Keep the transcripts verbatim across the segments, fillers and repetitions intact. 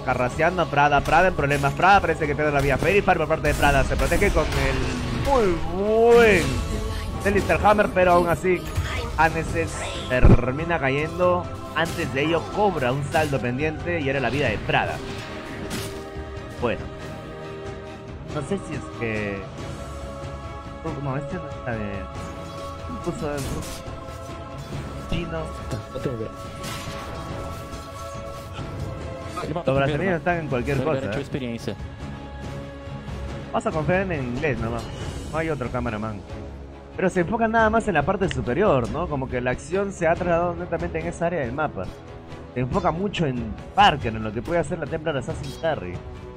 carraceando. Prada, Prada en problemas. Prada parece que pierde la vía. Fairy Fire por parte de Prada. Se protege con el muy buen Celestial Hammer, pero aún así Aneses termina cayendo. Antes de ello cobra un saldo pendiente y era la vida de Prada. Bueno, no sé si es que... No, este no está bien. Puso de chino. No tengo idea. Los brasileños están en cualquier cosa. Mucha ¿eh? experiencia. Vas a confiar en inglés nomás. No hay otro cameraman. Pero se enfoca nada más en la parte superior, ¿no? Como que la acción se ha trasladado netamente en esa área del mapa. Se enfoca mucho en Parker, en lo que puede hacer la Templar Assassin Terry.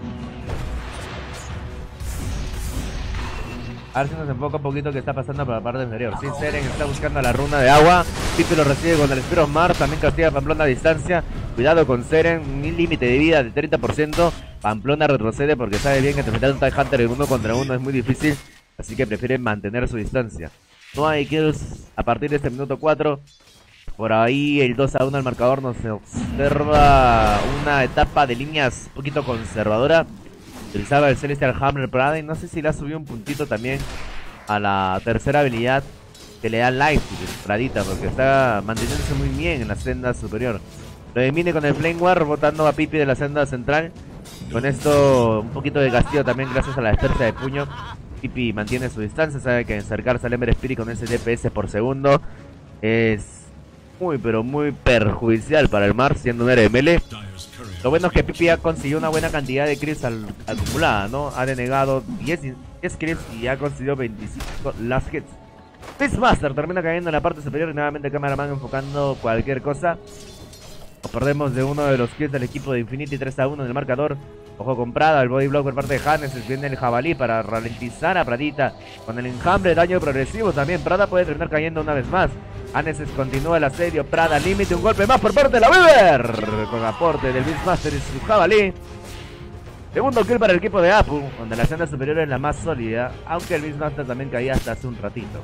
A ver si nos enfoca un poquito que está pasando por la parte inferior. Sí, Seren está buscando la runa de agua. Pipi lo recibe con el Spear of Mar. También castiga a Pamplona a distancia. Cuidado con Seren. Un límite de vida de treinta por ciento. Pamplona retrocede porque sabe bien que enfrentar a un TIE Hunter en uno contra uno es muy difícil. Así que prefiere mantener su distancia. No hay kills a partir de este minuto cuatro. Por ahí el dos a uno al marcador nos observa una etapa de líneas un poquito conservadora. Utilizaba el Celestial Hammer Prada y no sé si le ha subido un puntito también a la tercera habilidad que le da Life Pradita, porque está manteniéndose muy bien en la senda superior. Lo elimine con el Flame War, botando a Pipi de la senda central. Con esto un poquito de castigo también gracias a la destreza de puño. Pipi mantiene su distancia, sabe que acercarse al Ember Spirit con ese D P S por segundo es muy pero muy perjudicial para el Mar, siendo un R M L. Lo bueno es que Pipi ha conseguido una buena cantidad de creeps al, acumulada, ¿no? Ha denegado diez, diez creeps y ha conseguido veinticinco last hits. Beastmaster termina cayendo en la parte superior y nuevamente Cameraman enfocando cualquier cosa. Nos perdemos de uno de los kills del equipo de Infinity, tres a uno en el marcador. Ojo con Prada, el body block por parte de Hannes. Viene el jabalí para ralentizar a Pradita. Con el enjambre, daño progresivo también. Prada puede terminar cayendo una vez más. Hannes continúa el asedio. Prada límite, un golpe más por parte de la Weaver. Con aporte del Beastmaster y su jabalí. Segundo kill para el equipo de Apu, donde la senda superior es la más sólida. Aunque el Beastmaster también caía hasta hace un ratito.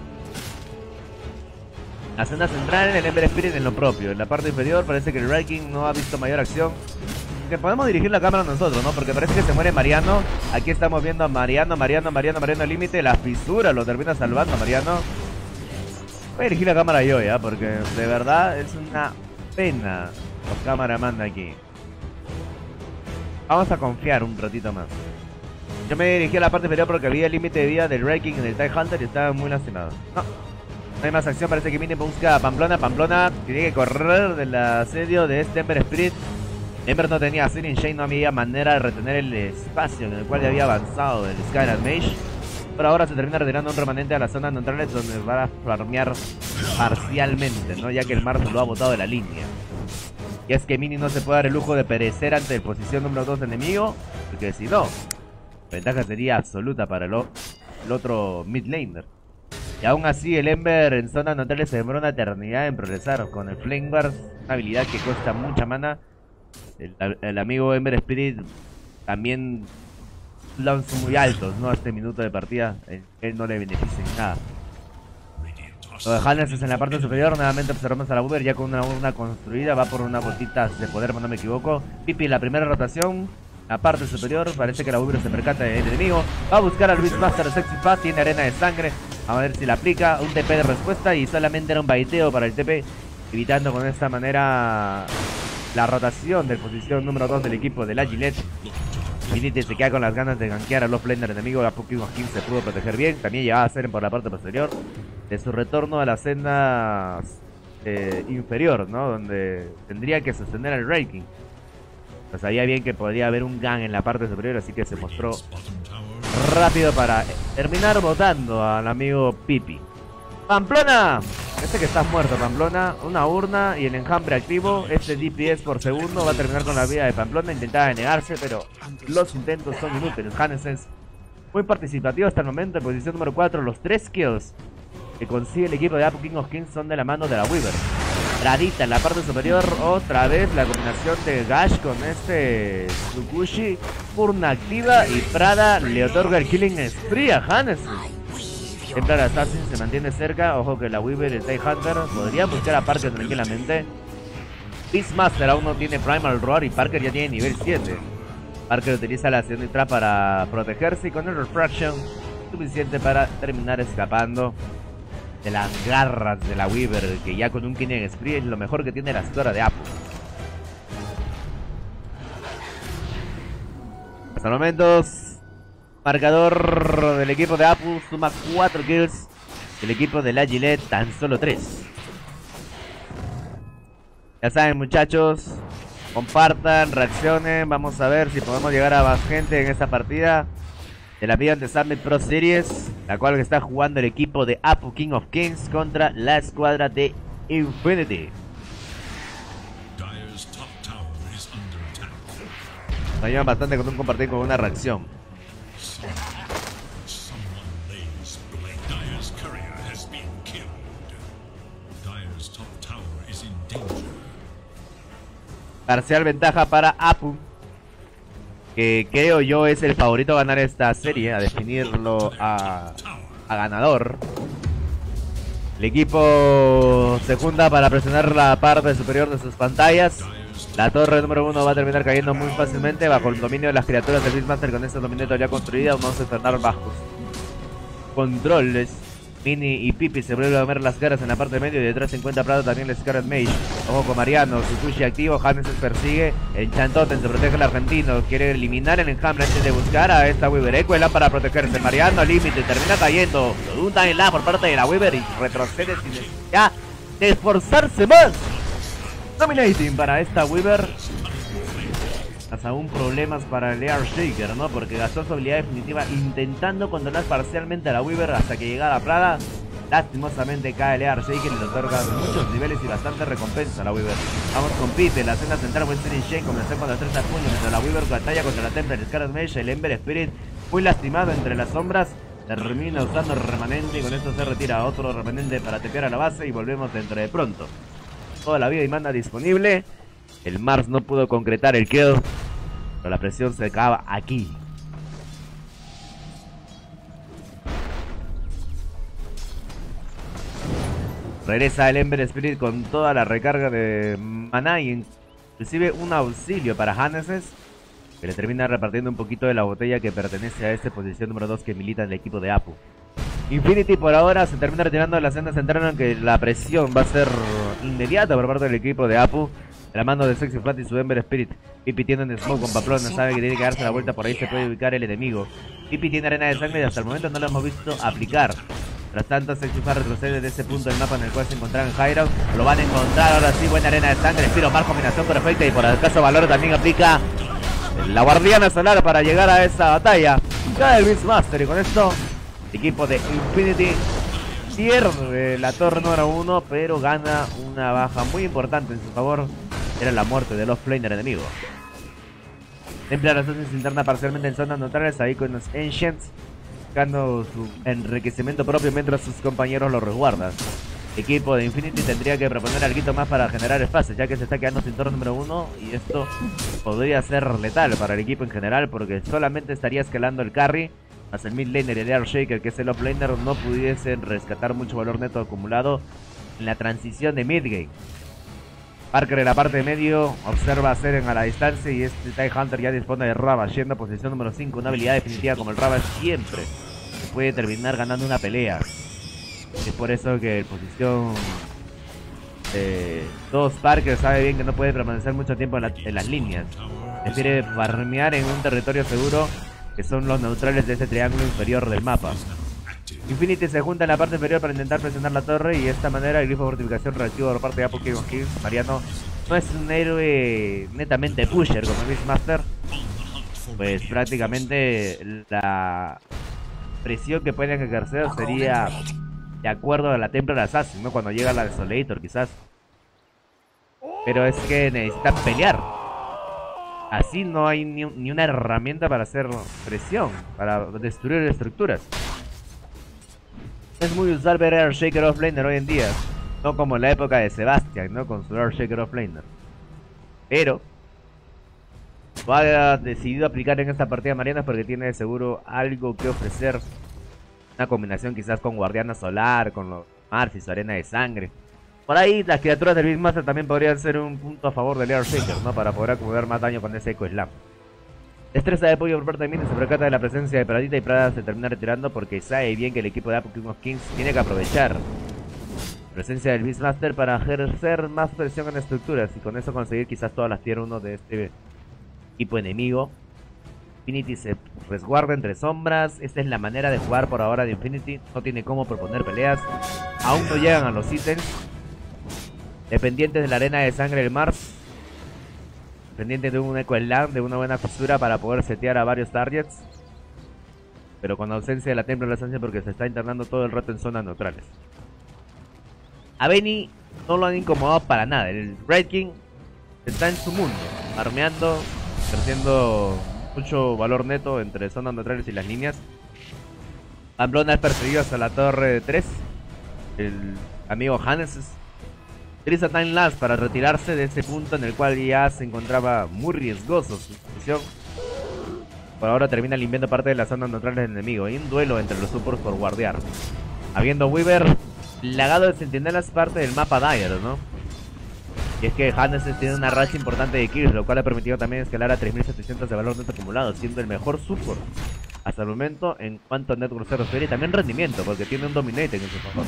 La senda central, el Ember Spirit en lo propio. En la parte inferior parece que el Ranking no ha visto mayor acción. Que podemos dirigir la cámara nosotros, ¿no? Porque parece que se muere Mariano. Aquí estamos viendo a Mariano, Mariano, Mariano, Mariano al límite. La fisura lo termina salvando Mariano. Voy a dirigir la cámara yo, ¿ya? Porque de verdad es una pena los camaraman de aquí. Vamos a confiar un ratito más. Yo me dirigí a la parte inferior porque había el límite de vida del Ranking en el TIE Hunter y estaba muy lastimado. No. No hay más acción, parece que Mini busca a Pamplona. Pamplona tiene que correr del asedio de este Ember Spirit. Ember no tenía Searing Shade, no había manera de retener el espacio en el cual ya había avanzado el Skyland Mage. Pero ahora se termina retirando un remanente a la zona neutral donde va a farmear parcialmente, ¿no? Ya que el Mars lo ha botado de la línea. Y es que Mini no se puede dar el lujo de perecer ante el posición número dos de enemigo, porque si no, la ventaja sería absoluta para el, el otro mid laner. Y aún así el Ember en zona neutral se demora una eternidad en progresar. Con el Flame Wars, una habilidad que cuesta mucha mana. El, el amigo Ember Spirit también lanzó muy altos, ¿no? A este minuto de partida, él no le beneficia en nada. Lo de Hannes es en la parte superior. Nuevamente observamos a la Uber ya con una urna construida. Va por una gotita de poder, no me equivoco. Pipi la primera rotación. La parte superior, parece que la Uber se percata del enemigo. Va a buscar al Beastmaster Sexy Path. Tiene arena de sangre. A ver si la aplica. Un T P de respuesta y solamente era un baiteo para el T P. Evitando con esta manera la rotación de posición número dos del equipo de la Gillette. Infinity se queda con las ganas de gankear al offlaner enemigo. La Pokémon King se pudo proteger bien. También llegaba a Seren por la parte posterior. De su retorno a la senda eh, inferior, ¿no? Donde tendría que sostener el ranking. Pues sabía bien que podría haber un gang en la parte superior, así que se mostró rápido para terminar botando al amigo Pipi. ¡Pamplona! Este que estás muerto, Pamplona. Una urna y el enjambre activo. Este D P S por segundo va a terminar con la vida de Pamplona. Intentaba negarse, pero los intentos son inútiles. Hannes es muy participativo hasta el momento. En posición número cuatro, los tres kills que consigue el equipo de Apu King of Kings son de la mano de la Weaver. Pradita en la parte superior, otra vez la combinación de Gash con este Tsukushi. Urna activa y Prada le otorga el Killing Spree a Hannes. Templar Assassin se mantiene cerca. Ojo que la Weaver y el TIE Hunter podrían buscar a Parker tranquilamente. Beastmaster aún no tiene Primal Roar y Parker ya tiene nivel siete. Parker utiliza la acción de trap para protegerse y con el Refraction suficiente para terminar escapando de las garras de la Weaver, que ya con un Killing Spree es lo mejor que tiene la escuadra de Apu. Hasta el momento, marcador del equipo de Apu suma cuatro kills, el equipo de la Gillette tan solo tres. Ya saben, muchachos, compartan, reaccionen, vamos a ver si podemos llegar a más gente en esta partida de la Beyond the Summit Pro Series, la cual está jugando el equipo de Apu King of Kings contra la escuadra de Infinity. Nos ayudan bastante con un compartir con una reacción. Parcial ventaja para Apu, que creo yo es el favorito a ganar esta serie, a definirlo a, a ganador. El equipo se junta para presionar la parte superior de sus pantallas. La torre número uno va a terminar cayendo muy fácilmente bajo el dominio de las criaturas del Beastmaster. Con este dominio ya construida, vamos a enfrentar bajos controles. Mini y Pipi se vuelven a ver las caras en la parte de medio y detrás se encuentra Prado también el Scarlet Mage. Ojo con Mariano, Suzushi activo, Hannes persigue, el Chantoten se protege el argentino, quiere eliminar el enjambre antes de buscar a esta Weaver. Ecuela para protegerse, Mariano al límite, termina cayendo, un time lag por parte de la Weaver y retrocede sin necesidad de esforzarse más. Dominating para esta Weaver. Hasta aún problemas para el Air Shaker, ¿no? Porque gastó su habilidad definitiva intentando controlar parcialmente a la Weaver hasta que llegara a Prada. Lastimosamente cae el Air Shaker y le otorga muchos niveles y bastante recompensa a la Weaver. Vamos con Pipe, la escena central Western Shane comenzó con los tres puños mientras la Weaver batalla contra la Templar, el Scarlet Mage, el Ember Spirit muy lastimado entre las sombras. Termina usando el remanente y con esto se retira otro remanente para tepear a la base y volvemos dentro de pronto. Toda la vida y mana disponible. El Mars no pudo concretar el kill, pero la presión se acaba aquí. Regresa el Ember Spirit con toda la recarga de maná y inclusive un auxilio para Hanneses, que le termina repartiendo un poquito de la botella que pertenece a esta posición número dos que milita en el equipo de Apu. Infinity por ahora se termina retirando de la senda central, aunque la presión va a ser inmediata por parte del equipo de Apu. De la mano de Sexy Flat y su Ember Spirit. Pipi tiene un smoke con Pamplona, sabe que tiene que darse la vuelta, por ahí se puede ubicar el enemigo. Pipi tiene arena de sangre y hasta el momento no lo hemos visto aplicar. Tras tanto, Sexy Flat retrocede de ese punto del mapa en el cual se encontraban en Hideout. Lo van a encontrar, ahora sí, buena arena de sangre. Spiro Mar, combinación perfecta y por el caso Valor también aplica la guardiana solar para llegar a esa batalla. Cae el Beastmaster y con esto el equipo de Infinity pierde la torre número uno, pero gana una baja muy importante en su favor. Era la muerte del offlaner enemigo. Templar Assassin's interna parcialmente en zonas neutrales, ahí con los Ancients, buscando su enriquecimiento propio mientras sus compañeros lo resguardan. El equipo de Infinity tendría que proponer algo más para generar espacio, ya que se está quedando sin torre número uno y esto podría ser letal para el equipo en general, porque solamente estaría escalando el carry, más el mid laner y el Air Shaker, que es el offlaner, no pudiesen rescatar mucho valor neto acumulado en la transición de midgame. Parker en la parte de medio observa a Seren a la distancia y este TIE Hunter ya dispone de Ravage, yendo a posición número cinco, una habilidad definitiva como el Ravage siempre puede terminar ganando una pelea. Es por eso que en posición dos eh, Parker sabe bien que no puede permanecer mucho tiempo en, la, en las líneas. Prefiere farmear en un territorio seguro, que son los neutrales de ese triángulo inferior del mapa. Infinity se junta en la parte inferior para intentar presionar la torre y de esta manera el grifo de fortificación reactivo por parte de Apu King of Kings. Mariano no es un héroe netamente pusher como el Beastmaster, pues prácticamente la presión que pueden ejercer sería de acuerdo a la Templar Assassin, ¿no? Cuando llega la Desolator quizás, pero es que necesitan pelear. Así no hay ni, ni una herramienta para hacer presión, para destruir estructuras. Es muy usual ver Air Shaker offlaner hoy en día, no como en la época de Sebastian, ¿no? Con su Air Shaker offlaner. Pero lo ha decidido aplicar en esta partida Mariana porque tiene de seguro algo que ofrecer. Una combinación quizás con Guardiana Solar, con los Mars y su arena de sangre. Por ahí las criaturas del Beastmaster también podrían ser un punto a favor del Earthshaker, ¿no? Para poder acumular más daño con ese Echo Slam. Destreza de pollo por parte de Mini, se percata de la presencia de Pradita y Prada se termina retirando porque sabe bien que el equipo de Apple of Kings tiene que aprovechar presencia del Beastmaster para ejercer más presión en estructuras y con eso conseguir quizás todas las tier uno de este equipo enemigo. Infinity se resguarda entre sombras. Esta es la manera de jugar por ahora de Infinity. No tiene cómo proponer peleas. Aún no llegan a los ítems. Dependientes de la arena de sangre del Mars. Dependientes de un Echo Slam, de una buena fisura para poder setear a varios targets. Pero con ausencia de la Templo de la Esencia porque se está internando todo el rato en zonas neutrales. A Benny no lo han incomodado para nada. El Red King está en su mundo, armeando, perdiendo mucho valor neto entre zonas neutrales y las líneas. Pamplona es perseguido hasta la torre de tres. El amigo Hannes utiliza Time Lapse para retirarse de ese punto en el cual ya se encontraba muy riesgoso su posición. Por ahora termina limpiando parte de las zonas neutrales del enemigo. Y un duelo entre los supports por guardiar. Habiendo Weaver lagado de centinelas parte del mapa Dire, ¿no? Y es que Hannes tiene una racha importante de kills, lo cual ha permitido también escalar a tres mil setecientos de valor neto acumulado, siendo el mejor support hasta el momento en cuanto a network se refiere y también rendimiento, porque tiene un dominate en su favor.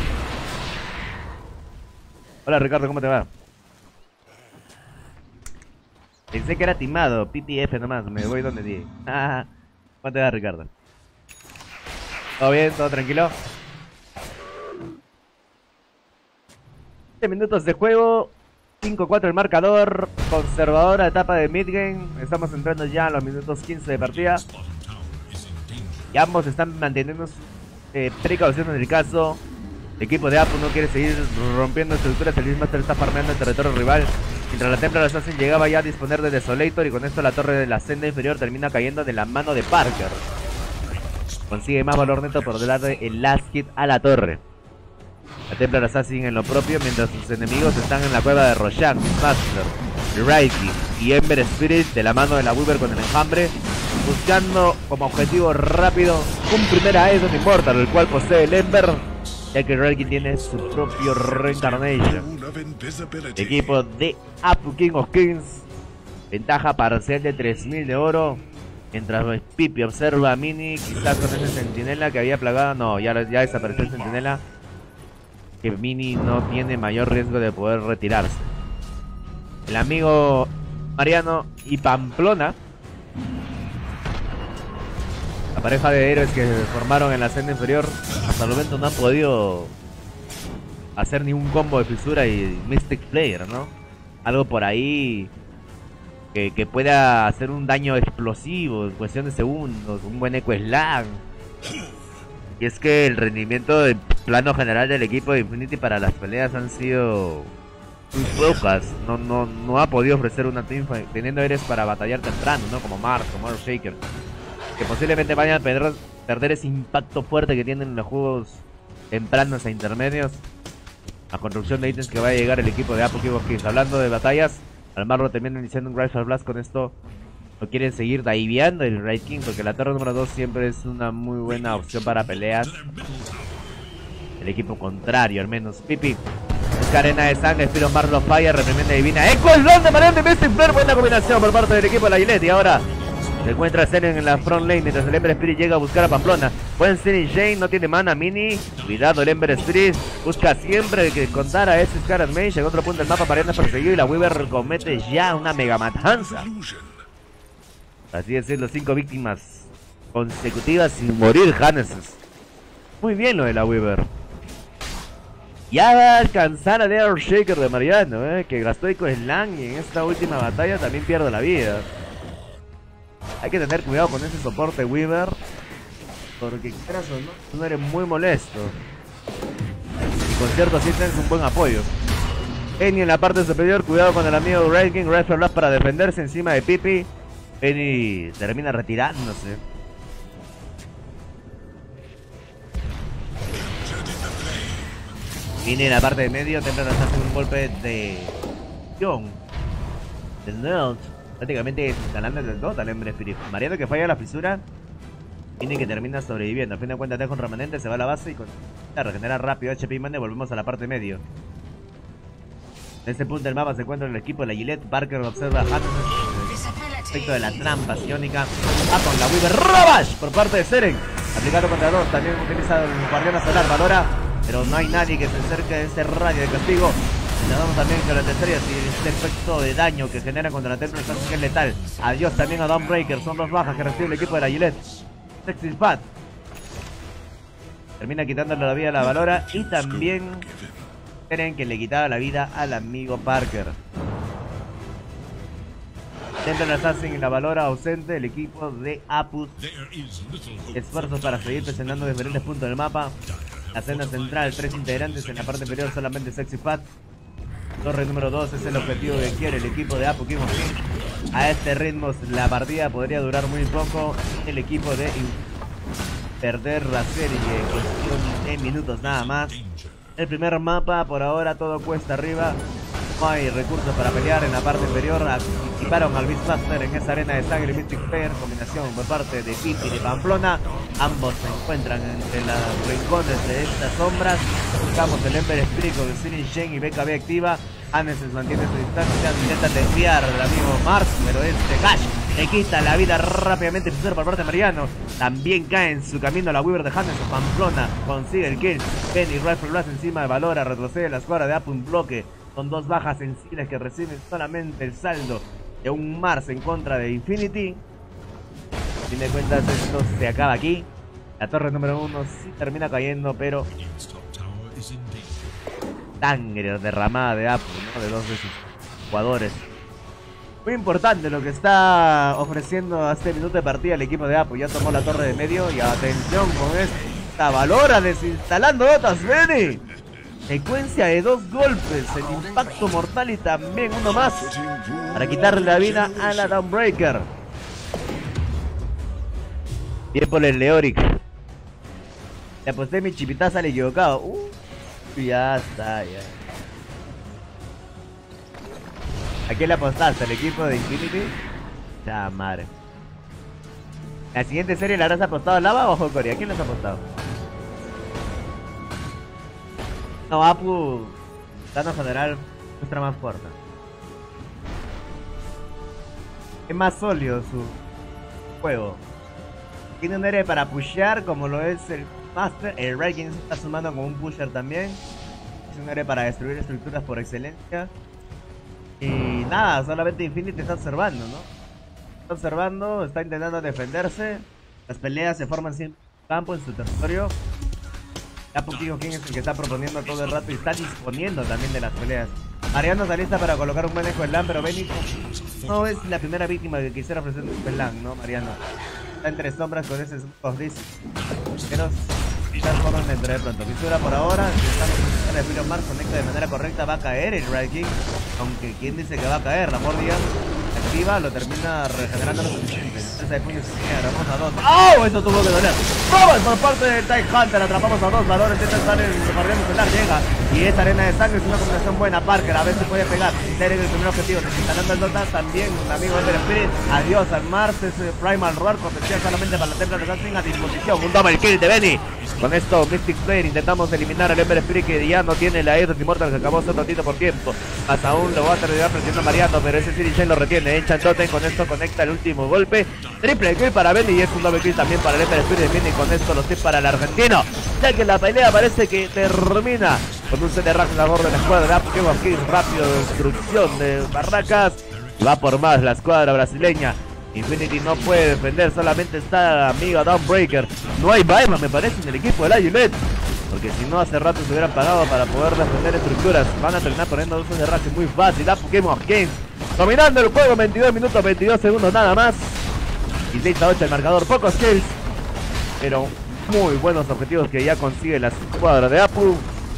Hola Ricardo, ¿cómo te va? Pensé que era timado, P T F nomás, me voy donde di. ¿Cómo te va Ricardo? ¿Todo bien? ¿Todo tranquilo? siete minutos de juego, cinco cuatro el marcador, conservadora etapa de midgame, estamos entrando ya a los minutos quince de partida. Y ambos están manteniendo eh, precaución en el caso. El equipo de Apu no quiere seguir rompiendo estructuras, el Beastmaster está farmeando el territorio rival. Mientras la Templar Assassin llegaba ya a disponer de Desolator y con esto la torre de la senda inferior termina cayendo de la mano de Parker. Consigue más valor neto por darle el last hit a la torre. La Templar Assassin en lo propio, mientras sus enemigos están en la cueva de Roshan, Master, Reiki y Ember Spirit de la mano de la Weaver con el enjambre, buscando como objetivo rápido un primer Aeon Immortal, el cual posee el Ember, ya que Reiki tiene su propio Reincarnation. El equipo de Apu King of Kings, ventaja parcial de tres mil de oro, mientras Pipi observa a Mini, quizás con ese centinela que había plagado, no, ya, ya desapareció el centinela. Que Mini no tiene mayor riesgo de poder retirarse. El amigo Mariano y Pamplona, la pareja de héroes que se formaron en la senda inferior, hasta el momento no han podido hacer ni un combo de fisura y Mystic Player, ¿no? Algo por ahí que, que pueda hacer un daño explosivo en cuestión de segundos, un buen Echo Slam. Y es que el rendimiento del plano general del equipo de Infinity para las peleas han sido muy pocas. No, no, no ha podido ofrecer una teamfight teniendo héroes para batallar temprano, ¿no? Como Mars, como Earthshaker, que posiblemente vayan a perder, perder ese impacto fuerte que tienen los juegos tempranos e intermedios. La construcción de ítems que va a llegar el equipo de Apu Kings. Hablando de batallas, Almarro termina iniciando un Rifle Blast. Con esto no quieren seguir diveando el Red King, porque la torre número dos siempre es una muy buena opción para peleas. El equipo contrario, al menos. Pipi busca arena de sangre, Spiro Marlo Fire, reprimenda divina. ¡Echo Slam de Mariano de Mystic Flare! Buena combinación por parte del equipo de la Gillette. Y ahora se encuentra Seren en la front lane, mientras el Ember Spirit llega a buscar a Pamplona. Buen Seren Shane, no tiene mana Mini. Cuidado el Ember Spirit, busca siempre que contar a ese Scarlet Mage. En otro punto del mapa Mariano es perseguido y la Weaver comete ya una mega matanza. Así decirlo, cinco víctimas consecutivas sin morir Hannes. Muy bien lo de la Weaver. Ya va a alcanzar al Earthshaker de Mariano, eh, que gastó Echo Slam y en esta última batalla también pierde la vida. Hay que tener cuidado con ese soporte Weaver, porque quieras o no, no eres muy molesto. Y con ciertos ítems un buen apoyo. Eni en la parte superior, cuidado con el amigo Red King, Rifle Blast para defenderse encima de Pipi. Eni termina retirándose. Viene en la parte de medio, temprano hace un golpe de Young, de Nerd, prácticamente instalando el dos al Ember Spirit. Mariano que falla la fisura, Viene que termina sobreviviendo. A fin de cuentas deja un remanente, se va a la base y con... regenera rápido H P y mande. Volvemos a la parte medio. En ese punto del mapa se encuentra el equipo de la Gillette. Parker observa a Hannes respecto de la trampa sionica. Ah, con la Weaver Ravage por parte de Seren. Aplicado contra dos. También utiliza el Guardiana Solar. Valora. Pero no hay nadie que se acerque a ese radio de castigo. Le damos también que la tercera y este efecto de daño que genera contra la Templar que es letal. Adiós también a Dawnbreaker. Son dos bajas que recibe el equipo de la Gillette. Sexy Spat termina quitándole la vida a la Valora. Y también creen que le quitaba la vida al amigo Parker. Templar Assassin y la Valora ausente. El equipo de Apus. Esfuerzos para seguir presionando diferentes puntos del mapa. La escena central, tres integrantes. En la parte inferior solamente Sexy Fat. Torre número dos es el objetivo que quiere el equipo de Apu Kimo King. A este ritmo la partida podría durar muy poco. El equipo de perder la serie en cuestión de minutos nada más. El primer mapa por ahora todo cuesta arriba. No hay recursos para pelear en la parte inferior. Equiparon al Beastmaster en esa arena de sangre Mystic Fair. Combinación por parte de Pipi y de Pamplona. Ambos se encuentran entre los rincones de estas sombras. Buscamos el Ember Spirit con Sirin Shen y B K B activa. Hannes mantiene su distancia. Intenta desviar del amigo Mars, pero este Cash le quita la vida rápidamente por parte de Mariano. También cae en su camino la Weaver de Hannes. Pamplona consigue el kill. Penny Rifle Blast encima de Valora. Retrocede la escuadra de Apu un bloque. Con dos bajas sensibles que reciben solamente el saldo de un Mars en contra de Infinity. A fin de cuentas esto se acaba aquí. La torre número uno sí termina cayendo, pero sangre derramada de Apu, ¿no? De dos de sus jugadores. Muy importante lo que está ofreciendo a este minuto de partida el equipo de Apu. Ya tomó la torre de medio y atención con esta Valora desinstalando otras Benny. Secuencia de dos golpes, el impacto mortal y también uno más para quitarle la vida a la Dawnbreaker. Bien por el Leoric. Le aposté mi chipitaza al equivocado. Uh, ya está, ya. ¿A quién le apostaste? ¿Al equipo de Infinity? Ya, madre. ¿La siguiente serie la habrás apostado a Lava o Hokori? ¿A quién le has apostado? No, Apu, dando general, muestra más fuerte. Es más sólido su juego. Tiene un héroe para pushear, como lo es el Master. El Raging se está sumando como un pusher también. Es un héroe para destruir estructuras por excelencia. Y nada, solamente Infinity está observando, ¿no? Está observando, está intentando defenderse. Las peleas se forman sin campo en su territorio. Apu Kimo King es el que está proponiendo todo el rato y está disponiendo también de las peleas. Mariano está lista para colocar un manejo en LAN, pero Benny no es la primera víctima que quisiera ofrecer un LAN, ¿no? Mariano está entre sombras con ese Smoke pero quizás forman de entrar pronto. Fisura por ahora, si estamos en Mars conecta de manera correcta, va a caer el Right King, aunque quien dice que va a caer, la Mordia activa, lo termina regenerando lo suficiente. Tercera de puño se agarramos a dos. ¡Oh! Eso tuvo que doler. ¡Vamos! Por parte del TIE Hunter, atrapamos a dos valores, intenta estar en el guardián estelar, llega. Y esta arena de sangre es una combinación buena. Parker a ver si puede pegar. Seren el primer objetivo, desinstalando el Dota. También un amigo Ember Spirit. Adiós al Mars, ese Primal Roar, potencial solamente para la Templar de Assassin a disposición. Un double kill de Benny. Con esto, Mystic Flare, intentamos eliminar al Ember Spirit que ya no tiene la Aeros Immortal que acabó hace un ratito por tiempo. Más aún lo va a terminar presionando Mariano, pero ese Sirin Shen lo retiene. Echa Totem, con esto conecta el último golpe. Triple kill para Benny y es un double kill también para el Ember Spirit de Benny. Con esto los tips para el argentino. Ya que la pelea parece que termina con un set de racks a bordo de la escuadra de Apu Kimo King. Rápido, destrucción de barracas. Va por más la escuadra brasileña. Infinity no puede defender, solamente está la amiga Dawnbreaker. No hay Baima, me parece, en el equipo de la Gillette. Porque si no, hace rato se hubieran pagado para poder defender estructuras. Van a terminar poniendo dos de rack muy fácil. Apu Kimo King dominando el juego, veintidós minutos, veintidós segundos nada más. Y seis a ocho el marcador, pocos kills, pero muy buenos objetivos que ya consigue la escuadra de Apu.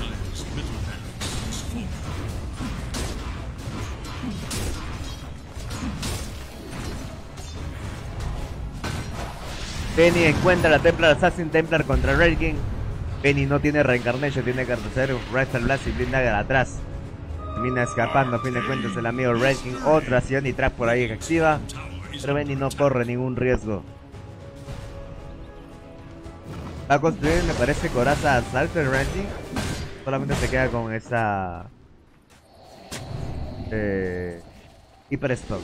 Benny encuentra la Templar Assassin, Templar contra Red King. Benny no tiene Reincarnation, tiene que hacer un Rifle Blast y Blind Dagger atrás. Termina escapando, a fin de cuentas, el amigo Red King. Otra Sion Trap por ahí que activa. Pero Benny no corre ningún riesgo. Va a construir, me parece, coraza Assault el Red King. Solamente se queda con esa eh, Hyper Stock.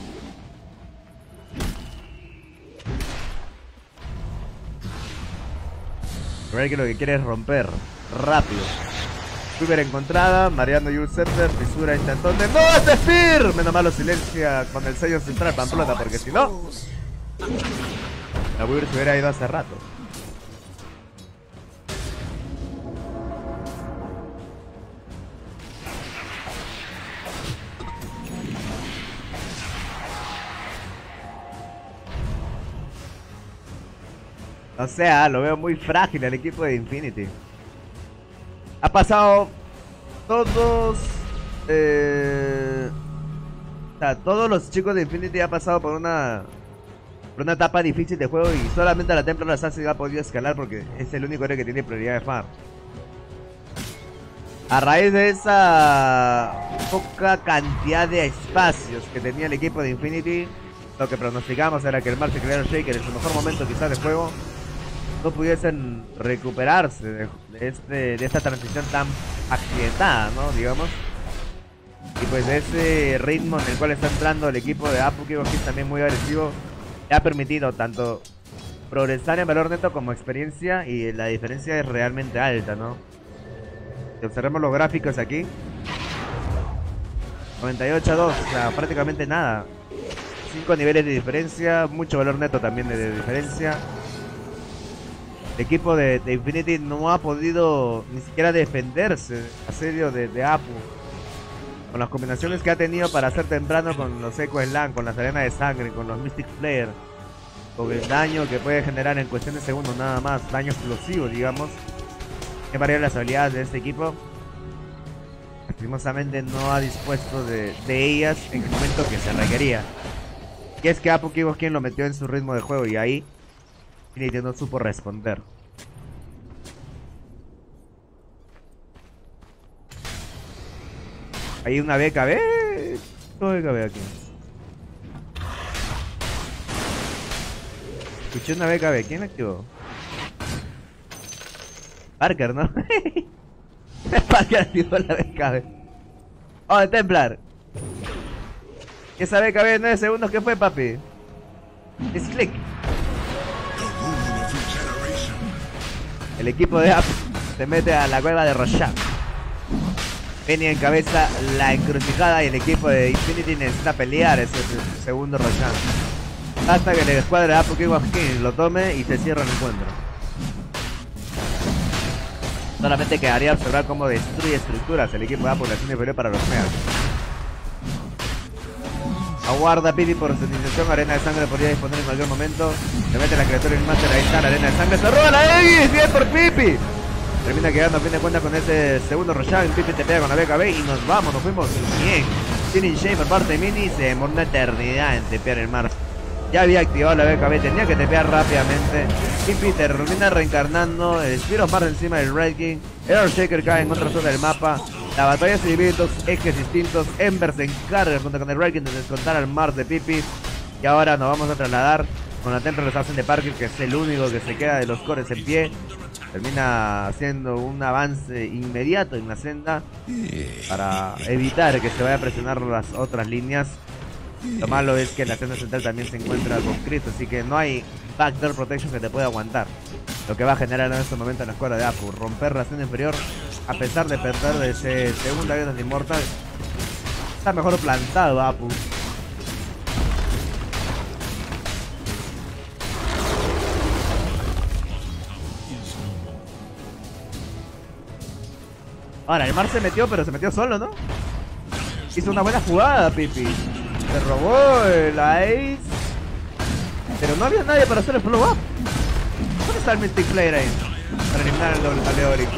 Ver que lo que quiere es romper rápido. Super encontrada, Mariano y un Scepter, fisura intentón de ¡no, este Spear! Menos mal lo silencia con el sello central Pamplona, porque si no la Weaver se hubiera ido hace rato. O sea, lo veo muy frágil el equipo de Infinity. Ha pasado todos... Eh, o sea, todos los chicos de Infinity han pasado por una... Por una etapa difícil de juego y solamente la Templar Assassin ha podido escalar porque es el único héroe que tiene prioridad de farm. A raíz de esa poca cantidad de espacios que tenía el equipo de Infinity, lo que pronosticamos era que el Mars y Creator Shaker en su mejor momento quizás de juego no pudiesen recuperarse de, de, este, de esta transición tan accidentada, ¿no? Digamos. Y pues de ese ritmo en el cual está entrando el equipo de Apu, que es también muy agresivo, le ha permitido tanto progresar en valor neto como experiencia, y la diferencia es realmente alta, ¿no? Si observemos los gráficos aquí, noventa y ocho a dos, o sea, prácticamente nada. cinco niveles de diferencia, mucho valor neto también de, de diferencia. El equipo de, de Infinity no ha podido ni siquiera defenderse asedio de, de Apu. Con las combinaciones que ha tenido para hacer temprano con los Echo Slam, con las arenas de sangre, con los Mystic Flare, con el daño que puede generar en cuestión de segundos nada más, daño explosivo, digamos. Que varían las habilidades de este equipo. Lastimosamente no ha dispuesto de, de ellas en el momento que se requería. Y es que Apu Kibo es quien lo metió en su ritmo de juego, y ahí Infinity no supo responder. Hay una B K B. ¿Qué B K B aquí? Escuché una B K B. ¿Quién la activó? Parker, ¿no? Parker activó la B K B. Oh, de Templar. Esa B K B de nueve segundos, ¿qué fue, papi? Es click. El equipo de Apu se mete a la cueva de Roshan. Penny encabeza la encrucijada y el equipo de Infinity necesita pelear ese, ese segundo Roshan. Hasta que el escuadra de Apu Kibo King lo tome y se cierra el encuentro. Solamente quedaría observar cómo destruye estructuras el equipo de Apu en la zona inferior para los megas. Aguarda Pipi por su iniciación. Arena de sangre podría disponer en cualquier momento. Se mete la criatura en el máster. Ahí está la arena de sangre. Se roba la X. Bien por Pipi. Termina quedando a fin de cuentas con ese segundo Roshan. Pipi te pega con la B K B y nos vamos. Nos fuimos bien. Tienen Shane por parte de Mini. Se demoró una eternidad en tepear el Mars. Ya había activado la B K B. Tenía que tepear rápidamente. Pipi termina reencarnando el Spear of Mars encima del Red King. Error Shaker cae en otra zona del mapa. La batalla se divide en dos ejes distintos. Ember se encarga junto con el Red King de descontar al Mars de Pipi. Y ahora nos vamos a trasladar con la Templar Assassin de Parker, que es el único que se queda de los cores en pie. Termina haciendo un avance inmediato en la senda para evitar que se vaya a presionar las otras líneas. Lo malo es que la senda central también se encuentra con Cristo, así que no hay backdoor protection que te pueda aguantar. Lo que va a generar en este momento en la escuadra de Apu, romper la senda inferior a pesar de perder de ese segundo avión de Immortal. Está mejor plantado Apu. Ahora, el Mar se metió, pero se metió solo, ¿no? Hizo una buena jugada, Pipi. Se robó el Ace. Pero no había nadie para hacer el follow up. ¿Dónde está el Mystic Flare ahí? Para eliminar el doble Taleoric.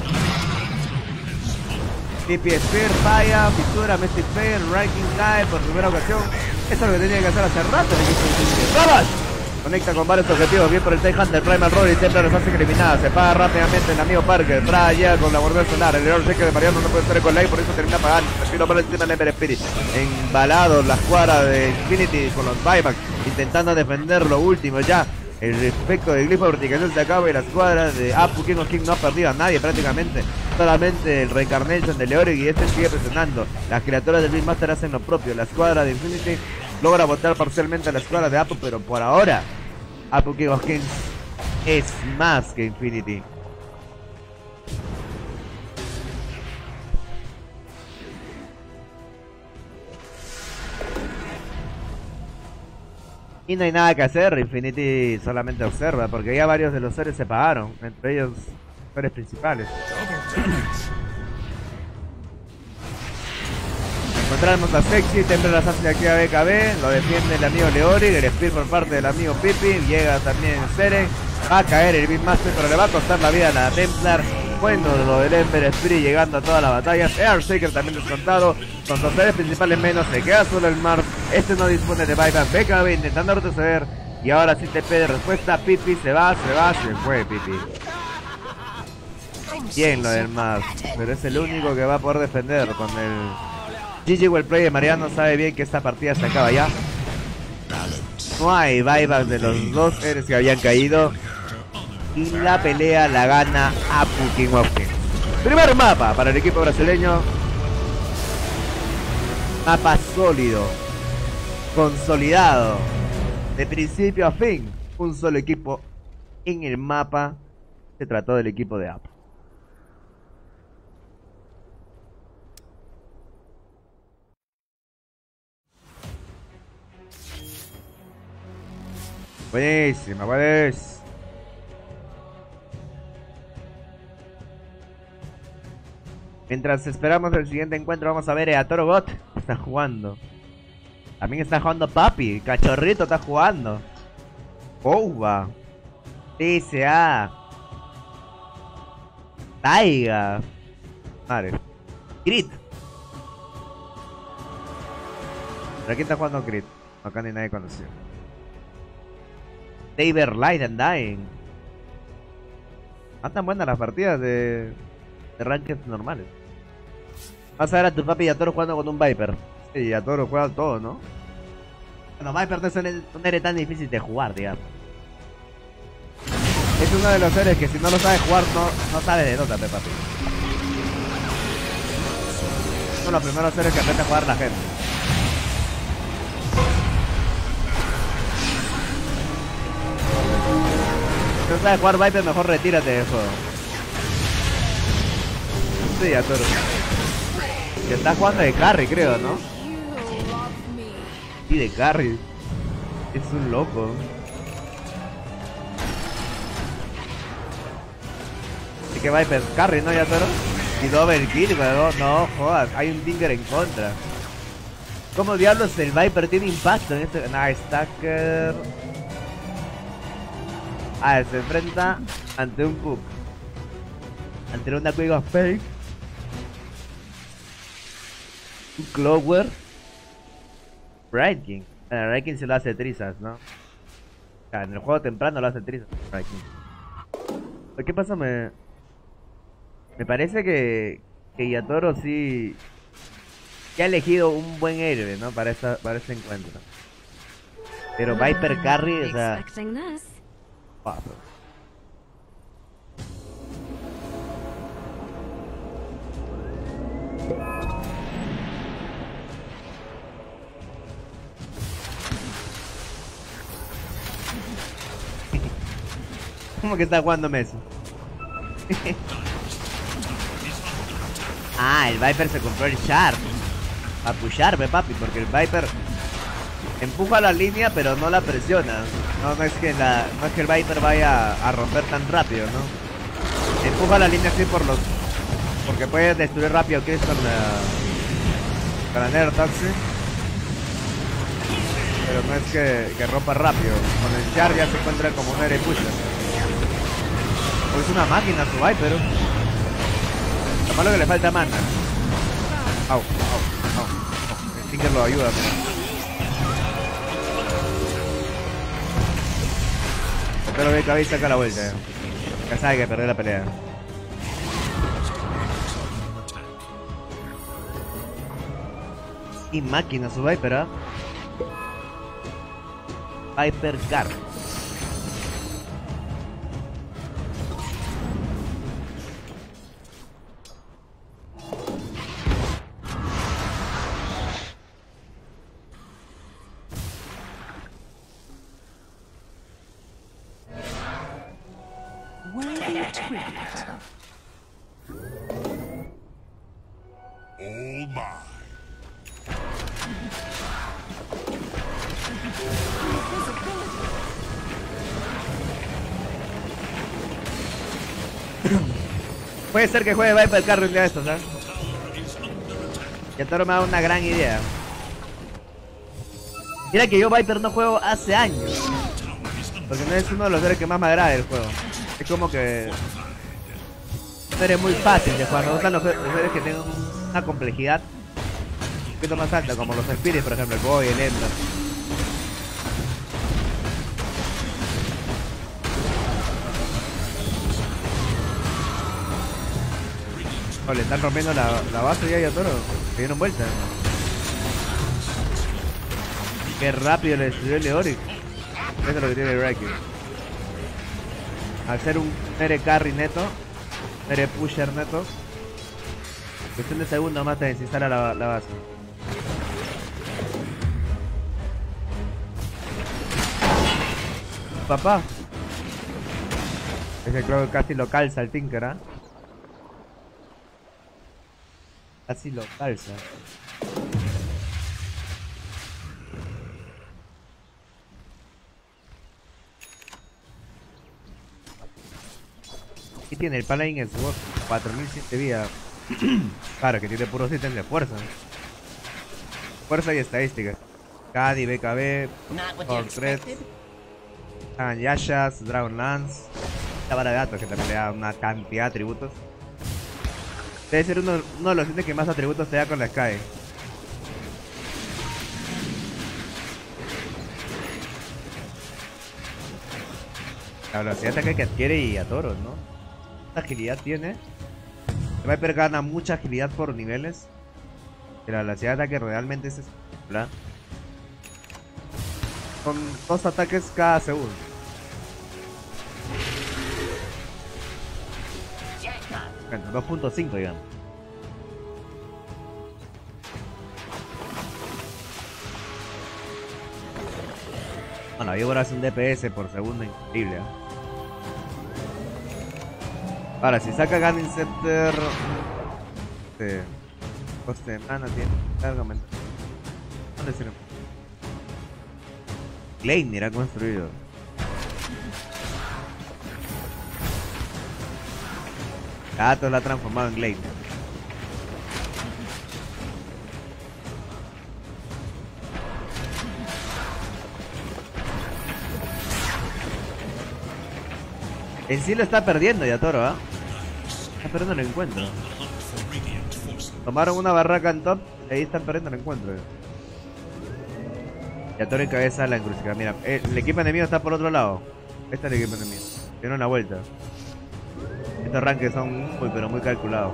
Pipi Spear, falla, fisura, Mystic Flare, Ranking cae por primera ocasión. Eso es lo que tenía que hacer hace rato el equipo de ¡vamos! Conecta con varios objetivos, bien por el Tide Hunter, Primal Roll y Templar los hace eliminadas. Se paga rápidamente el amigo Parker. Tra llega con la guardia solar. El error cheque de Mariano no puede estar con live, por eso termina pagando. Perfilo para encima del Ember Spirit. Embalado la escuadra de Infinity con los buybacks, intentando defender lo último ya. El efecto de glifo de verticación se acaba y la escuadra de Apu King of King no ha perdido a nadie prácticamente. Solamente el Reincarnation de Leoric y este sigue presionando. Las criaturas del Beastmaster hacen lo propio. La escuadra de Infinity logra botar parcialmente a la escuadra de Apu, pero por ahora Apu King of Kings es más que Infinity. Y no hay nada que hacer, Infinity solamente observa, porque ya varios de los seres se pagaron, entre ellos seres principales. Encontramos a Sexy, Temple las hace aquí a B K B, lo defiende el amigo Leoric, el Spear por parte del amigo Pipi, llega también Seren, va a caer el Beastmaster, pero le va a costar la vida a la Templar. Bueno, lo del Ember Spirit llegando a todas las batallas. Earthshaker también descontado. Con dos seres principales menos. Se queda solo el Mars. Este no dispone de buyback. B K B intentando retroceder. Y ahora sí T P de respuesta. Pipi se va, se va, se fue Pipi. Bien lo del Mars. Pero es el único que va a poder defender. Con el G G Wellplay de Mariano sabe bien que esta partida se acaba ya. No hay buyback de los dos seres que habían caído. Y la pelea la gana Apu King of Kings. Primer mapa para el equipo brasileño. Mapa sólido, consolidado, de principio a fin. Un solo equipo en el mapa. Se trató del equipo de Apu. Buenísima, buenísima. Mientras esperamos el siguiente encuentro, vamos a ver a Toro Bot. Está jugando. También está jugando Papi. Cachorrito está jugando. Ouba. T S A. Taiga. Madre. Crit. ¿Pero quién está jugando Crit? Acá ni nadie conocido. Saber Light and Dying. No tan buenas las partidas de, de rankings normales. Vas a ver a tu papi y a Toro jugando con un Viper. Sí, a Toro juega todo, ¿no? Bueno, Viper no es un, un héroe tan difícil de jugar, digamos. Es uno de los héroes que si no lo sabes jugar, no, no sabes de dónde, papi. Son los primeros héroes que aprende a jugar la gente. Si no sabes jugar Viper, mejor retírate de juego. Sí, a Toro. Que está jugando de carry, creo, ¿no? Sí, de carry. Es un loco. Así que Viper carry, ¿no, ya Toro? Y double kill, pero no jodas, hay un Tinker en contra. ¿Cómo diablos el Viper tiene impacto en este? Nah, Stacker. Ah, se enfrenta ante un Puck. Ante una Quake of Fake. Un Clover. Bright King. Bueno, Bright King se lo hace trizas, ¿no? O sea, en el juego temprano lo hace trizas. Bright King. ¿Qué pasa? Me... Me parece que... Que Yatoro sí... Que ha elegido un buen héroe, ¿no? Para, esta, para este encuentro. Pero Viper Carry, o sea... Wow. ¿Cómo que está jugando Meso? Ah, el Viper se compró el Sharp. A pusharme, papi, porque el Viper empuja la línea pero no la presiona. No, no es que la, no es que el Viper vaya a romper tan rápido, ¿no? Empuja la línea así por los... Porque puede destruir rápido Chris con la... Con la Nether Toxic. Pero no es que, que rompa rápido. Con el Char ya se encuentra como un aire pusher. O es una máquina su Viper. Lo malo que le falta mana. Au, au, au, au. El Tinker lo ayuda, pero... Pero B K B saca la vuelta. Ya sabe que perdió la pelea. Y máquina su Viper, ¿eh? Viper Car. Worthy tribute. All mine. Puede ser que juegue Viper Carry un día de estos, ¿sabes? Y Toro me da una gran idea. Mira que yo Viper no juego hace años, porque no es uno de los seres que más me agrada del juego. Es como que un seres muy fácil de jugar. Me gustan los, los seres que tengan una complejidad un poquito más alta, como los Spirits, por ejemplo, el Boy, el Ember. Oh, le están rompiendo la, la base ya y a Toro. Se dieron vuelta. Qué rápido le destruyó el Leoric. Eso es lo que tiene el Raiki. Al ser un mere carry neto, mere pusher neto, cuestión de segundos más te instala la, la base. Papá. Ese creo que casi lo calza el Tinker, ¿ah? ¿eh? Casi lo calza. ¿Qué tiene el Paladin en su voz? cuatro mil cien de vida. Claro, que tiene puros ítems de fuerza. Fuerza y estadísticas. Cadi, B K B, Fortress, Yashas, Dragon Lance, la vara de datos que también le da una cantidad de atributos. Debe ser uno, uno de los ítems que más atributos te da con la Sky. La velocidad de ataque que adquiere y a Toro, ¿no? ¿Cuánta agilidad tiene? El Viper gana mucha agilidad por niveles. Que la velocidad de ataque realmente es espectacular. Con dos ataques cada segundo. Bueno, dos punto cinco digamos. Bueno, la víbora hace un D P S por segundo increíble, ¿eh? Ahora, si saca Gunning Scepter, este, coste de mana tiene carga mental. ¿Dónde se lo? Gleipnir ha construido. Gato la ha transformado en Gleipnir. En sí lo está perdiendo ya Toro, ¿ah? ¿eh? Está perdiendo el encuentro. Tomaron una barraca en top y ahí están perdiendo el encuentro. Ya Toro en cabeza la encrucijada. Mira, el equipo enemigo está por otro lado. Este es el equipo enemigo. Tiene una vuelta. Estos arranques son muy pero muy calculados.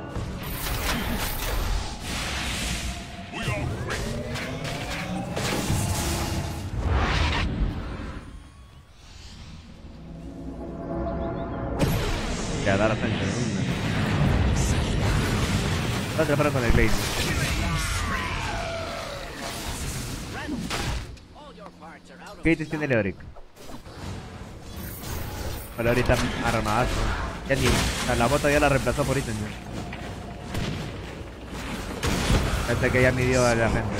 Ya, dar frente. Va a atrapar con el Blade. ¿Qué tiene Leoric? Vale, ahorita armadazo. Ya ni. O sea, la bota ya la reemplazó por ítem. Hasta que ya midió a la gente.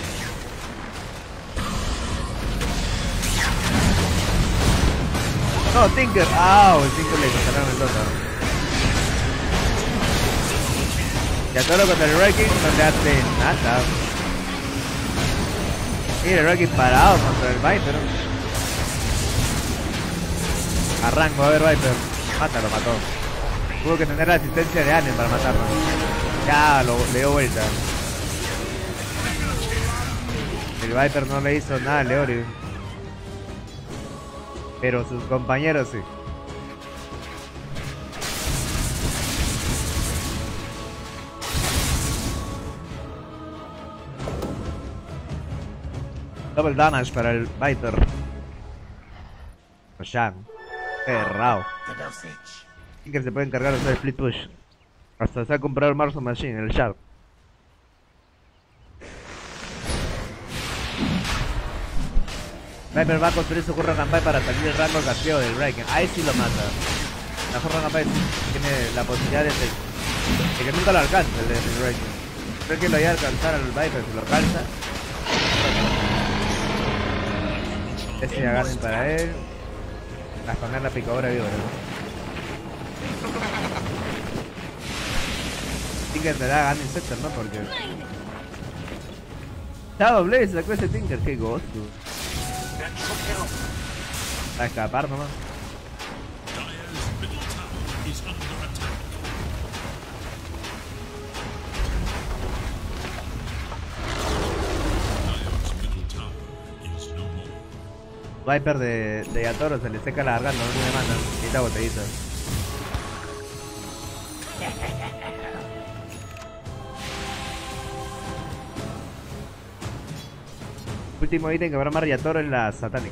No, Tinker. Ah, el Tinker le cancelaron el Dota. Ya todo contra el Wrecking no le hace nada. Mira el Wrecking parado contra el Viper. Arranco, a ver Viper. Mátalo, mató. Tuvo que tener la asistencia de Allen para matarlo. Ya, lo, le dio vuelta. El Viper no le hizo nada al Leoric. Pero sus compañeros sí. Double damage para el Viper. Roshan. Cerrado. Que se puede encargar de hacer el split push. Hasta se ha comprado el Marso Machine, el Sharp. Viper va a construir su curro campaña para salir del rango castigo del Raken. Ahí sí lo mata. La forma capaz tiene la posibilidad de, de que nunca lo alcance el de Raging. Creo que lo iba a alcanzar al Viper, si lo alcanza. Ese ya ganen para él. A poner la picadora de oro. Tinker te da gana Insector, ¿no? Porque... Chao, Blaze, sacó ese Tinker, qué gozo. Va a escapar nomás. Viper de, de Yatoro se le seca la garganta, no tiene mana, necesita botellitas. Último ítem que va a armar Yatoro en la Satanic.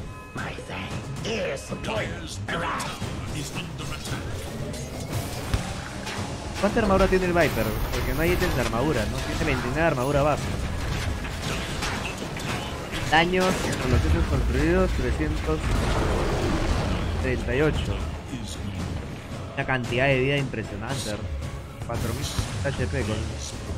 ¿Cuánta armadura tiene el Viper? Porque no hay ítems de armadura, ¿no? Tiene veintinueve de armadura base. Daños con los hechos construidos trescientos treinta y ocho. Una cantidad de vida impresionante. cuatro mil H P con...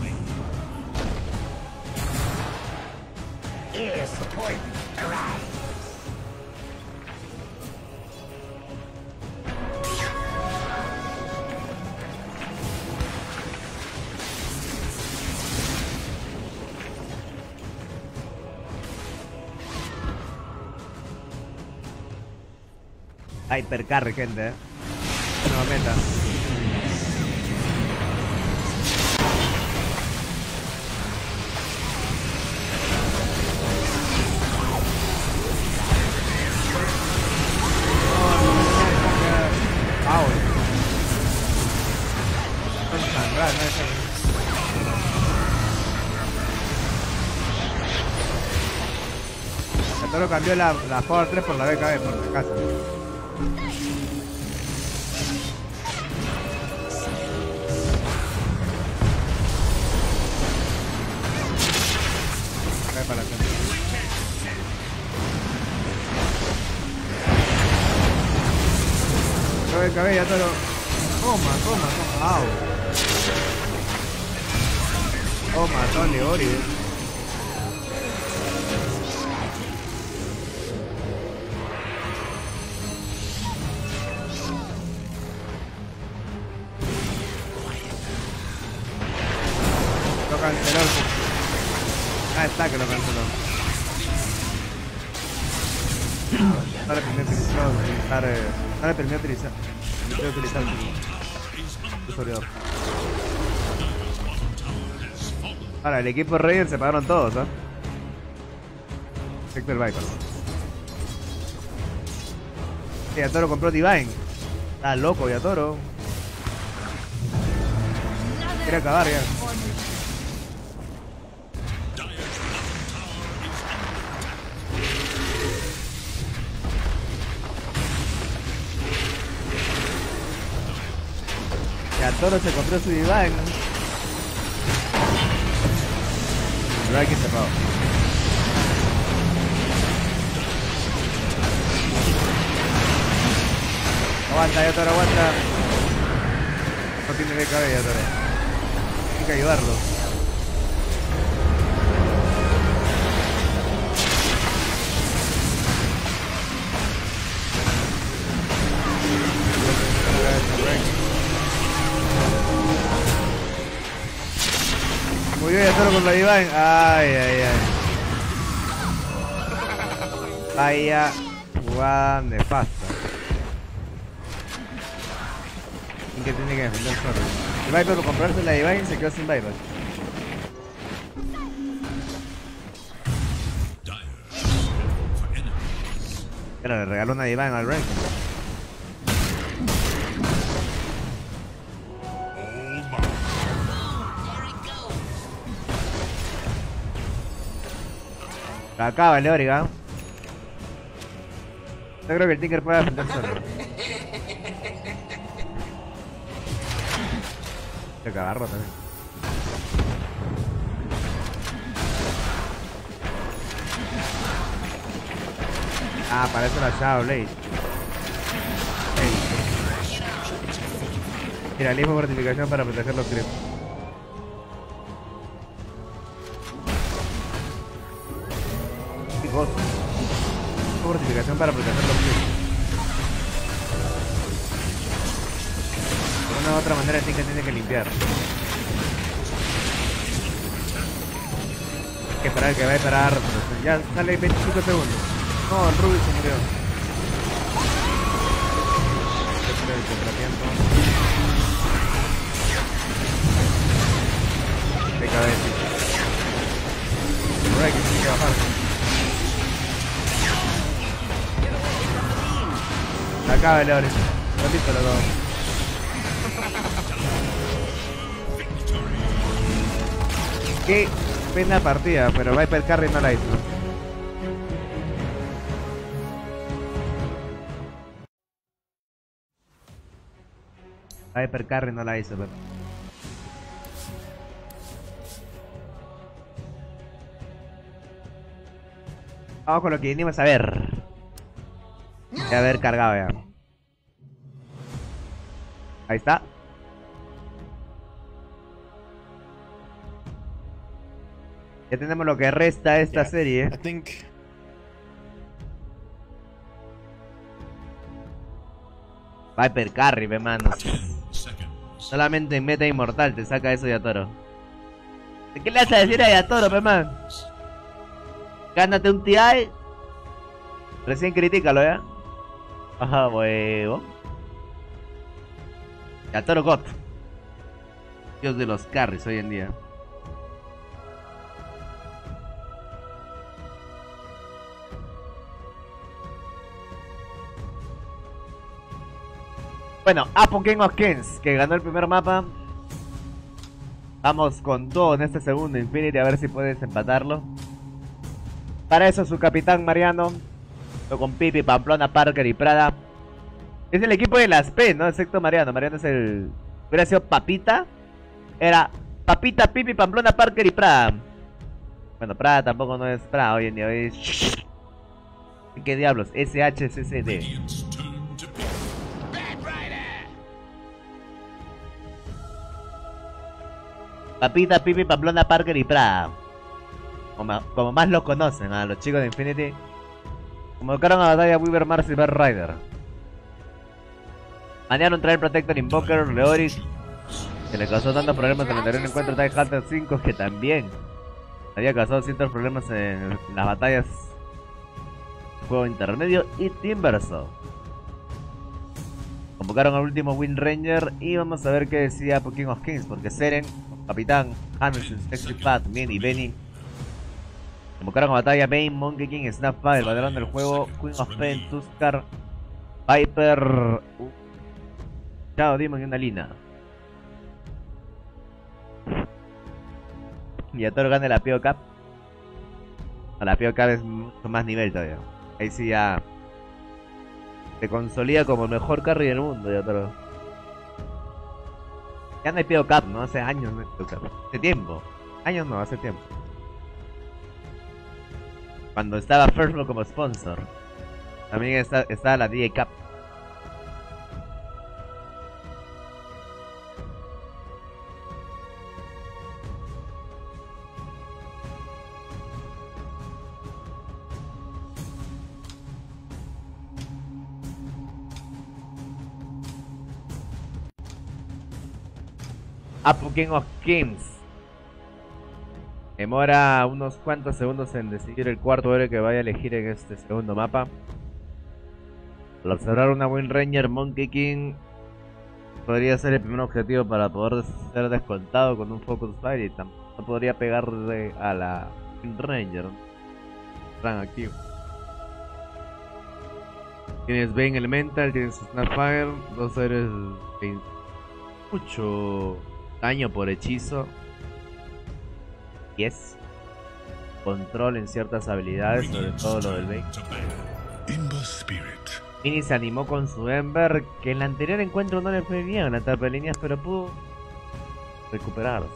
Hypercarry, gente, eh. Nueva meta. Solo cambió la, la Power tres por la B K B, por si acaso. Para la gente. B K B ya todo. Toma, toma, toma. Au. Toma, Tony, Ori. Lo canceló. Ah, está que lo canceló. No le permitió utilizar. Eh, no le permitió utilizar. No le permitió utilizar su servidor. Ahora, el equipo Raiden se pagaron todos, ¿eh? Excepto el Viper. Sí, Yatoro compró Divine. Está loco Yatoro. Quiere acabar ya. Yatoro se compró su Divine. No hay que cerrado. Aguanta, Yatoro, aguanta. No tiene B K B, Yatoro. Hay que ayudarlo. Murió Yatoro con la Divine. Ay, ay, ay. Vaya jugada nefasta. ¿Y qué tiene que defender solo? El Viper por comprarse la Divine se quedó sin Viper. Pero le regaló una Divine al ranking. Acaba el Origa. Yo creo que el Tinker puede defender solo. Se cagarro también. Ah, parece la Shadow Blade. Mira, elijo fortificación para proteger los creeps. Qué cosa. Fortificación para proteger los creeps. De una u otra manera sí que tiene que limpiar. Hay que esperar que va a esperar. Ya sale veinticinco segundos. No, el Ruby se murió. El contratiempo. De cabeza. Por ahí que tiene que bajar. Acá, Leoris. Ratito lo dos. Qué pena partida, pero Viper Carry no la hizo. Viper Carry no la hizo, pero... Vamos con lo que vinimos a ver. Ya haber cargado ya. Ahí está. Ya tenemos lo que resta de esta yeah, serie. I think... Viper Carry, ve mano. Solamente en meta inmortal te saca eso Yatoro. ¿Qué le vas a decir a Yatoro, pe man? Gánate un T I. Recién critícalo, ¿ya? Ajá, huevo. Yatoro God. Dios de los carries hoy en día. Bueno, Apo King of Kings, que ganó el primer mapa. Vamos con todo en este segundo Infinity, a ver si puedes empatarlo. Para eso su capitán Mariano, con Pipi, Pamplona, Parker y Prada. Es el equipo de las P, ¿no? Excepto Mariano. Mariano es el... Hubiera sido Papita. Era Papita, Pipi, Pamplona, Parker y Prada. Bueno, Prada tampoco no es Prada hoy en día. Hoy es... ¿Qué diablos? S H C C D. Papita, Pipi, Pamplona, Parker y Prada. Como, como más lo conocen a los chicos de Infinity. Convocaron a batalla Weaver, Mars y Bear Rider. Manearon traer Protector, Invoker, Leoris, que le causó tantos problemas en el anterior encuentro TIE Hunter cinco, que también había causado ciertos problemas en las batallas juego intermedio y Timbersaw. Convocaron al último Wind Ranger y vamos a ver qué decía King of Kings, porque Seren, Capitán, Hansen, Sexy Fat, Min y Benny convocaron a batalla Bane, Monkey King, Snapfire, el ladrón del juego, Queen of Pain, Tuskar, Viper, uh, Chao Demon y una Lina. Y a Toro gana la P O Cup. La P O Cup es mucho más nivel todavía. Ahí sí ya se consolida como el mejor carry del mundo, ya Toro. Ya no hay P O Cup, ¿no? Hace años no hay P O Cup. Hace tiempo. Años no, hace tiempo. Cuando estaba Firstborn como sponsor. También está, está la D A Cup. Apo King of Kings. Demora unos cuantos segundos en decidir el cuarto héroe que vaya a elegir en este segundo mapa. Al observar una Wind Ranger, Monkey King podría ser el primer objetivo para poder ser descontado con un Focus Fire, y tampoco podría pegarle a la Wind Ranger. Plan activo. Tienes Bane Elemental, tienes Snapfire, dos héroes de mucho daño por hechizo. Yes. Control en ciertas habilidades, sobre todo lo del Bane. Mini se animó con su Ember, que en el anterior encuentro no le fue bien en la etapa de líneas, pero pudo recuperarse.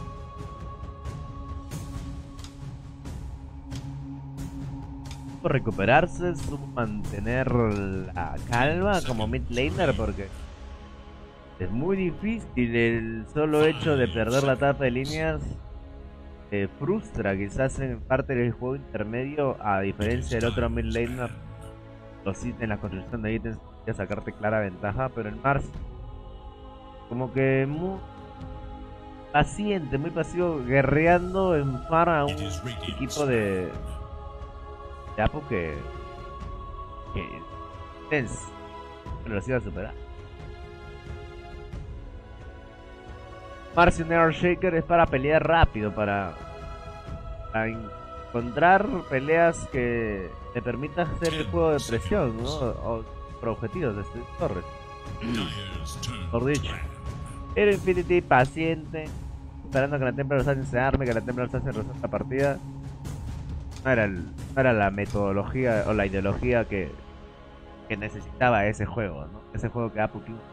Pudo recuperarse, supo mantener la calma como mid laner, porque Es muy difícil, el solo hecho de perder la etapa de líneas eh, frustra quizás en parte del juego intermedio, a diferencia del otro mid laner. Los ítems, la construcción de ítems, ya sacarte clara ventaja, pero el Mars como que muy paciente, muy pasivo, guerreando en par a un equipo de de Apu que que es, pero los iba a superar. Mars y un Air Shaker es para pelear rápido, para, para encontrar peleas que te permitan hacer el juego de presión, ¿no? O por objetivos de torres. Por dicho. Pero Infinity paciente, esperando que la Templar Assassin se arme, que la Templar Assassin resuelva la partida. No era, el, no era la metodología o la ideología que, que necesitaba ese juego, ¿no? Ese juego que Apu King.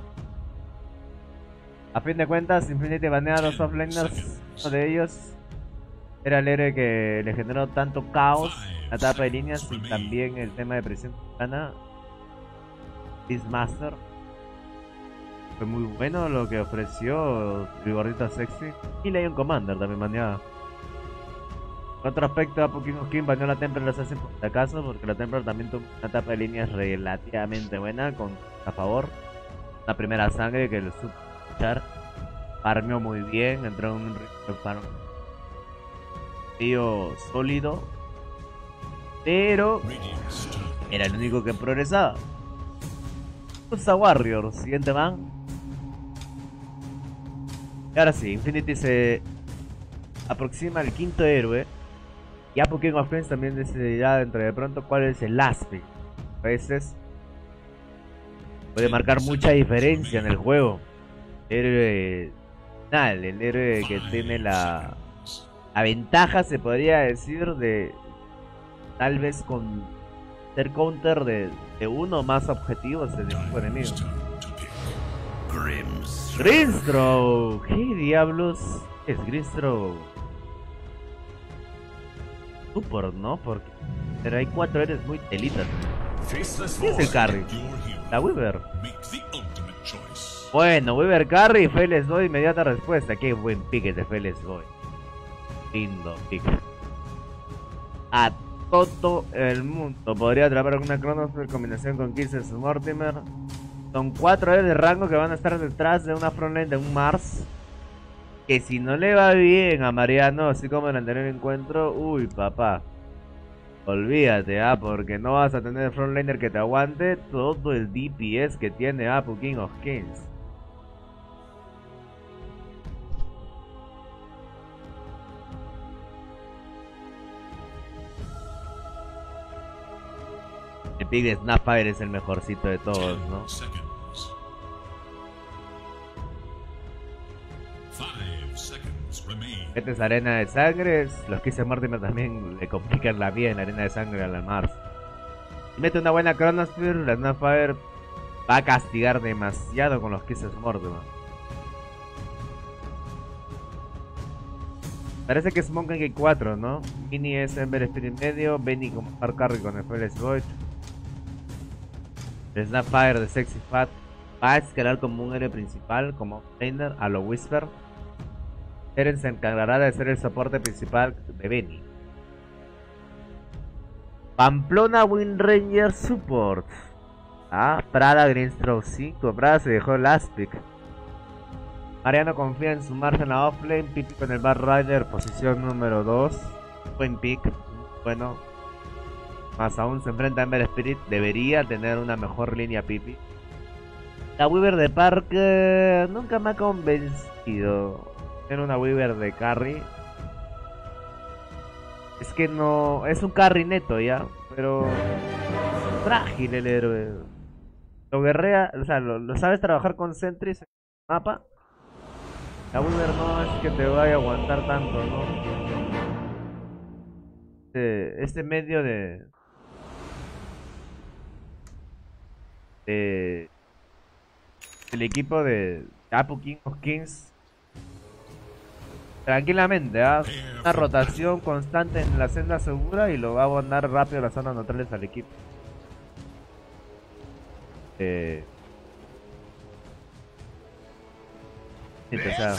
A fin de cuentas, Infinity banea a los offlaners. Uno de ellos era el héroe que le generó tanto caos, la etapa de líneas y también el tema de presión gana. Beastmaster. Fue muy bueno lo que ofreció el gordito sexy. Y Lion Commander también baneaba. En otro aspecto, Apu King of King baneó la Templar Assassin por si acaso, porque la Templar también tuvo una etapa de líneas relativamente buena, con a favor. La primera sangre que le supo echar, farmeó muy bien, entró en un ritmo de sólido, pero era el único que progresaba. Usa Warrior, siguiente man. Y ahora sí, Infinity se aproxima al quinto héroe. Y Apu King of Kings también decidirá dentro de pronto cuál es el last pick. A veces puede marcar mucha diferencia en el juego. El héroe final, el héroe que tiene la, la ventaja, se podría decir, de tal vez con ser counter de, de uno o más objetivos del equipo enemigo. Grimstroke. ¿Qué diablos es Grimstroke? Support, ¿no? Porque pero hay cuatro héroes muy telitas. ¿Quién es el carry? La Weaver. Bueno, Weaver carry y Feles Boy, inmediata respuesta. Qué buen pique de Feles Boy. Lindo pick. A todo el mundo podría atrapar una Chronosphere en combinación con Kisses Mortimer. Son cuatro héroes de rango que van a estar detrás de una frontline de un Mars. Que si no le va bien a Mariano, así como en el anterior encuentro, uy papá, olvídate, ah, porque no vas a tener frontliner que te aguante todo el D P S que tiene Apu King of Kings. El pick de Snapfire es el mejorcito de todos, ¿no? Esta es arena de sangre. Los Kisses Mortimer también le complican la vida en la arena de sangre a la Mars. Si mete una buena Chronosphere, la Snapfire va a castigar demasiado con los Kisses Mortimer. Parece que es Monkey K cuatro, ¿no? Mini es Ember Spirit medio, Benny como Spark Carry con el Fearless Void. El Snapfire de Sexy Fat va a escalar como un héroe principal, como laner a lo Whisper. Eren se encargará de ser el soporte principal de Benny. Pamplona Wind Ranger Support. Ah, Prada Grimstroke cinco. Prada se dejó el last pick. Mariano confía en sumarse en la offlane. Pipi con el Bad Rider, posición número dos. Buen pick. Bueno. Más aún se enfrenta a Ember Spirit. Debería tener una mejor línea Pipi. La Weaver de Parker nunca me ha convencido. Era una Weaver de carry. Es que no... Es un carry neto ya. Pero... frágil el héroe. Lo guerrea... O sea, lo, lo sabes trabajar con Sentries en el mapa. La Weaver no es que te vaya a aguantar tanto, ¿no? Este, este medio de... De... El equipo de Apu King of Kings tranquilamente, ¿eh? Una rotación constante en la senda segura y lo va a abonar rápido las zonas neutrales al equipo. Eh, Sí, o sea,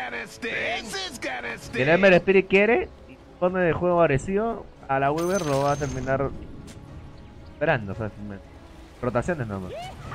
si el Ember Spirit quiere y pone de juego agresivo, a la Weaver lo va a terminar esperando fácilmente. Rotaciones nomás.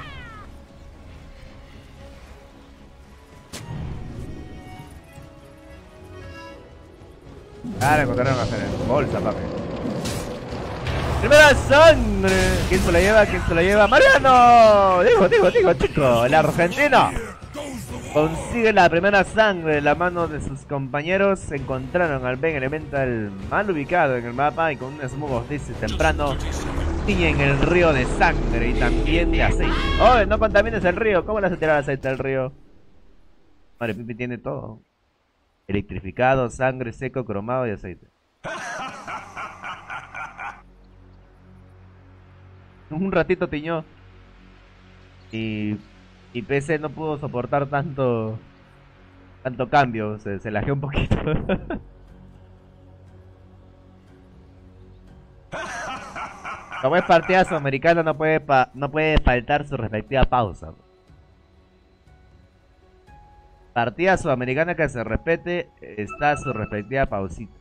Ahora encontraron a hacer en bolsa, papi. Primera sangre. ¿Quién se la lleva? ¿Quién se la lleva? ¡Mariano! Digo, digo, digo, chico. El argentino consigue la primera sangre de la mano de sus compañeros. Encontraron al Ben Elemental mal ubicado en el mapa y con un Smooth of This temprano tiñen el río de sangre y también de aceite. ¡Oh, no contamines el río! ¿Cómo le hace tirar aceite al río? Madre, Pipi tiene todo. Electrificado, sangre, seco, cromado y aceite. Un ratito tiñó. Y, y P C no pudo soportar tanto tanto cambio. Se, se lajeó un poquito. Como es partida sudamericana, no puede, pa, no puede faltar su respectiva pausa. Partida sudamericana que se respete, está su respectiva pausita.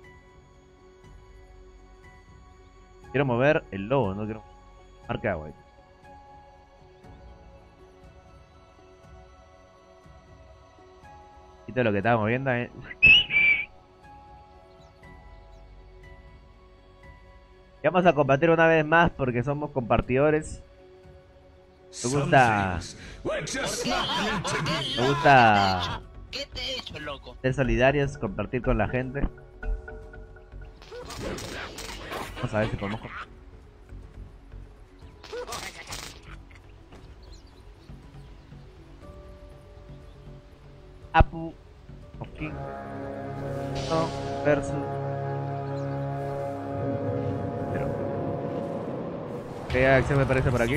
Quiero mover el logo, no quiero marca agua. Quito lo que estaba moviendo, eh. Y vamos a compartir una vez más porque somos compartidores. Me gusta. Me gusta. ¿Qué te he hecho, loco? Ser solidarios, compartir con la gente. Vamos a ver si podemos. Apu Okin no versus pero ¿qué acción me parece por aquí?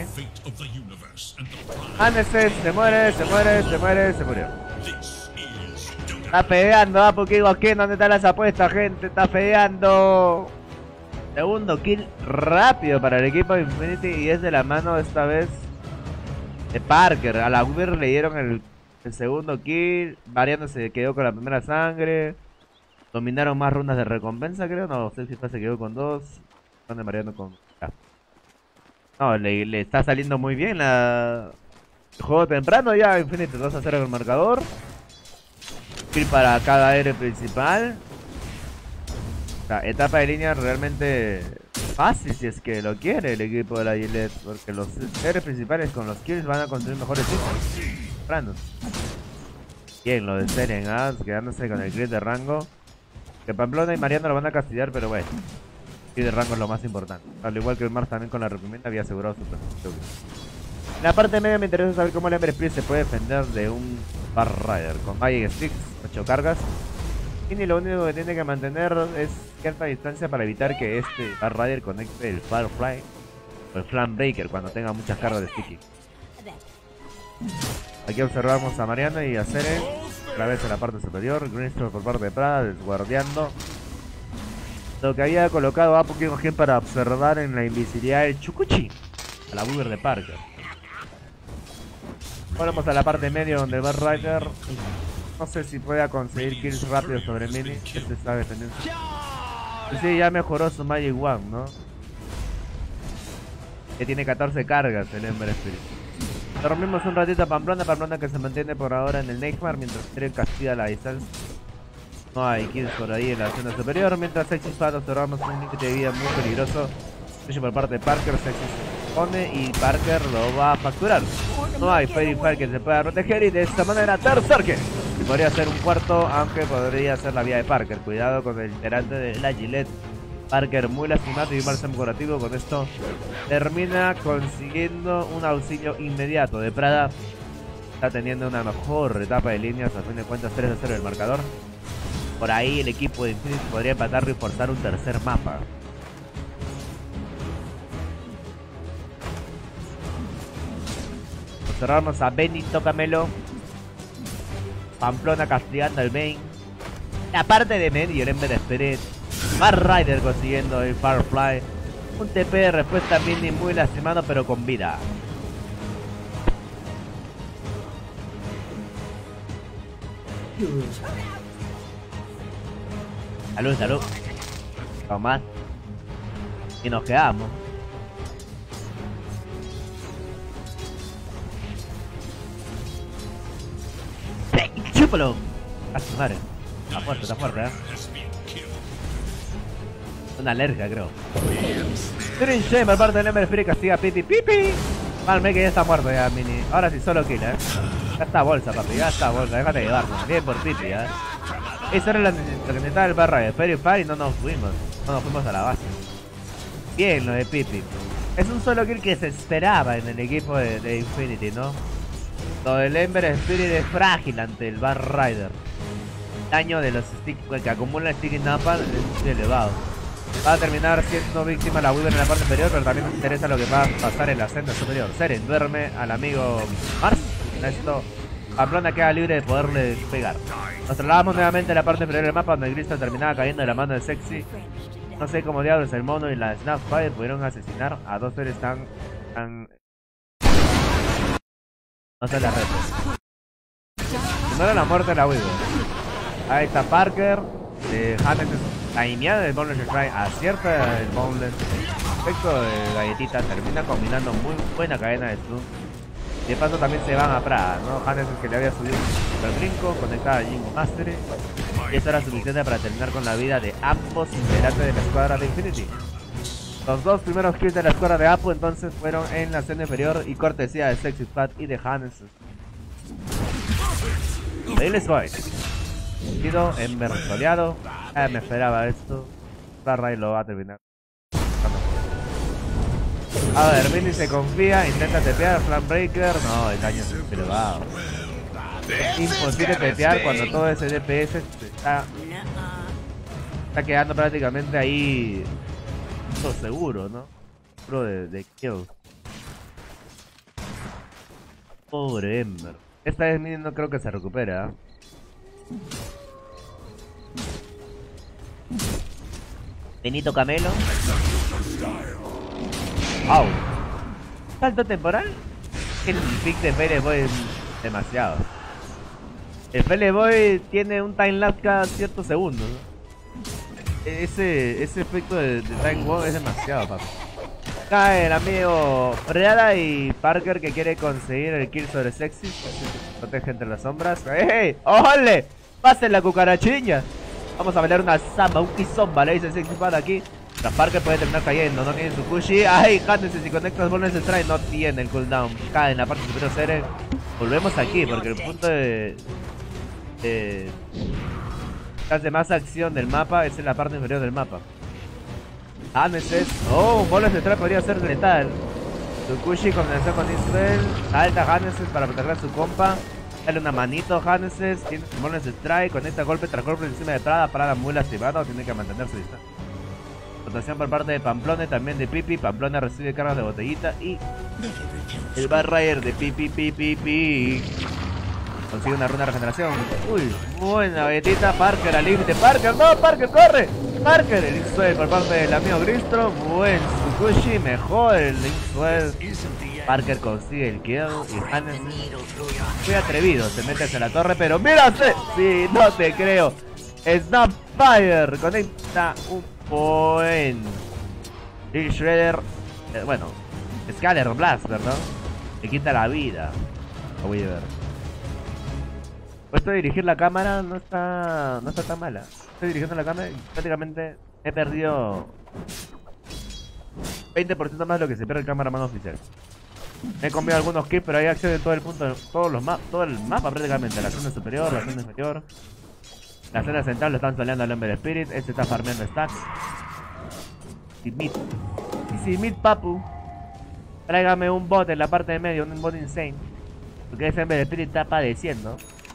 Aneses se muere, se muere, se muere, se murió. Está peleando Apu Okin, ¿dónde están las apuestas, gente? Está peleando. Segundo kill rápido para el equipo de Infinity y es de la mano esta vez de Parker. A la Uber le dieron el El segundo kill, Mariano se quedó con la primera sangre. Dominaron más rondas de recompensa, creo. No, Sexy se quedó con dos. Donde Mariano con... Ah. No, le, le está saliendo muy bien la... el juego temprano ya. Infinity dos a cero en el marcador. Kill para cada héroe principal. O sea, etapa de línea realmente fácil si es que lo quiere el equipo de la Gillette. Porque los héroes principales con los kills van a construir mejores ítems. Bien, lo de Seren, ¿ah? Quedándose con el crit de rango. Que Pamplona y Mariano lo van a castigar, pero bueno. El crit de rango es lo más importante. Al igual que el Mars también con la recomienda había asegurado su perfecto. En la parte media me interesa saber cómo el Ember Spirit se puede defender de un Bar Rider. Con Magic Sticks, ocho cargas. Y lo único que tiene que mantener es cierta distancia para evitar que este Bar Rider conecte el Firefly o el Flame Breaker cuando tenga muchas cargas de Sticky. Aquí observamos a Mariano y a Seren, otra vez en la parte superior. Greenstorm por parte de Prada, desguardiando. Lo que había colocado a Pokémon Gen para observar en la invisibilidad del Chukuchi, a la Uber de Parker. Volvemos a la parte media donde el Bar Rider no sé si pueda conseguir kills rápidos sobre Mini. Este está defendiendo. Y sí, ya mejoró su Magic One, ¿no? Que tiene catorce cargas el Ember Spirit. Dormimos un ratito a Pamplona, Pamplona que se mantiene por ahora en el Neymar mientras Eren castiga la distancia. No hay kills por ahí en la zona superior, mientras Sexy Fat observamos un límite de vida muy peligroso. Por parte de Parker, Sexy se pone y Parker lo va a facturar. No hay Fairy Fire que se pueda proteger y de esta manera tercer que podría ser un cuarto, aunque podría ser la vía de Parker. Cuidado con el integrante de la Gillette. Parker muy lastimado y Marcel curativo. Con esto termina consiguiendo un auxilio inmediato de Prada. Está teniendo una mejor etapa de líneas. A fin de cuentas tres a cero el marcador. Por ahí el equipo de Infinity podría empatar y forzar un tercer mapa. Observamos a Benito Camelo. Pamplona castigando al main. La parte de medio el Ember Spirit. Más Rider consiguiendo el Firefly. Un T P de respuesta mini muy lastimado pero con vida. Salud, salud. Vamos más. Y nos quedamos. ¡Chúpalo! A su madre. Está fuerte, está fuerte, eh. Una alergia, creo. Green Shame por parte del Ember Spirit castiga a Pipi. ¡Pipi! Malme que ya está muerto ya, Mini. Ahora sí, solo kill, eh. Ya está bolsa, papi. Ya está bolsa. Déjate llevarnos. Bien por Pipi, eh. Eso era lo que necesitaba el barra de Fairy Fire y no nos fuimos. No nos fuimos a la base. Bien lo de Pipi. Es un solo kill que se esperaba en el equipo de, de Infinity, ¿no? Todo el Ember Spirit es frágil ante el Bar Rider. Daño de los sticks que acumula Sticky Napalm es muy elevado. Va a terminar siendo víctima la Weaver en la parte inferior, pero también nos interesa lo que va a pasar en la senda superior. Seren duerme al amigo Mars. En esto, Pamplona queda libre de poderle pegar. Nos trasladamos nuevamente a la parte inferior del mapa, donde el Crystal terminaba cayendo de la mano de Sexy. No sé cómo diablos el mono y la Snapfire pudieron asesinar a dos seres tan... tan... No sé la red. Primero la muerte de la Weaver. Ahí está Parker. Eh, Hannes timeada del Boneless Strike. Acierta el Boneless. Efecto de galletita. Termina combinando muy buena cadena de stun. Y de paso también se van a Prada, ¿no? Hannes es que le había subido un super brinco. Conectada a Jingo Mastery. Y eso era suficiente para terminar con la vida de ambos integrantes de la escuadra de Infinity. Los dos primeros kills de la escuadra de Apu entonces fueron en la senda inferior y cortesía de Sexy Fat y de Hannes. Ahí les voy. Sido Ember soleado. Ah, me esperaba esto. Barra y lo va a terminar. A ver, Mini se confía, intenta tepear, Flanbreaker. No, el daño es elevado. Es imposible tepear cuando todo ese D P S está, está quedando prácticamente ahí. Todo seguro, ¿no? Seguro de, de kill. Pobre Ember. Esta vez Mini no creo que se recupere, ¿eh? Benito Camelo. Wow. Salto temporal. El pick de Fele Boy es demasiado. El Fele Boy tiene un time lapse cada ciertos segundos, ¿no? Ese, ese efecto de, de time walk es demasiado, papi. Cae el amigo Freada y Parker que quiere conseguir el kill sobre Sexy. Se protege entre las sombras. ¡Ey! ¡Ole! ¡Pasen la cucarachiña! Vamos a bailar una samba, un kizomba, le dice Sexy Fat aquí. La Parker puede terminar cayendo, no tiene su Kushi. ¡Ay! Hannes, si conectas Bonus Strike, no tiene el cooldown. Cae en la parte superior Seren. Volvemos aquí porque el punto de... de... de más acción del mapa es en la parte inferior del mapa. Hannes es... Oh, un Bonus Strike podría ser letal. Su Kushi combinación con Israel. Alta Hannes para proteger a su compa. Dale una manito, Hannes. Tiene su Bonus Strike. Conecta golpe tras golpe encima de Prada. Prada muy lastimado. Tiene que mantener su distancia. Rotación por parte de Pamplona y también de Pipi. Pamplona recibe cargas de botellita. Y el Bar Rider de Pipi, Pipi, Pipi. Consigue una runa de regeneración. Uy, buena galletita. Parker al límite. Parker, no, Parker, corre. Parker, el Link por parte del amigo Gristro. Buen Tsukushi, mejor el Link. Parker consigue el kill y Hannes muy atrevido, se mete hacia la torre, pero mírase, sí, no te creo. Snapfire conecta un buen Bill Shredder, eh, bueno, Scaler Blaster, ¿no? Le quita la vida a Weaver. Puesto de dirigir la cámara no está, no está tan mala. Estoy dirigiendo la cámara y prácticamente he perdido veinte por ciento más de lo que se pierde el cameraman oficial. Me he comido algunos kills, pero hay acción de todo el punto, todos los mapas, todo el mapa prácticamente. La zona superior, la zona inferior. La zona central lo están soleando al Ember Spirit. Este está farmeando stacks. Y mid. Y si mid, papu. Tráigame un bot en la parte de medio, un bot insane. Porque ese Ember Spirit está padeciendo.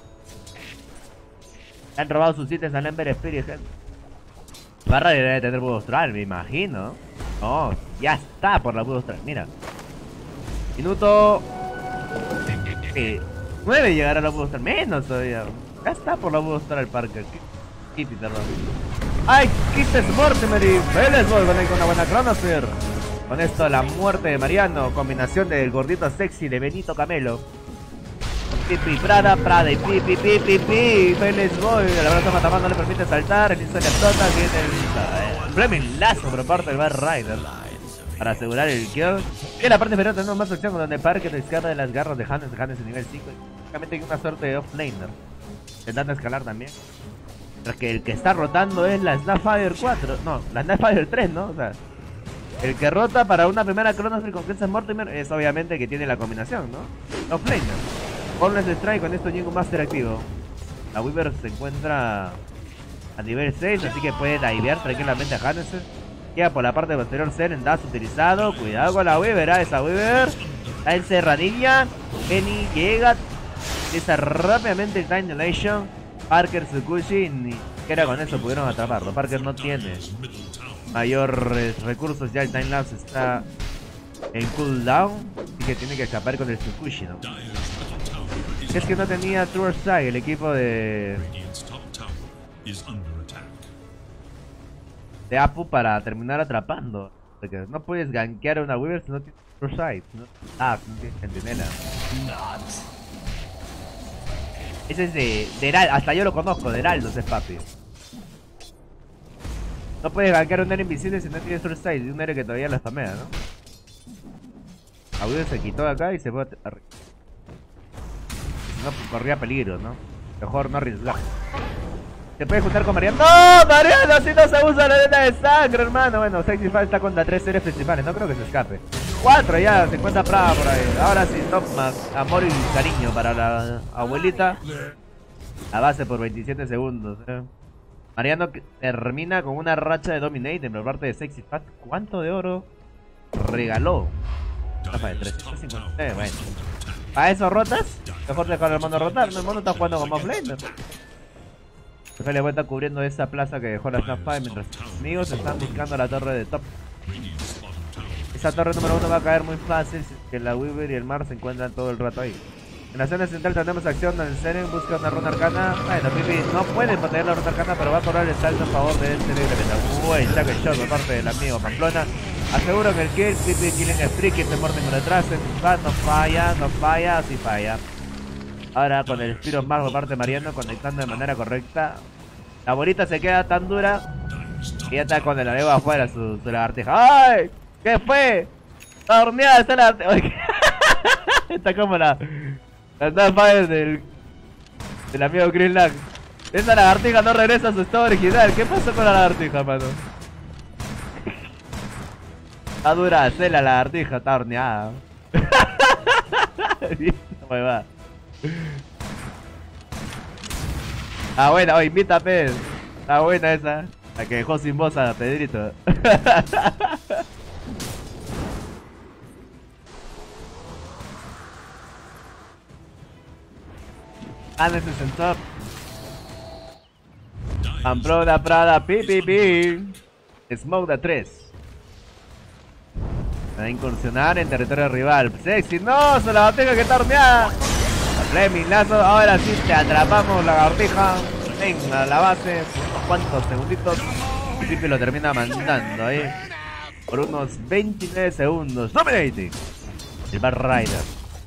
Le han robado sus ítems al Ember Spirit, gente. Barra debe tener Budo Austral, me imagino. No, ya está por la Budo Austral, mira. Minuto eh, nueve llegará la Budo Austral, menos todavía. Ya está por la Budo Austral el Parker. Kitty, perdón. ¡Ay! Quites Mortimer y Vélez Boy con una buena Chronosphere. Con esto la muerte de Mariano, combinación del gordito sexy de Benito Camelo. Pipi, Prada, Prada y Pipi, Pipi, Pipi. Vélez Boy. El abrazo matamán no le permite saltar. El insta le explota. Viene el Fleming Lazo por parte del Bar Rider para asegurar el kill. Y en la parte inferior tenemos más acción donde Parker escapa de las garras de Hannes. Hannes en nivel cinco. Básicamente hay una suerte de offlaner intentando escalar también. Mientras que el que está rotando es la Snapfire cuatro. No, la Snapfire tres, ¿no? O sea, el que rota para una primera Chronosphere con Crescent Mortimer es obviamente que tiene la combinación, ¿no? Offlaner. Boneless Strike con esto Jingu Master activo. La Weaver se encuentra a nivel seis, así que puede divear tranquilamente a Hannes. Queda por la parte posterior Seren, Dash utilizado. Cuidado con la Weaver, ¿eh? Esa Weaver está encerradilla. Penny llega, utiliza rápidamente el Time Dilation. Parker, Tsukushi, ni siquiera con eso pudieron atraparlo. Parker no tiene mayores recursos, ya el Time Lapse está en cooldown, así que tiene que escapar con el Tsukushi, ¿no? Es que no tenía True Strike el equipo de de Apu para terminar atrapando, porque no puedes gankear a una Weaver si no tienes True Strike, si no, ah, si no tienes Centinela. Ese es de, de Heraldo, hasta yo lo conozco, de Heraldo ese es papi. No puedes gankear a un héroe invisible si no tienes True Strike, y un héroe que todavía lo spamea, ¿no? La Weaver se quitó de acá y se fue a... No corría peligro, ¿no? Mejor no arriesgar. ¿Se puede juntar con Mariano? ¡No! ¡Mariano! Si no se usa la arena de sangre, hermano. Bueno, Sexy Fan está contra tres seres principales. No creo que se escape. Cuatro ya, se encuentra Prada por ahí. Ahora sí, Topma, amor y cariño para la abuelita. La base por veintisiete segundos, eh. Mariano termina con una racha de Dominate por parte de Sexy Fat. ¿Cuánto de oro regaló? Tapa de trescientos cincuenta. Eh, bueno. ¿A eso rotas? Mejor dejar al mono rotar. No, el mono está jugando como offlaner. F L está cubriendo esa plaza que dejó la Snapfire mientras los amigos están buscando la torre de top. Esa torre número uno va a caer muy fácil si que la Weaver y el Mar se encuentran todo el rato ahí. En la zona central tenemos acción donde el Seren busca una runa arcana. Bueno, Pipi no puede proteger la runa arcana, pero va a cobrar el salto a favor de este libre meta. Buen jack and shot por parte del amigo Pamplona. Aseguro que el kill, Pipi killing spree, que se muerde por detrás. No falla, no falla, sí falla. Ahora con el Spirit Mark por parte de Mariano, conectando de manera correcta. La bolita se queda tan dura que ya está con el alevo afuera su, su lagartija. ¡Ay! ¿Qué fue? Está horneada, está la lagartija. Está como la... La Snapfire del... del amigo Chris Lang. Esa lagartija no regresa a su estado original. ¿Qué pasó con la lagartija, mano? Está dura, sé la lagartija, está horneada. No me va. Ah, buena, oh, invita a Pedro. Está buena esa. La que dejó sin voz a Pedrito. Hannes se sentó. Pamplona, Prada, pi, pi, pi. Smoke da tres. Va a incursionar en territorio rival. Sexy, no, se la lagartija que está horneada. Fleming Lazo, ahora sí te atrapamos, lagartija. Venga, a la base. Unos cuantos segunditos. Y Pipi lo termina mandando ahí. Por unos veintinueve segundos. Dominating. El Bar Rider.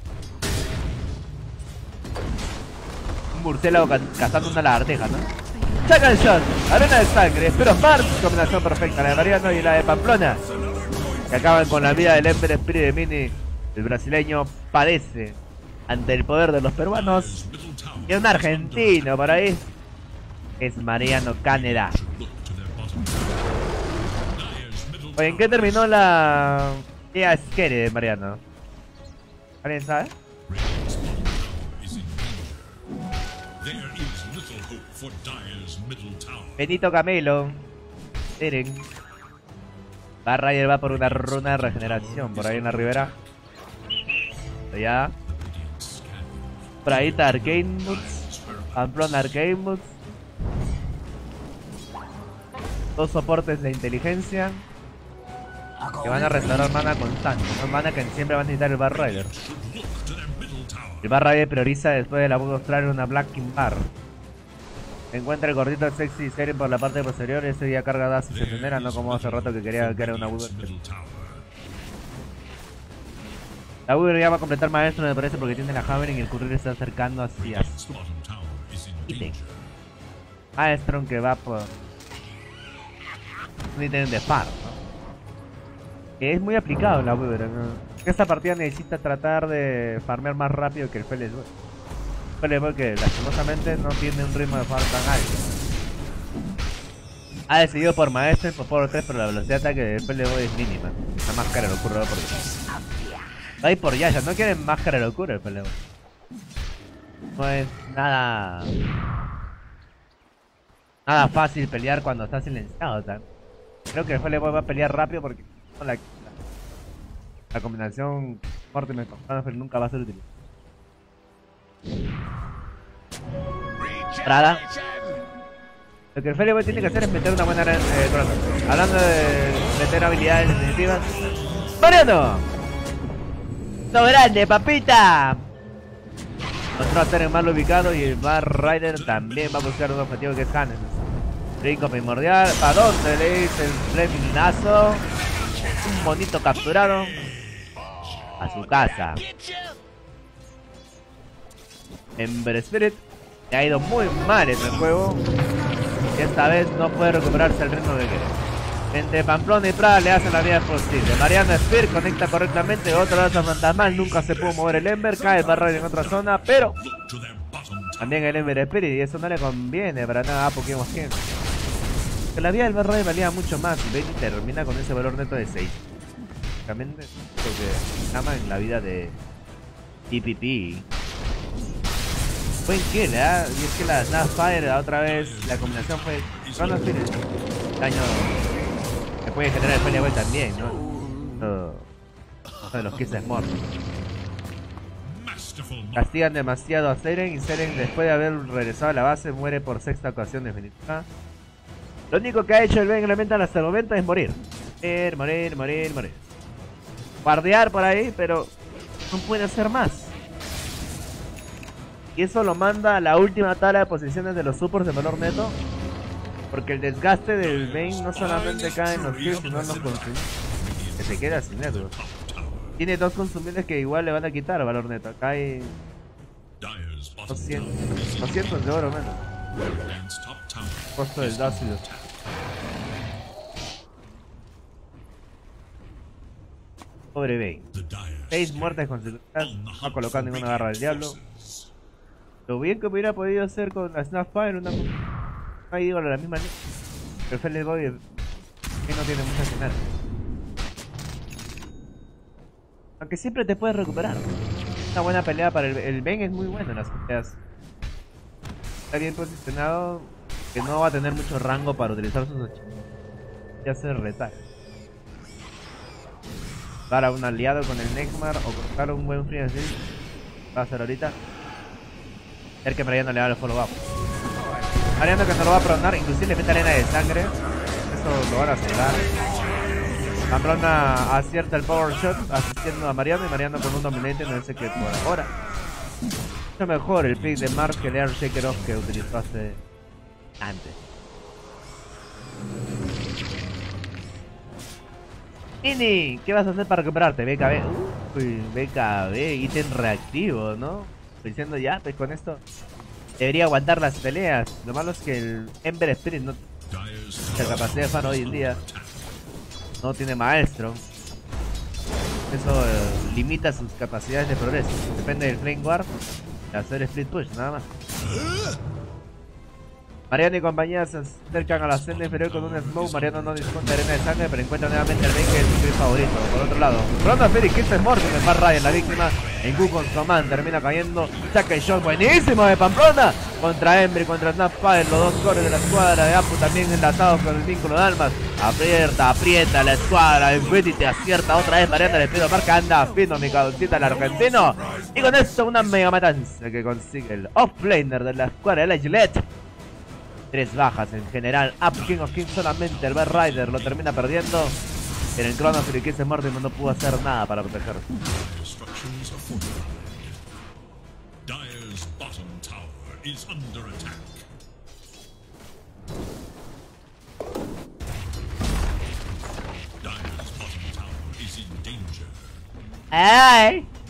Un murciélago ca cazando una lagartija, ¿no? Jack and shot, arena de sangre, pero Mars, combinación perfecta, la de Mariano y la de Pamplona, que acaban con la vida del Ember Spirit de Mini. El brasileño padece ante el poder de los peruanos. Y un argentino por ahí es Mariano Caneda. Oye, ¿en qué terminó la Ea Skere de Mariano? ¿Alguien sabe? Benito Camelo. Eren. Barrier va por una runa de regeneración. Por ahí en la ribera. Allá. Por ahí está Arcane Boots. Pamplona Arcane Boots. Dos soportes de inteligencia que van a restaurar mana constante. Son mana que siempre van a necesitar el Bar Rider. El Bar Rider prioriza después de la Bug Australia una Black King Bar. Encuentra el gordito Sexy Seren por la parte posterior. Ese día carga das y se genera, no como hace rato que quería que era una Bug. La Uber ya va a completar maestro, me parece, porque tiene la Hammer y el courier está acercando hacia su ítem. Maestro que va por un ítem de par, ¿no? Que es muy aplicado la Uber, ¿no? Esta partida necesita tratar de farmear más rápido que el F L S Boy. El F L S Boy que lastimosamente no tiene un ritmo de farm tan alto. Ha decidido por maestro y por Power tres, pero la velocidad de ataque de F L S Boy es mínima. La máscara lo ocurre por eso. Va a ir por Yasha, no quieren máscara locura el F L S Boy. No es nada Nada fácil pelear cuando está silenciado, ¿sabes? Creo que el F L S Boy va a pelear rápido porque la, la, la combinación Mortimer con Hanfer nunca va a ser útil. Prada. Lo que el F L S Boy tiene que hacer es meter una buena eh, hablando de meter habilidades definitivas. ¡Mariano! ¡No grande, papita! Otro Teren mal ubicado y el Bar Rider también va a buscar un objetivo que es Hannes. Brinco primordial. ¿Para dónde le dice el fleminazo? Un bonito capturado. A su casa. Ember Spirit le ha ido muy mal en el juego. Y esta vez no puede recuperarse el ritmo de guerra. Entre Pamplona y Prada le hacen la vida posible. Mariana Spear conecta correctamente. Otro lazo fantasmal. Nunca se pudo mover el Ember. Cae el barrio en otra zona. Pero también el Ember Spirit. Y eso no le conviene para nada a Pokémon Skin. Que la vida del barrio valía mucho más. Y Benny termina con ese valor neto de seis. Básicamente lo que se llama en la vida de P P P. Buen kill, ¿eh? Y es que la Snapfire la otra vez. La combinación fue Chrono Spirit. Daño que puede generar el F L S Boy también, ¿no? Uno de los kills es muerto. Castigan demasiado a Seren y Seren, después de haber regresado a la base, muere por sexta ocasión definitiva. Lo único que ha hecho el Ben Elemental hasta el momento es morir. Morir, morir, morir, morir. Guardear por ahí, pero no puede hacer más. Y eso lo manda a la última tabla de posiciones de los supports de valor neto. Porque el desgaste del main no solamente cae en los kills, sino en los consumibles. Que se queda sin neto. Tiene dos consumibles que igual le van a quitar valor neto. Acá hay doscientos, doscientos de oro menos. Costo del ácido. Pobre Bane. Seis muertes consecutivas. No va colocando ninguna garra del diablo. Lo bien que hubiera podido hacer con la Snapfire, una... ahí digo la misma. El F L S Boy que no tiene mucha señal. Aunque siempre te puedes recuperar. Una buena pelea para el, el Ben es muy bueno en las peleas. Está bien posicionado, que no va a tener mucho rango para utilizar sus ocho. Ya se retira. Para un aliado con el Nextmar o colocar un buen free así. Va a hacer ahorita. Ver que Mariano le da el follow up. Mariano que no lo va a pronar, inclusive le mete arena de sangre. Eso lo van a asegurar. Pamplona acierta el power shot asistiendo a Mariano y Mariano con un dominante no sé qué por ahora. Mucho mejor el pick de Mark que el Air Shaker Off que utilizó hace antes. Ini, ¿qué vas a hacer para recuperarte? B K B. Uy, B K B, ítem reactivo, ¿no? Diciendo ya, pues con esto debería aguantar las peleas. Lo malo es que el Ember Spirit no tiene capacidad de fan hoy en día. No tiene maestro. Eso eh, limita sus capacidades de progreso. Depende del Flame Guard de hacer split push, nada más. Mariano y compañía se acercan a la senda inferior con un smoke. Mariano no dispone de arena de sangre, pero encuentra nuevamente al Ben, que es su kill favorito. Por otro lado, Chrono Spirit, Kill es muerto en el Far Ryan, la víctima. En Q con Soman termina cayendo. Saca el shot buenísimo de Pamplona contra Ember, contra Snapfire. Los dos cores de la escuadra de Apu también enlazados con el vínculo de almas. Aprieta, aprieta la escuadra. Infinity acierta otra vez. Mariano le pido marca. Anda fino mi caudita el argentino. Y con esto una mega matanza que consigue el offlaner de la escuadra de la Gillette. Tres bajas en general. Up King of King solamente el Bad Rider lo termina perdiendo. En el Chrono Trigger que se muerde no pudo hacer nada para protegerse. ¡Ay!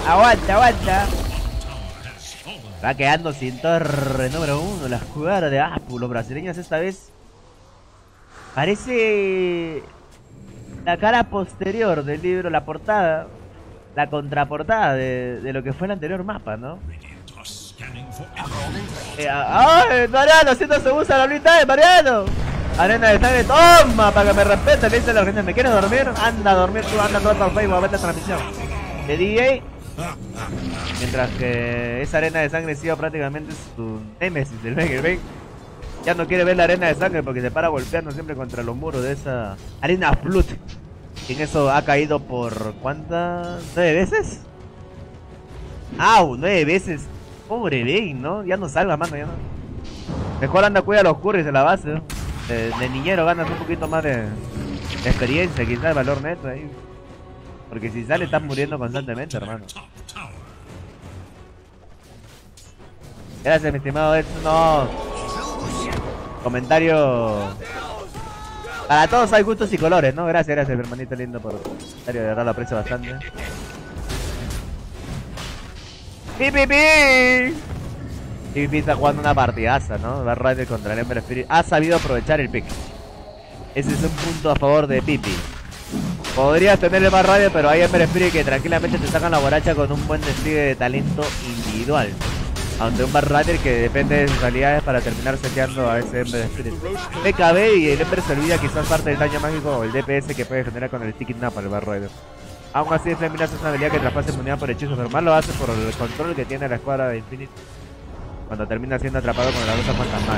Aguanta, aguanta. Va quedando sin torre número uno. La jugada de Apu. Los brasileños esta vez. Parece la cara posterior del libro, la portada. La contraportada de, de lo que fue el anterior mapa, ¿no? Eh, ¡Ay! Mariano, haciendo se usa la habilidad de Mariano. Arena de sangre, toma, para que me respete. Le dice la gente, ¿me quieres dormir? Anda a dormir tú, anda todo por Facebook, vete a transmisión de D J. Mientras que esa arena de sangre ha sido prácticamente su némesis del Mega Man. Ya no quiere ver la arena de sangre porque se para golpeando siempre contra los muros de esa arena Flut. Y en eso ha caído por ¿cuántas? ¿Nueve veces? ¡Au! Nueve veces. Pobre Bane, ¿no? Ya no salga, mano, ya no. Mejor anda, cuida los curries de la base, ¿no? De, de niñero ganas un poquito más de, de experiencia, quizás el valor neto ahí. Porque si sale estás muriendo constantemente, hermano. Gracias, mi estimado Edson. No. Comentario. Para todos hay gustos y colores, ¿no? Gracias, gracias, hermanito lindo, por el comentario. De verdad lo aprecio bastante. ¡Pi, pi, pi! P P está jugando una partidaza, ¿no? Dark Rider contra el Ember Spirit. Ha sabido aprovechar el pick. Ese es un punto a favor de Pipi. Podrías tener el Dark Rider, pero hay Ember Spirit que tranquilamente te sacan la guaracha con un buen despliegue de talento individual. Ante un Dark Rider que depende de sus habilidades para terminar seteando a ese Ember Spirit. P K B y el Ember se olvida quizás parte del daño mágico o el D P S que puede generar con el Sticky Nap al Dark Rider. Aún así, Fleminas es una habilidad que traspasa inmunidad por hechizos, pero más lo hace por el control que tiene la escuadra de Infinite cuando termina siendo atrapado con la rosa fantasmal.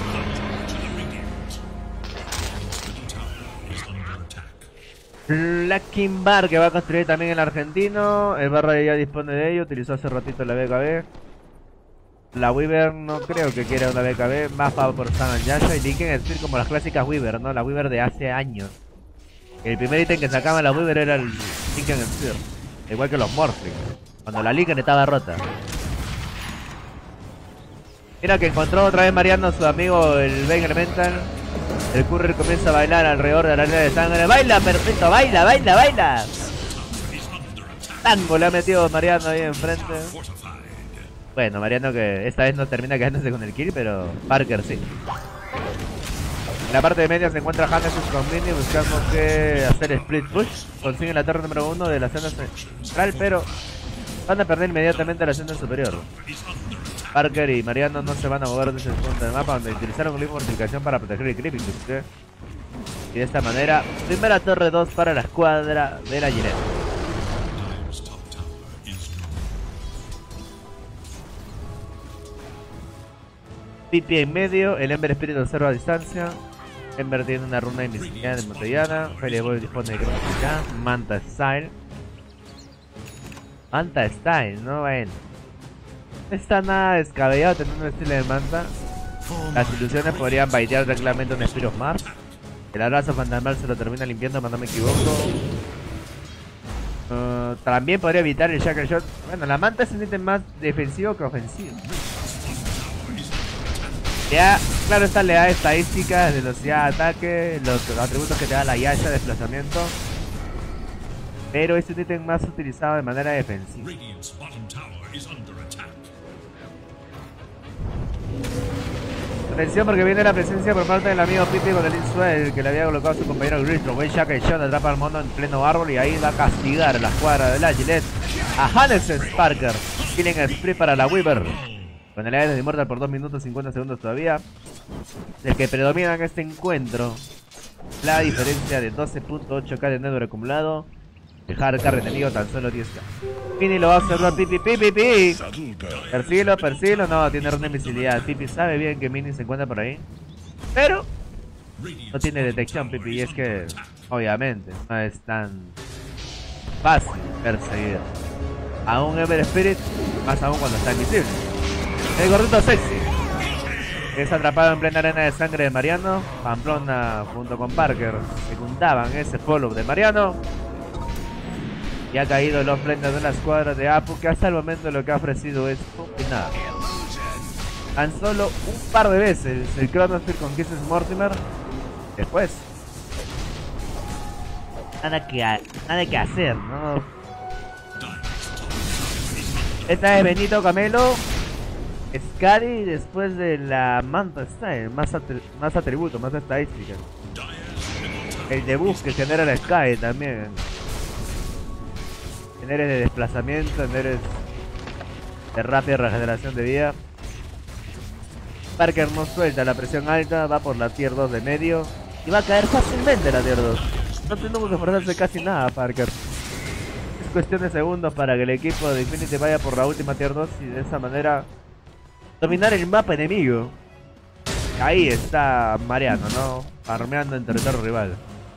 Lacking Bar que va a construir también el argentino. El barra ya dispone de ello. Utilizó hace ratito la B K B. La Weaver no creo que quiera una B K B. Más para por San Yasha y Linken Spear como las clásicas Weaver, ¿no? La Weaver de hace años. El primer ítem que sacaba la Weaver era el Linken Spear. Igual que los Morphling. Cuando la Linken estaba rota. Mira que encontró otra vez Mariano a su amigo el Bane Elemental. El Courier comienza a bailar alrededor de la arena de sangre. ¡Baila, perfecto! ¡Baila, baila, baila! Tango le ha metido Mariano ahí enfrente. Bueno, Mariano que esta vez no termina quedándose con el kill, pero Parker sí. En la parte de media se encuentra Hannes con Mini buscando que hacer split push. Consiguen la torre número uno de la senda central, pero van a perder inmediatamente la senda superior. Parker y Mariano no se van a mover desde el punto del mapa donde utilizaron un fortificación para proteger el creep, inclusive. Y de esta manera, primera torre dos para la escuadra de la Gillette. Pipi en medio, el Ember Spirit observa a distancia. Ember tiene una runa de invisibilidad de Montellana. Fireboy dispone de creatividad. Manta Style. Manta Style, no bueno. No está nada descabellado tener un estilo de Manta. Las ilusiones podrían baitear tranquilamente un Spear of Mars. El abrazo fantasmal se lo termina limpiando, pero no me equivoco. Uh, también podría evitar el Shackle Shot. Bueno, la Manta es un ítem más defensivo que ofensivo. Ya, claro, esta le da estadísticas, velocidad de ataque, los atributos que te da la Yasha, desplazamiento. Pero es un ítem más utilizado de manera defensiva. Atención porque viene la presencia por parte del amigo Pipi con el Inswell que le había colocado a su compañero Gristro. Buen Shackle Shot, atrapa al mono en pleno árbol y ahí va a castigar a la escuadra de la Gillette a Hannes Parker. Killing Spree para la Weaver. Con el aire de Immortal por dos minutos cincuenta segundos todavía. El que predomina en este encuentro. La diferencia de doce punto ocho K de network acumulado. El hardcore enemigo tan solo diez K. Pini lo va a observar. Pipi, pipi, pipi. Persilo, persilo. No, tiene ronda de invisibilidad. Pipi sabe bien que Mini se encuentra por ahí. Pero no tiene detección, Pipi. Y es que, obviamente, no es tan fácil perseguir a un Ember Spirit. Más aún cuando está invisible. El gordito sexy es atrapado en plena arena de sangre de Mariano. Pamplona junto con Parker secundaban ese follow de Mariano. Y ha caído los offlaner de la escuadra de Apu, que hasta el momento lo que ha ofrecido es poco y nada. Tan solo un par de veces el Chronosphere con Kisses Mortimer. Después nada que, nada que hacer, ¿no? Esta es Benito Camelo, Scary después de la Manta Style, más, atri más atributos, más estadísticas. El debug que genera la Sky también. Generes de desplazamiento, generes de rápida regeneración de vida. Parker no suelta la presión alta, va por la tier dos de medio y va a caer fácilmente la tier dos. No tenemos que esforzarse casi nada, Parker. Es cuestión de segundos para que el equipo de Infinity vaya por la última tier dos y de esa manera dominar el mapa enemigo. Ahí está Mariano, ¿no? Farmeando en territorio rival.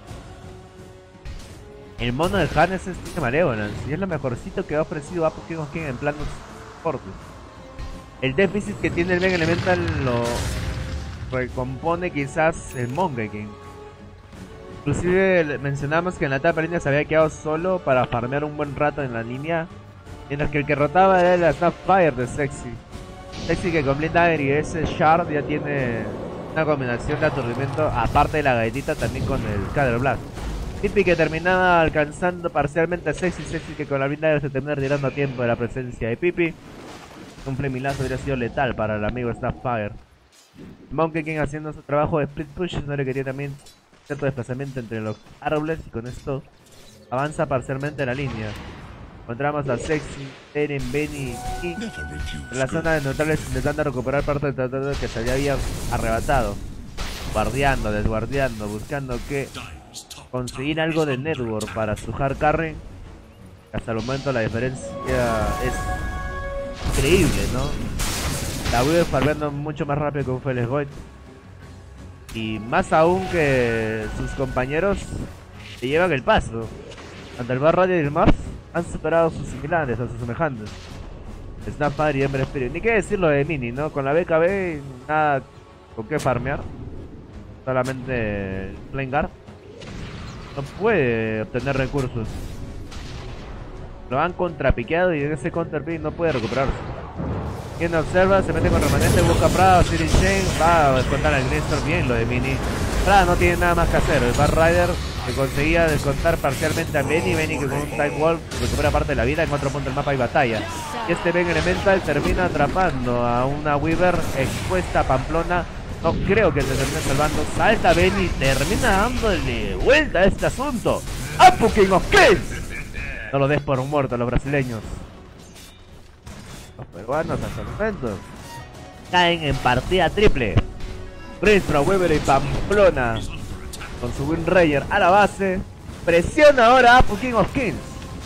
El mono de Hannes es tiene Malevolence y es lo mejorcito que ha ofrecido a Pokémon King en planos cortos. El déficit que tiene el Mega Elemental lo recompone quizás el Monkey King. Inclusive mencionamos que en la etapa línea se había quedado solo para farmear un buen rato en la línea, mientras que el que rotaba era el Snapfire de Sexy. Sexy que con Blind Dagger y ese Shard ya tiene una combinación de aturdimiento, aparte de la galletita también con el Scattered Blast. Pippi que terminaba alcanzando parcialmente a Sexy, Sexy que con la Blind Dagger se termina retirando a tiempo de la presencia de Pippi. Un flemilazo hubiera sido letal para el amigo Snapfire. Monkey King haciendo su trabajo de split push, no le quería también cierto desplazamiento entre los árboles y con esto avanza parcialmente la línea. Encontramos a Sexy, Eren, Benny y en la zona de neutrales intentando recuperar parte del tratado que se había arrebatado, guardiando, desguardiando, buscando que conseguir algo de network para su hard carry. Hasta el momento la diferencia es increíble, ¿no? La Weaver farmeando mucho más rápido que un Feles Void. Y más aún que sus compañeros se llevan el paso. Ante el Bar Radio y el Mars han superado a sus similares, a sus semejantes. Snapfire y Ember Spirit. Ni qué decirlo de Mini, ¿no? Con la B K B nada con qué farmear. Solamente el Flame Guard. No puede obtener recursos. Lo han contrapiqueado y en ese counterpick no puede recuperarse. Quien observa, se mete con remanente, busca Prada, City Chain, va a descontar al Greenstorm. Bien lo de Mini. Prada no tiene nada más que hacer. El Bar Rider que conseguía descontar parcialmente a Benny. Benny que con un Time Wolf recupera parte de la vida. En otro punto del mapa hay batalla. Y este Ben Elemental termina atrapando a una Weaver expuesta a Pamplona. No creo que se termine salvando. Salta Benny, termina dándole vuelta a este asunto. ¡Apu King of Kings! No lo des por muerto a los brasileños. Los peruanos hasta el momento caen en partida triple. Greenstorm, Weaver y Pamplona con su Wind Ranger a la base. Presiona ahora a Apu King of Kings.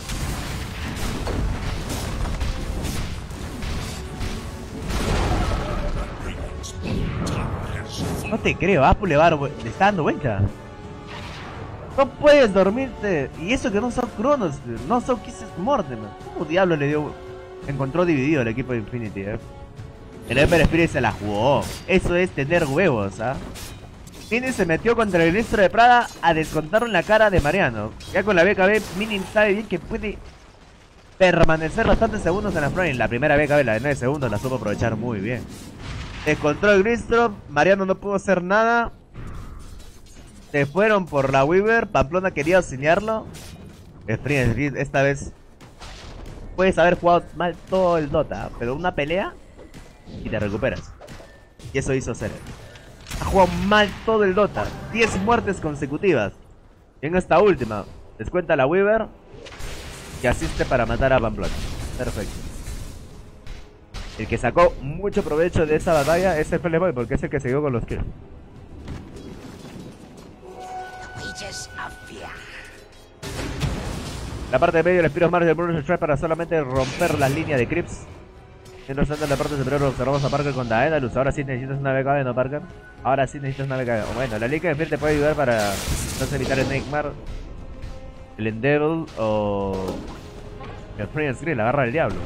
No te creo, Apu le, va, le está dando vuelta. No puedes dormirte. Y eso que no son Cronos, no son Kisses Mortimer. ¿Cómo diablo le dio? Encontró dividido el equipo de Infinity, eh. El Ember Spirit se la jugó. Eso es tener huevos, ¿ah? Mini se metió contra el ministro de Prada a descontar en la cara de Mariano. Ya con la B K B, Mini sabe bien que puede permanecer bastantes segundos en la front. La primera B K B, la de nueve segundos, la supo aprovechar muy bien. Descontró el Greenstorm, Mariano no pudo hacer nada. Se fueron por la Weaver, Pamplona quería auxiliarlo. Sprint, esta vez puedes haber jugado mal todo el Dota, pero una pelea y te recuperas. Y eso hizo Seren. Ha jugado mal todo el Dota, diez muertes consecutivas. Y en esta última, descuenta la Weaver y asiste para matar a Pamplona. Perfecto. El que sacó mucho provecho de esa batalla es el Feleboy, porque es el que siguió con los kills. La parte de medio, el Spirit March del Bruce Strike para solamente romper las líneas de Crips. Mientras tanto en la parte superior observamos a Parker con Daedalus. Ahora sí necesitas una B K B, ¿no, Parker? Ahora sí necesitas una B K B. Bueno, la Liga de Field te puede ayudar para entonces evitar el Nightmare, el Endeavor o el Free Screen, la garra del diablo.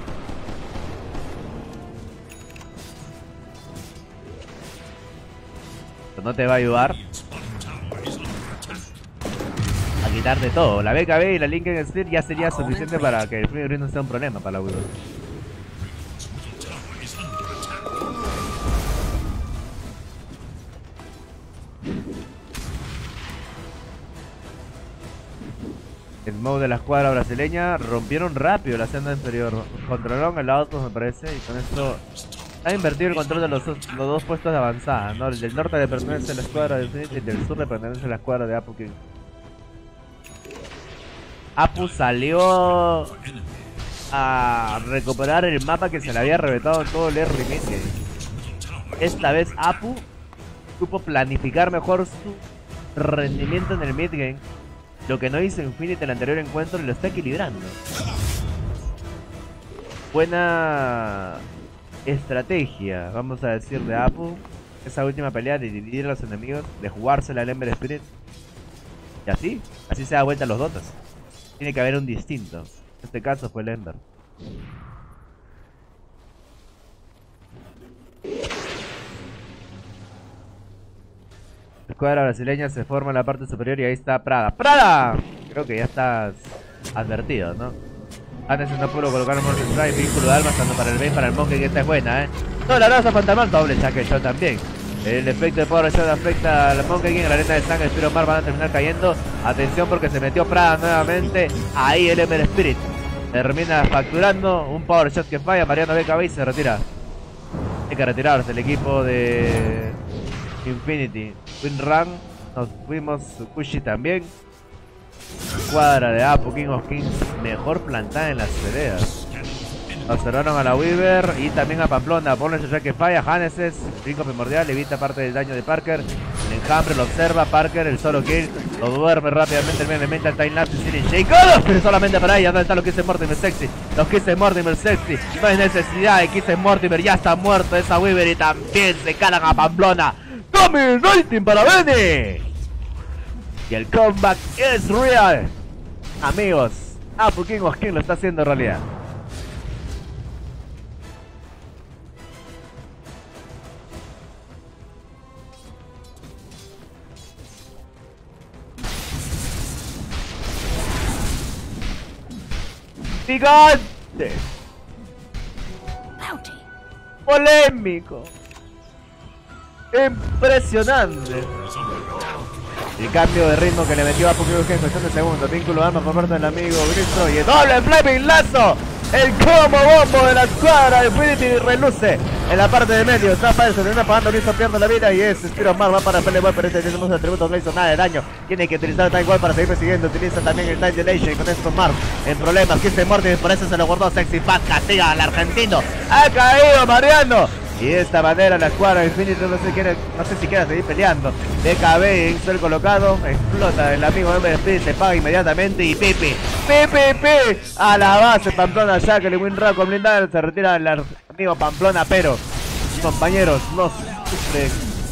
Pero no te va a ayudar a quitarte todo. La B K B y la Lincoln Spear ya sería suficiente para que el Free Screen no sea un problema para la Widow. smoke de la escuadra brasileña. Rompieron rápido la senda inferior. Controlaron el outpost, me parece. Y con esto ha invertido el control de los, los dos puestos de avanzada, ¿no? El del norte le pertenece a la escuadra de Infinity y el del sur le pertenece a la escuadra de Apu King. Apu salió a recuperar el mapa que se le había reventado en todo el early mid game. Esta vez Apu supo planificar mejor su rendimiento en el mid game. Lo que no hizo Infinity en el anterior encuentro y lo está equilibrando. Buena estrategia, vamos a decir, de Apu. Esa última pelea de dividir a los enemigos, de jugársela al Ember Spirit. Y así, así se da vuelta a los dotas. Tiene que haber un distinto. En este caso fue el Ember. La escuadra brasileña se forma en la parte superior y ahí está Prada. ¡Prada! Creo que ya estás advertido, ¿no? Antes no pudo colocar un Mortal Strike, vínculo de almas tanto para el Bane para el Monkey, que esta es buena, ¿eh? No, la raza fantasmal, doble Shackle Shot también. El efecto de Power Shot afecta al Monkey King en la arena de sangre. Spiro Mar van a terminar cayendo. Atención porque se metió Prada nuevamente. Ahí el Ember Spirit termina facturando un Power Shot que falla. Mariano B K B y se retira. Hay que retirarse el equipo de Infinity. Win Run, nos fuimos. Tsukushi también. Cuadra de Apu, King of Kings, mejor plantada en las peleas. Observaron a la Weaver y también a Pamplona. Ponle ya que falla. Hanneses, brinco primordial, evita parte del daño de Parker. El enjambre lo observa. Parker, el solo kill, lo duerme rápidamente. El elemento al timelapse y Silly Shake. ¡Oh! Pero solamente para ella. ¿Dónde está lo que hizo Mortimer Sexy? Los que hizo Mortimer Sexy. No hay necesidad de que hizo Mortimer. Ya está muerto esa Weaver y también se calan a Pamplona. ¡Tome rating para Benny! Y el comeback es real. Amigos, Apu King of King lo está haciendo realidad. Gigante. Polémico. Impresionante. El cambio de ritmo que le metió a Pokémon en cuestión de segundos. Vínculo de armas por parte del amigo Griso. Y el doble flaming lazo. El combo bombo de la escuadra de Infinity reluce en la parte de medio. Zappa se termina pagando. Griso pierde la vida. Y es Spiro Mar va para Peleboy. Pero este tenemos el atributo. No hizo nada de daño. Tiene que utilizar el Time Wall para seguir persiguiendo. Utiliza también el Time Delation. Y con esto Mar en problemas. Quise Morty. Por eso se lo guardó Sexy Pat. Castiga al argentino. Ha caído Mariano. Y de esta manera la escuadra de Infinity no sé, quiere, no sé si quiere seguir peleando. D K B en ser colocado. Explota el amigo Ember Spirit. Se paga inmediatamente. Y Pepe. Pepe Pepe. A la base. Pamplona Shackle. Win Rock con blindado. Se retira el amigo Pamplona. Pero compañeros no sufren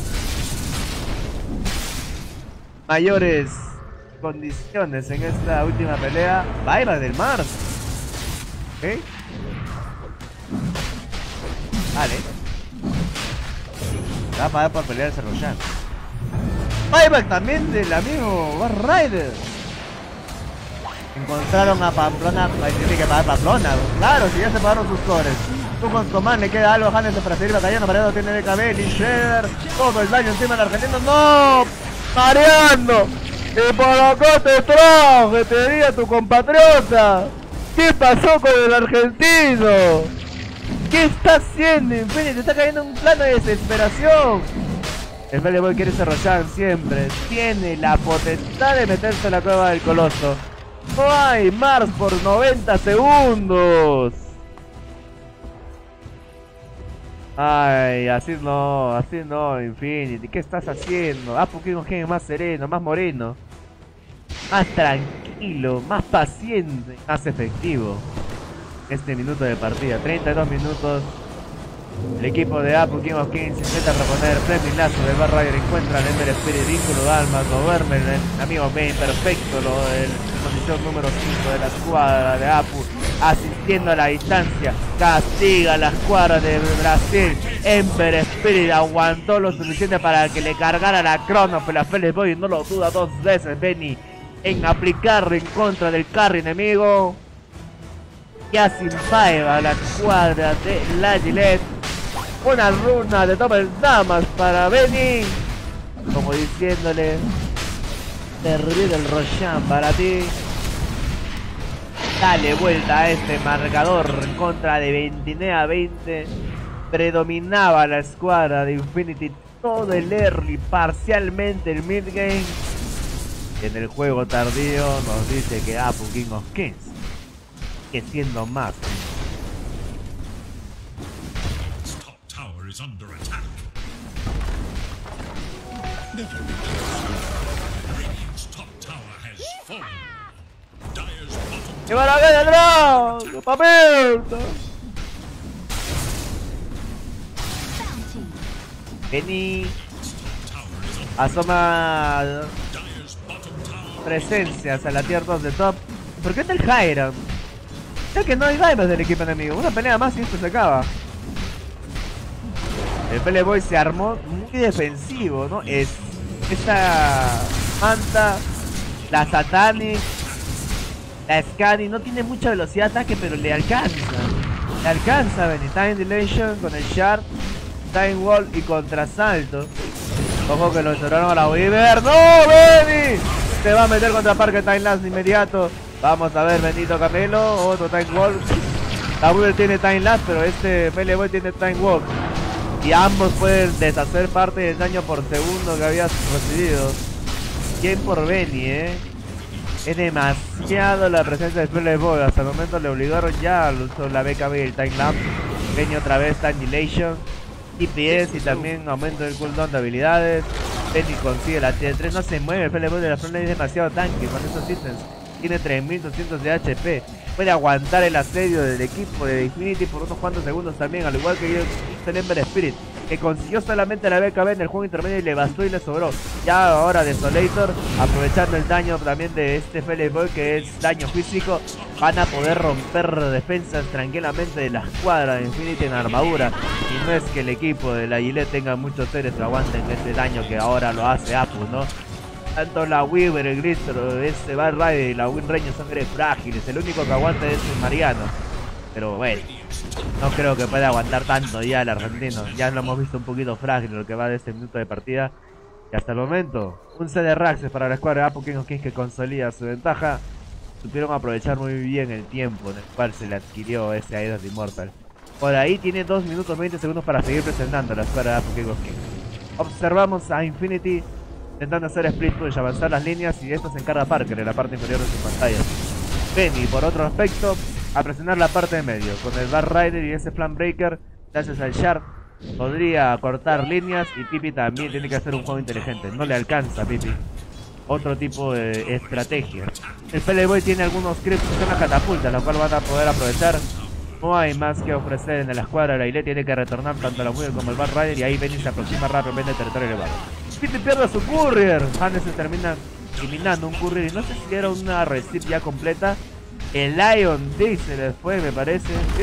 mayores condiciones en esta última pelea. Baila del Mars. ¿Ok? Vale. Va a pagar por pelear ese Roshan. Buyback también del amigo War Rider. Encontraron a Pamplona. Ahí tiene que pagar Pamplona. Claro, si ya se pagaron sus cores. Tú con Coman le queda algo a Hannes para seguir batallando. Mariano tiene D K B, Lee Shredder. Todo el daño encima del argentino. ¡No! ¡Mariano! ¡Y por acá te traje! Te diría tu compatriota. ¿Qué pasó con el argentino? ¿Qué está haciendo Infinity? Está cayendo en un plano de desesperación. El Peleboy quiere ser Roshan siempre. Tiene la potestad de meterse en la cueva del coloso. No hay Mars por noventa segundos. Ay, así no, así no, Infinity. ¿Qué estás haciendo? Ah, porque no es más sereno, más moreno. Más tranquilo, más paciente, más efectivo. Este minuto de partida, treinta y dos minutos. El equipo de Apu King of Kings intenta proponer Fleming Lazo del Bar Rider. Encuentra el Ember Spirit, vínculo de almas, lo duerme el amigo Bane, perfecto, lo del posición número cinco de la escuadra de Apu, asistiendo a la distancia, castiga a la escuadra de Brasil. Ember Spirit aguantó lo suficiente para que le cargara la crono, pero la Félix Boy no lo duda dos veces Benny en aplicar en contra del carry enemigo. Ya sin Paiva a la escuadra de la Gillette. Una runa de double damas para Benny. Como diciéndole, servir el Roshan para ti. Dale vuelta a este marcador en contra de veintinueve a veinte. Predominaba la escuadra de Infinity todo el early, parcialmente el mid game. En el juego tardío nos dice que Apu King of Kings que siendo más. ¡Qué maravilla, atrás! ¡Qué papel! Benny asoma presencias a la tier dos de top. ¿Por qué está el Hiram? Ya que no hay divers del equipo enemigo. Una pelea más y esto se acaba. El Playboy se armó muy defensivo, ¿no? Es esa Manta, la Satanic, la Scani no tiene mucha velocidad de ataque, pero le alcanza. Le alcanza Benny. Time Dilation con el Shard, Time Wall y contrasalto. Ojo que lo cerraron a la Weaver. ¡No, Benny! Se va a meter contra Parker Time Last de inmediato. Vamos a ver, bendito Camelo. Otro Time Wall. La Weaver tiene Time Last, pero este Playboy tiene Time Walk. Y ambos pueden deshacer parte del daño por segundo que habías recibido. Bien por Benny, eh. Es demasiado la presencia de Playboy. Hasta el momento le obligaron ya al uso de la B K B y el Time Lapse. Benny otra vez Time Dilation, D P S y también aumento del cooldown de habilidades. Benny consigue la T tres, no se mueve. El Playboy de la frontline es demasiado tanque con esos ítems. Tiene tres mil doscientos de H P. Puede aguantar el asedio del equipo de Infinity por unos cuantos segundos también, al igual que el Ember Spirit, que consiguió solamente la B K B en el juego intermedio y le bastó y le sobró. Ya ahora Desolator, aprovechando el daño también de este Playboy, que es daño físico, van a poder romper defensas tranquilamente de la escuadra de Infinity en armadura. Y no es que el equipo de la Gillette tenga muchos seres que aguanten ese daño que ahora lo hace Apu, ¿no? Tanto la Weaver, el Glister, ese Bad Rider y la Wind Ranger son seres frágiles. El único que aguanta es el Mariano. Pero bueno, no creo que pueda aguantar tanto ya el argentino. Ya lo hemos visto un poquito frágil lo que va de este minuto de partida. Y hasta el momento, un C D Raxes para la escuadra de Apu King of Kings que consolida su ventaja. Supieron aprovechar muy bien el tiempo en el cual se le adquirió ese Aidas de Immortal. Por ahí tiene dos minutos veinte segundos para seguir presentando a la escuadra de Apu King of Kings. Observamos a Infinity intentando hacer split push, avanzar las líneas, y de esto se encarga Parker en la parte inferior de su pantalla. Benny, por otro aspecto, a presionar la parte de medio. Con el Bar Rider y ese Flan Breaker, gracias al Shard, podría cortar líneas, y Pipi también tiene que hacer un juego inteligente. No le alcanza a Pipi. Otro tipo de estrategia. El Playboy tiene algunos creeps que son las catapultas, la cual van a poder aprovechar. No hay más que ofrecer en la escuadra. La Ile tiene que retornar tanto la Weaver como el Bar Rider, y ahí Benny se aproxima rápidamente al territorio elevado. Pipi pierde a su courier. Hannes se termina eliminando un courier, y no sé si era una recip ya completa. El Lion Disc se le fue, me parece. ¿Sí?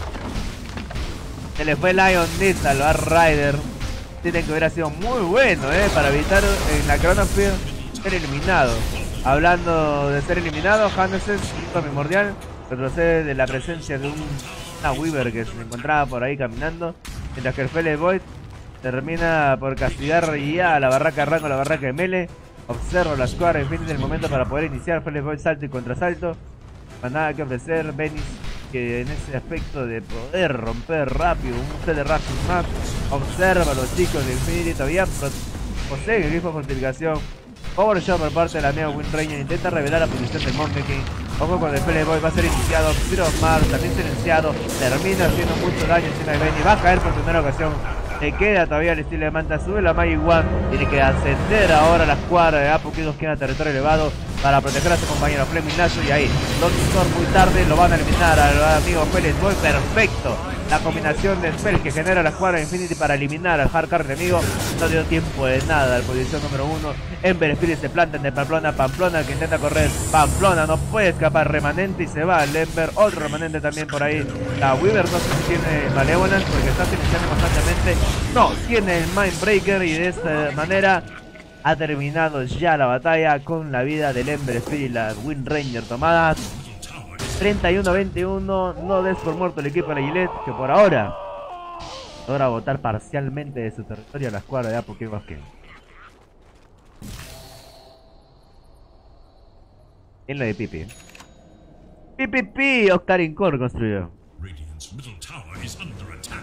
Se le fue el Lion Disc al Bar Rider. Tiene que hubiera sido muy bueno, eh, para evitar en la Chrono Field ser eliminado. Hablando de ser eliminado, Hannes es punto primordial. Retrocede de la presencia de un, una Weaver que se encontraba por ahí caminando, mientras que el Playboy termina por castigar ya a la barraca de rango, a la barraca de melee. Observo la escuadra en fin del momento para poder iniciar. Playboy salto y contrasalto. Más nada que ofrecer. Benny, que en ese aspecto de poder romper rápido un set de Rapid Map, observa a los chicos de Infinity. Todavía poseen el grifo de fortificación. Power Shot por parte de la Neo Wind Ranger. Intenta revelar la posición del Monkey King. Ojo con el Playboy, va a ser iniciado. Zero Mars también silenciado. Termina haciendo mucho daño encima de Benny. Va a caer por primera ocasión. Le queda todavía el estilo de Manta. Sube la Magic One. Tiene que ascender ahora la escuadra de Apu King of Kings a territorio elevado para proteger a su compañero Fleming Nacho. Y ahí, Don Storm muy tarde lo van a eliminar al amigo Playboy. Perfecto. La combinación de spells que genera la escuadra de Infinity para eliminar al hardcore enemigo no dio tiempo de nada. La posición número uno. Ember Spirit se planta de Pamplona. Pamplona que intenta correr. Pamplona no puede escapar. Remanente y se va el Ember. Otro remanente también por ahí. La Weaver no sé si tiene Malevolence porque está silenciando constantemente. No, tiene el Mindbreaker, y de esta manera ha terminado ya la batalla con la vida del Ember Spirit y la Wind Ranger tomadas. treinta y uno a veintiuno, no des por muerto el equipo de la Gillette, que por ahora logra botar parcialmente de su territorio a la escuadra de Apu King of Kings. En la de Pipi. Pi, pi, pi, Octarine Core construyó. Radiant's middle tower is under attack.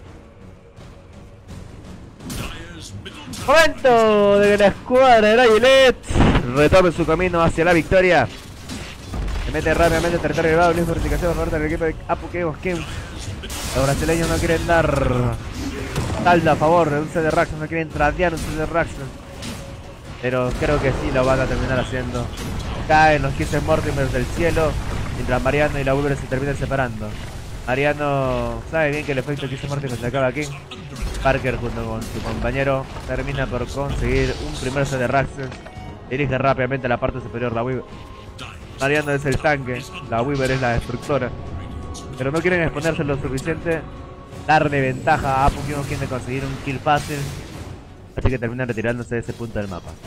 Dire's middle tower. Momento de que la escuadra de la Gillette retome su camino hacia la victoria. Se mete rápidamente en territorio elevado, Luis Fortificación por parte del equipo de Apu que Bosquem. Los brasileños no quieren dar salda a favor de un C D Raxus, no quieren tradear un C D Raxus. Pero creo que sí lo van a terminar haciendo. Caen los quince Mortimers del cielo, mientras Mariano y la Weaver se terminan separando. Mariano sabe bien que el efecto quince Mortimers se acaba aquí. Parker junto con su compañero termina por conseguir un primer C D Raxus. Dirige rápidamente a la parte superior la Weaver. Mariano es el tanque, la Weaver es la destructora. Pero no quieren exponerse lo suficiente, darle ventaja a Apu que no quiere conseguir un kill fácil. Así que terminan retirándose de ese punto del mapa.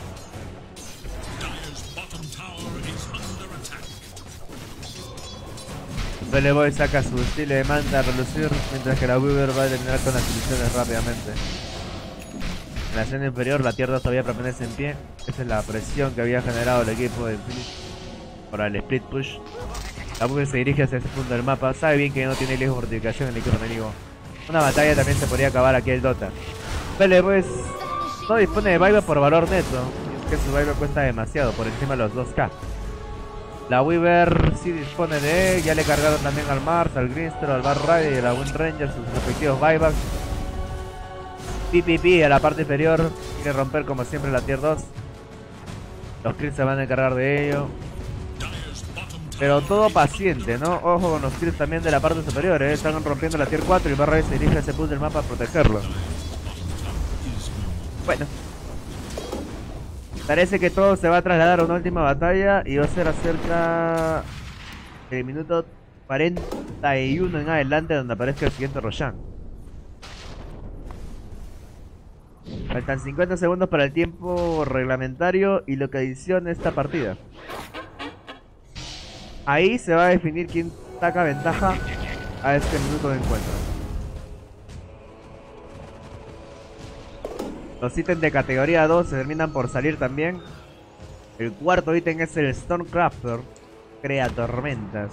Belleboy saca su estilo de manta a relucir, mientras que la Weaver va a terminar con las soluciones rápidamente. En la escena inferior la Tier dos todavía permanece en pie. Esa es la presión que había generado el equipo de Infinity para el split push. La Weaver se dirige hacia ese punto del mapa, sabe bien que no tiene lejos de fortificación en el equipo enemigo. Una batalla también se podría acabar aquí el Dota. Belleboy no dispone de buyback por valor neto, es que su buyback cuesta demasiado, por encima de los dos K. La Weaver sí dispone de él, ya le cargaron también al Mars, al Greenstro, al Bar Rider y a la Wind Ranger sus respectivos buybacks. P P P a la parte inferior, quiere romper como siempre la tier dos. Los kills se van a encargar de ello. Pero todo paciente, ¿no? Ojo con los kills también de la parte superior, ¿eh? Están rompiendo la tier cuatro y Bar Rider se dirige a ese punto del mapa a protegerlo. Bueno. Parece que todo se va a trasladar a una última batalla y va a ser acerca del minuto cuarenta y uno en adelante donde aparezca el siguiente Roshan. Faltan cincuenta segundos para el tiempo reglamentario y lo que adiciona esta partida. Ahí se va a definir quién saca ventaja a este minuto de encuentro. Los ítems de categoría dos se terminan por salir también. El cuarto ítem es el Stormcrafter. Crea tormentas.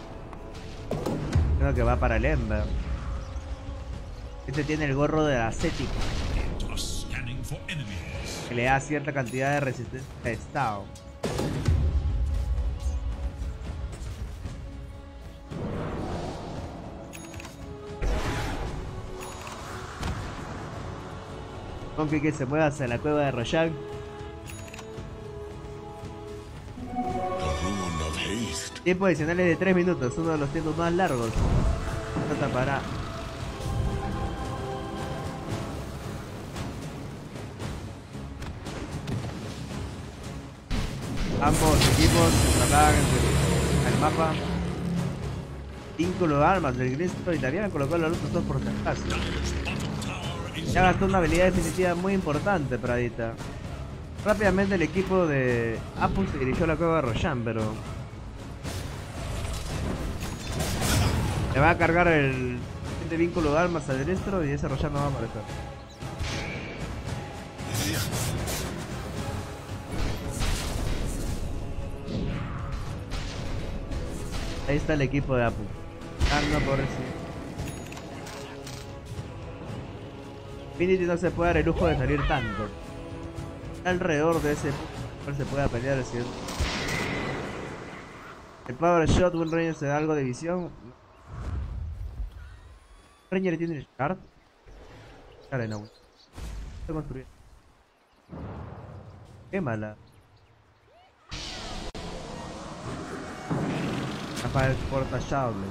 Creo que va para el Ember. Este tiene el gorro de ascético, que le da cierta cantidad de resistencia de estado. Aunque que se mueva hacia la cueva de Roshan. Tiempo adicional es de tres minutos, uno de los tiempos más largos. No tapará. Ambos equipos se trasladan al mapa. Vínculo de armas del Greenstone y le habían colocado la luz dos por si acaso. Ya gastó una habilidad definitiva muy importante, Pradita. Rápidamente el equipo de Apu se dirigió a la cueva de Roshan, pero le va a cargar el este vínculo de armas al destro y ese Roshan no va a aparecer. Ahí está el equipo de Apu. Ah, no, pobrecito. Infinity no se puede dar el lujo de salir tanto. Alrededor de ese punto se puede pelear el siguiente. El Power Shot, Wind Ranger se da algo de visión. Ranger tiene el Shard. Dale, no. Se construye. Qué mala. Rafael porta Shable.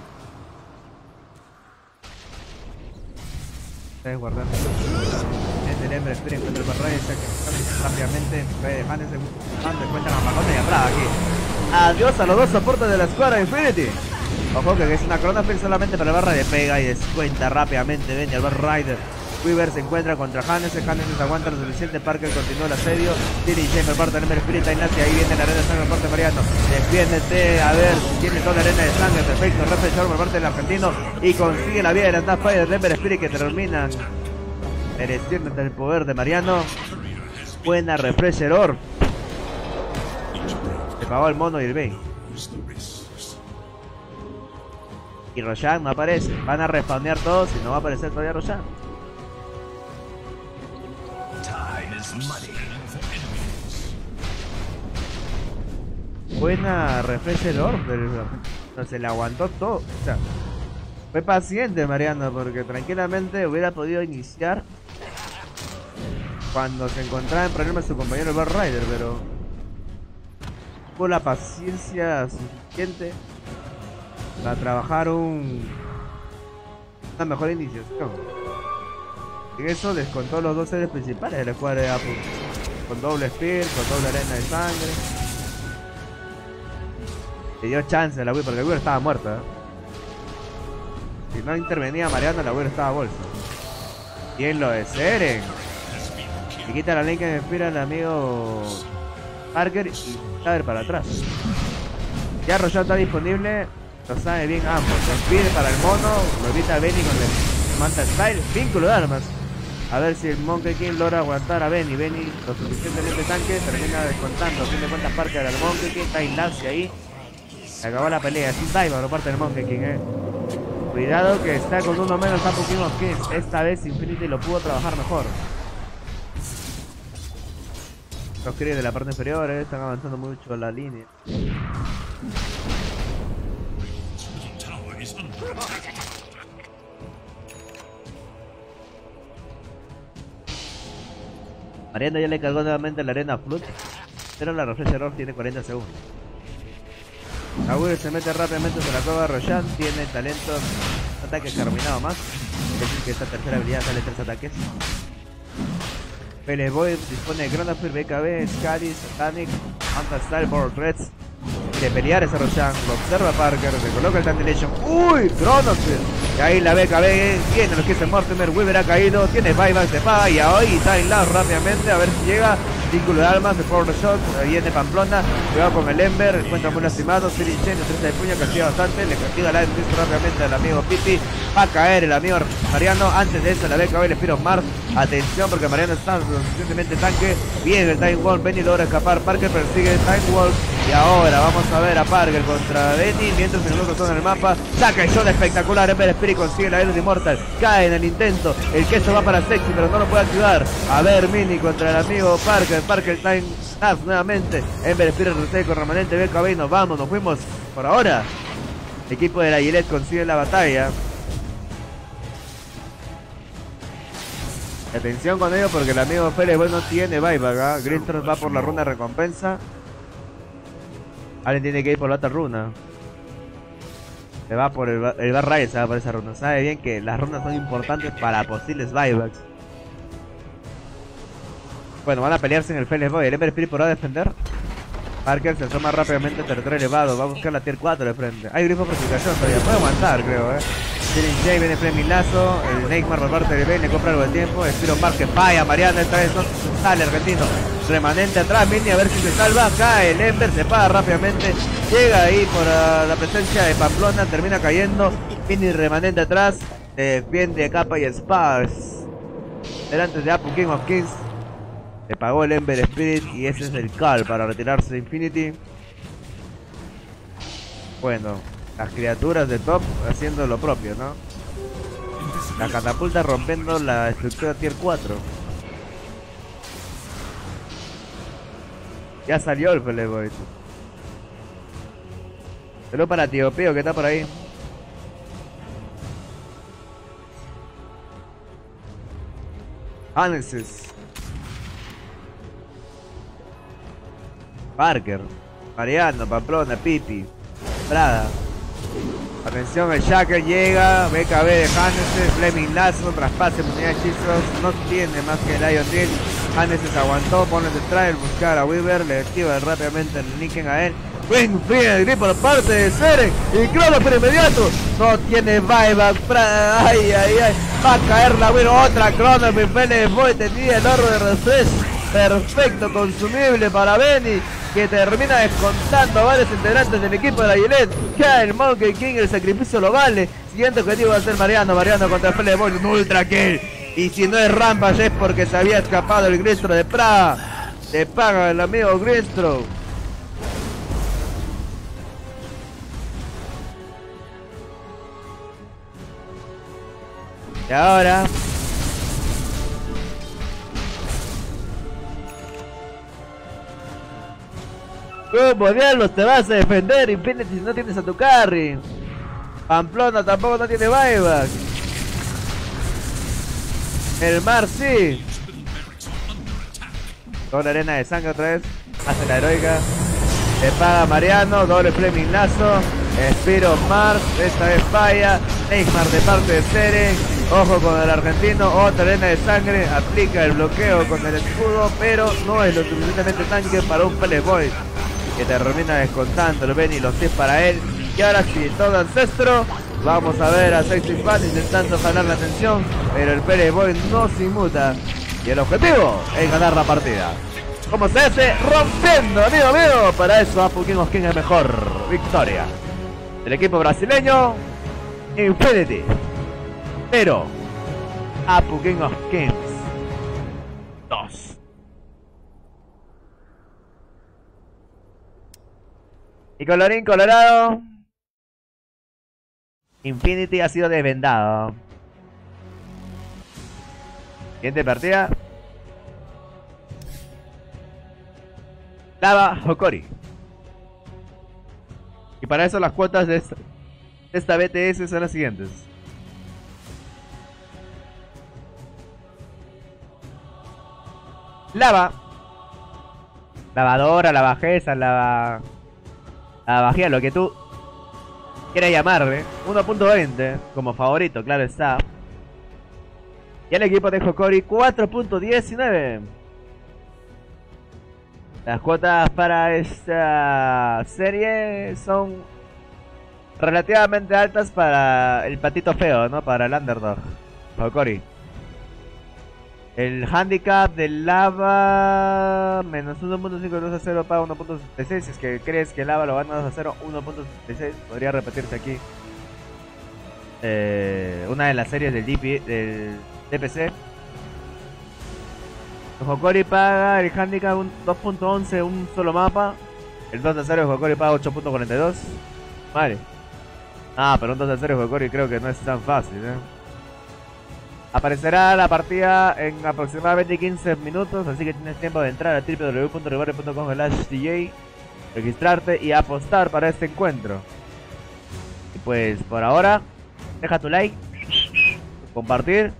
Ustedes guardando es el Ember Spirit contra el Barray, ya que rápidamente puede dejar ese mando, encuentran a Magona y a Prada aquí. Adiós a los dos soportes de la escuadra Infinity. Ojo que es una Corona Flip solamente para la barra de pega y descuenta rápidamente. Ven el Bar Rider. Weaver se encuentra contra Hannes, Hannes aguanta lo suficiente, Parker continúa el asedio. Tiri James parte del Ember Spirit, Ignacia, ahí viene la arena de sangre por parte de Mariano. Defiéndete, a ver si tiene toda la arena de sangre, perfecto, reflexión por parte del argentino y consigue la vida de la Starfire del Ember Spirit que terminan mereciendo ante el poder de Mariano. Buena Refresher Orb. Se pagó el mono y el Bane. Y Roshan no aparece. Van a respawnear todos y no va a aparecer todavía Roshan. Buena refresh order. No, se le aguantó todo. O sea, fue paciente Mariano, porque tranquilamente hubiera podido iniciar cuando se encontraba en problemas su compañero el Bar Rider, pero tuvo la paciencia suficiente para trabajar un una mejor iniciación. En eso descontó los dos seres principales de la escuadra de Apple, con doble spear, con doble arena de sangre. Le dio chance a la Wii porque la Wii estaba muerta, ¿eh? Si no intervenía Mariano, la Wii estaba bolsa. Bien lo de Seren. Le quita la link que me inspira el amigo Parker y saber para atrás. Ya Roshan está disponible, lo sabe bien ambos. Lo pide para el mono, lo evita Benny con el Manta Style, vínculo de armas. A ver si el Monkey King logra aguantar a Benny. Benny lo suficientemente tanque, termina descontando. A fin de cuentas Parker al Monkey King, está Inlancia ahí. Se acabó la pelea, sin dive por parte del Monkey King, eh. Cuidado que está con uno menos Tapu King of Kings. Esta vez Infinity lo pudo trabajar mejor. Los Cris de la parte inferior, eh, están avanzando mucho la línea. Mariano ya le cargó nuevamente la arena a Flood, pero la refresh error tiene cuarenta segundos. Agüero se mete rápidamente sobre la cueva de Roshan, tiene talento, ataque germinado más, es decir que esta tercera habilidad sale tres ataques. Peleboy dispone de Granafir, B K B, Scaris, Satanic, Anti-Style, Power Threats. Quiere pelear ese Roshan, lo observa Parker, se coloca el Tantillation. ¡Uy! Granafir. Y ahí la B K B, viene los que se Mortimer, Weaver ha caído, tiene buyback, se paga y hoy está en lado rápidamente, a ver si llega. Vínculo de armas, de Power Shot, viene Pamplona, cuidado con el Ember, encuentra muy lastimado, Spirit Chain, treinta de puño, castiga bastante, le castiga la Twist rápidamente al amigo Pipi, va a caer el amigo Mariano, antes de eso la B K B le Spiro Mars, atención porque Mariano está lo suficientemente tanque, viene el Time Wall, Benny logra escapar, Parker persigue el Time Wall, y ahora vamos a ver a Parker contra Benny, mientras en el otro son en el mapa, saca el shot espectacular, Ember Spirit consigue la Iron Immortal, cae en el intento, el queso va para Sexy pero no lo puede activar, a ver Mini contra el amigo Parker, Parker Time Snap nuevamente, Ember Spirit retrocede con remanente B K B y nos vamos, nos fuimos por ahora. El equipo de la Gillette consigue la batalla. Atención con ello porque el amigo Pérez bueno tiene buyback, ¿eh? Greenstone va por la runa de recompensa. Alguien tiene que ir por la otra runa. Se va por el, el Bar Rider, se va por esa runa. Sabe bien que las runas son importantes para posibles buybacks. Bueno, van a pelearse en el Fearless Boy. El Ember Spirit podrá defender. Parker se asoma rápidamente al territorio elevado. Va a buscar la tier cuatro de frente. Hay grifo fortificación todavía. Puede aguantar, creo, eh. Tienen Jay, viene Fleming Lazo. El Neymar por parte de Ben. Le compra algo de tiempo. Spiro Mark que falla. Mariano esta vez no sale argentino. Remanente atrás. Mini a ver si se salva. Cae el Ember. Se paga rápidamente. Llega ahí por uh, la presencia de Pamplona. Termina cayendo. Mini remanente atrás. Defiende capa y Spars. Delante de Apu King of Kings. Le pagó el Ember Spirit y ese es el call para retirarse de Infinity. Bueno, las criaturas de top haciendo lo propio, ¿no? La catapulta rompiendo la estructura tier cuatro. Ya salió el Playboy. Saludos para Tío Pío que está por ahí. Anesis. Parker, Mariano, Pamplona, Pipi, Prada. Atención, el Shaker llega, B K B de Hannes, Fleming Lazo, traspase, unidad de hechizos, no tiene más que el Lion Deal. Hannes se aguantó, pone el trail, buscar a Weaver, le activa rápidamente el Nicken a él. Wing Free el grip por parte de Seren y Crono por inmediato, no tiene buyback, Prada, ay, ay, ay, va a caer la Weaver, otra Crono, mi Pele Boy tenía el oro de refresh. Perfecto, consumible para Benny, que termina descontando a varios integrantes del equipo de la Gillette. Cae el Monkey King, el sacrificio lo vale. Siguiente objetivo va a ser Mariano, Mariano contra Fele Boy, un ultra kill. Y si no es Rampage es porque se había escapado el Gristro de Praga. Te paga el amigo Gristro. Y ahora... ¿Cómo diablos te vas a defender, Infinity, si no tienes a tu carry? Pamplona tampoco no tiene buyback. El mar sí. Doble arena de sangre otra vez. Hace la heroica. Le paga Mariano. Doble Fleming Lazo. Spiro Mars. Esta vez falla. Neymar de parte de Cere. Ojo con el argentino. Otra arena de sangre. Aplica el bloqueo con el escudo. Pero no es lo suficientemente tanque para un Playboy, que termina descontando el Benny, los tips para él. Y ahora sí, todo ancestro. Vamos a ver a Sexy Fan intentando ganar la atención, pero el Playboy no se inmuta. Y el objetivo es ganar la partida. ¿Cómo se hace? Rompiendo, amigo mío. Para eso Apu King of King es mejor. Victoria del equipo brasileño Infinity. Pero Apu King of Kings dos. Y colorín colorado, Infinity ha sido desvendado. Siguiente partida. Lava Hokori. Y para eso las cuotas de esta, de esta B T S son las siguientes. Lava. Lavadora, lavajeza, lava... La bajía, lo que tú quieras llamarle. uno punto veinte como favorito, claro está. Y el equipo de Hokori cuatro punto diecinueve. Las cuotas para esta serie son relativamente altas para el patito feo, ¿no? Para el underdog, Hokori. El handicap del Lava menos uno punto cinco dos a cero para uno punto setenta y seis. Si es que crees que el Lava lo gana dos a cero, uno punto setenta y seis. Podría repetirse aquí. Eh, una de las series del, D P, del D P C. Hokori paga el handicap dos punto once, un solo mapa. El dos a cero de Hokori paga ocho punto cuarenta y dos. Vale. Ah, pero un dos a cero de Hokori creo que no es tan fácil, ¿eh? Aparecerá la partida en aproximadamente quince minutos, así que tienes tiempo de entrar a w w w punto rivare punto com slash d j, registrarte y apostar para este encuentro. Y pues por ahora, deja tu like, compartir.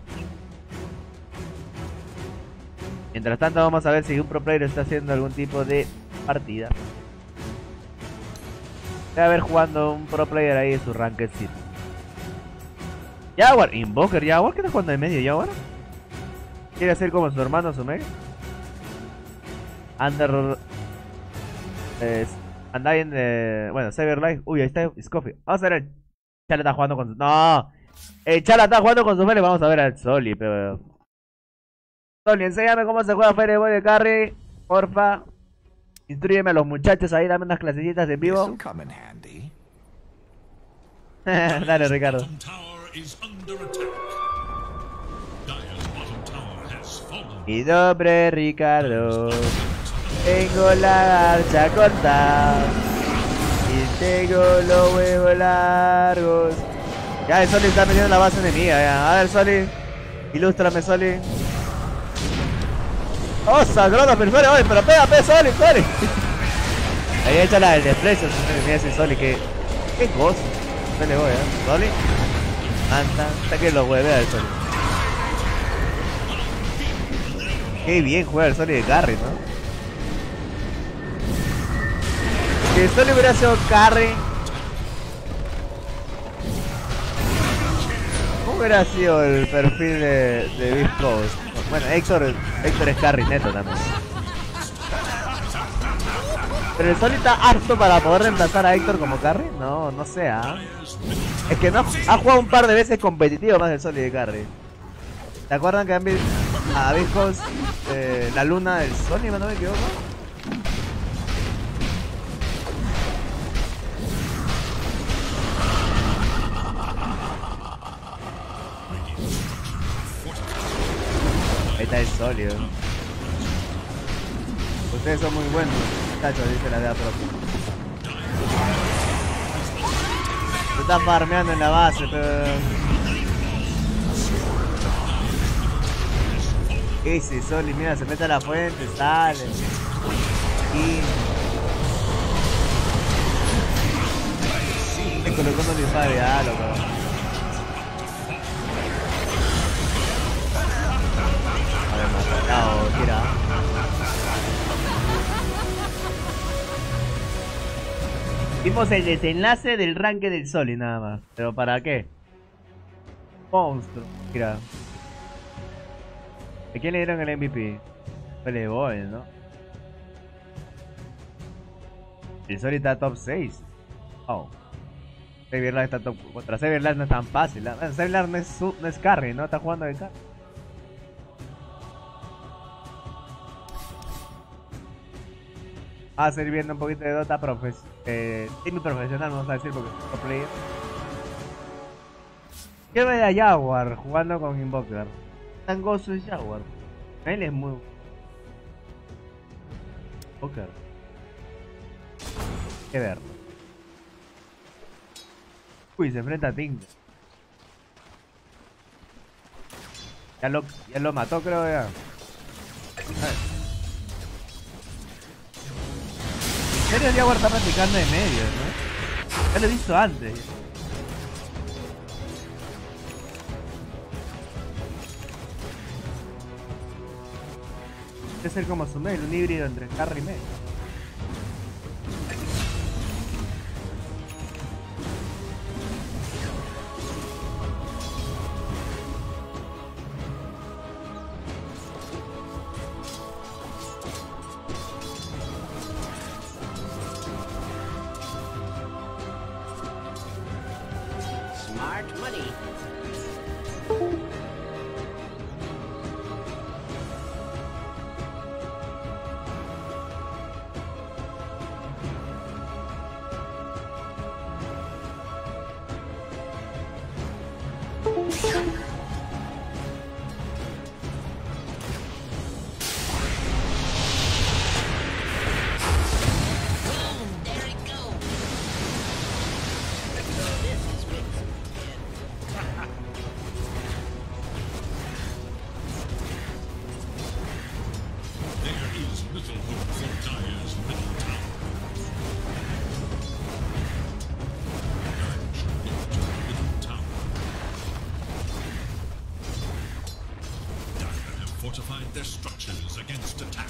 Mientras tanto vamos a ver si un pro player está haciendo algún tipo de partida. Debe haber jugando un pro player ahí en su rankedcito. Jaguar, Invoker Jaguar, ¿qué está jugando en medio Jaguar? ¿Quiere hacer como su hermano Sumeg? Under... Eh, Undying de... Bueno, Cyber Life. Uy, ahí está Scoffy. Vamos a ver el... Chala está jugando con su... ¡No! El Chala está jugando con su Fere. Vamos a ver al Soli, pero... Soli, enséñame cómo se juega Fere Boy de Carry. Porfa. Instrúyeme a los muchachos ahí, dame unas clasecitas en vivo. Dale, Ricardo. Mi nombre es Ricardo. Tengo la garcha corta y tengo los huevos largos. Ya el Soli está metiendo la base enemiga, ya. A ver, Soli, ilústrame, Soli. ¡Oh, sagrado perfecto! ¡Oye, pero pega, pega, Soli, Soli! Ahí echa la del desprecio, mira ese Soli, que... ¡Qué cosa! No le voy, ¿eh? Soli. Anda, hasta que lo huevea el Soli. Qué bien juega el Soli de carry, ¿no? Si el Soli hubiera sido carry, ¿cómo hubiera sido el perfil de, de Beast Coast? Bueno, Héctor, Héctor es carry neto también. Pero el Soli está harto para poder reemplazar a Héctor como carry. No, no sé, ¿ah? Es que no ha jugado un par de veces competitivo más el Soli de carry. ¿Te acuerdan que han visto a Beast Coast, eh, la luna del Soli, no me equivoco? Ahí está el sólido. Ustedes son muy buenos, muchachos, dice la de Atro. Se está farmeando en la base, pero... Ese sol y mira, se mete a la fuente, sale. Y... me colocó no dispare, ah, loco. A ver, matado, tira. Vimos el desenlace del ranque del sol y nada más. ¿Pero para qué? Monstruo, mira. ¿A quién le dieron el M V P? Fue el Boy, ¿no? El Sol está top seis. Oh. Severlar está top. Contra Severlar no es tan fácil. Severlar no es, su... no es carry, ¿no? Está jugando de carry. Va a seguir viendo un poquito de Dota profes eh, semi-profesional, vamos a decir, porque es pro player. Quiero ver a Jaguar jugando con Invoker. Tan gozo es Jaguar. Él es muy... Invoker. Que ver. Uy, se enfrenta a Tinker. Ya lo, ya lo mató, creo ya. En serio, Jaguar está practicando de medio, ¿no? Ya lo he visto antes. Debe ser como su mail, un híbrido entre carry y medio. Smart money. Fortified their structures against attack.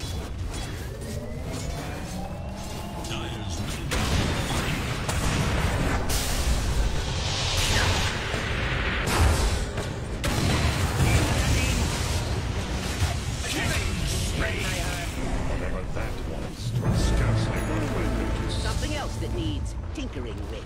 Dire's middle Whatever that was, scarcely worth my notice. Something else that needs tinkering with.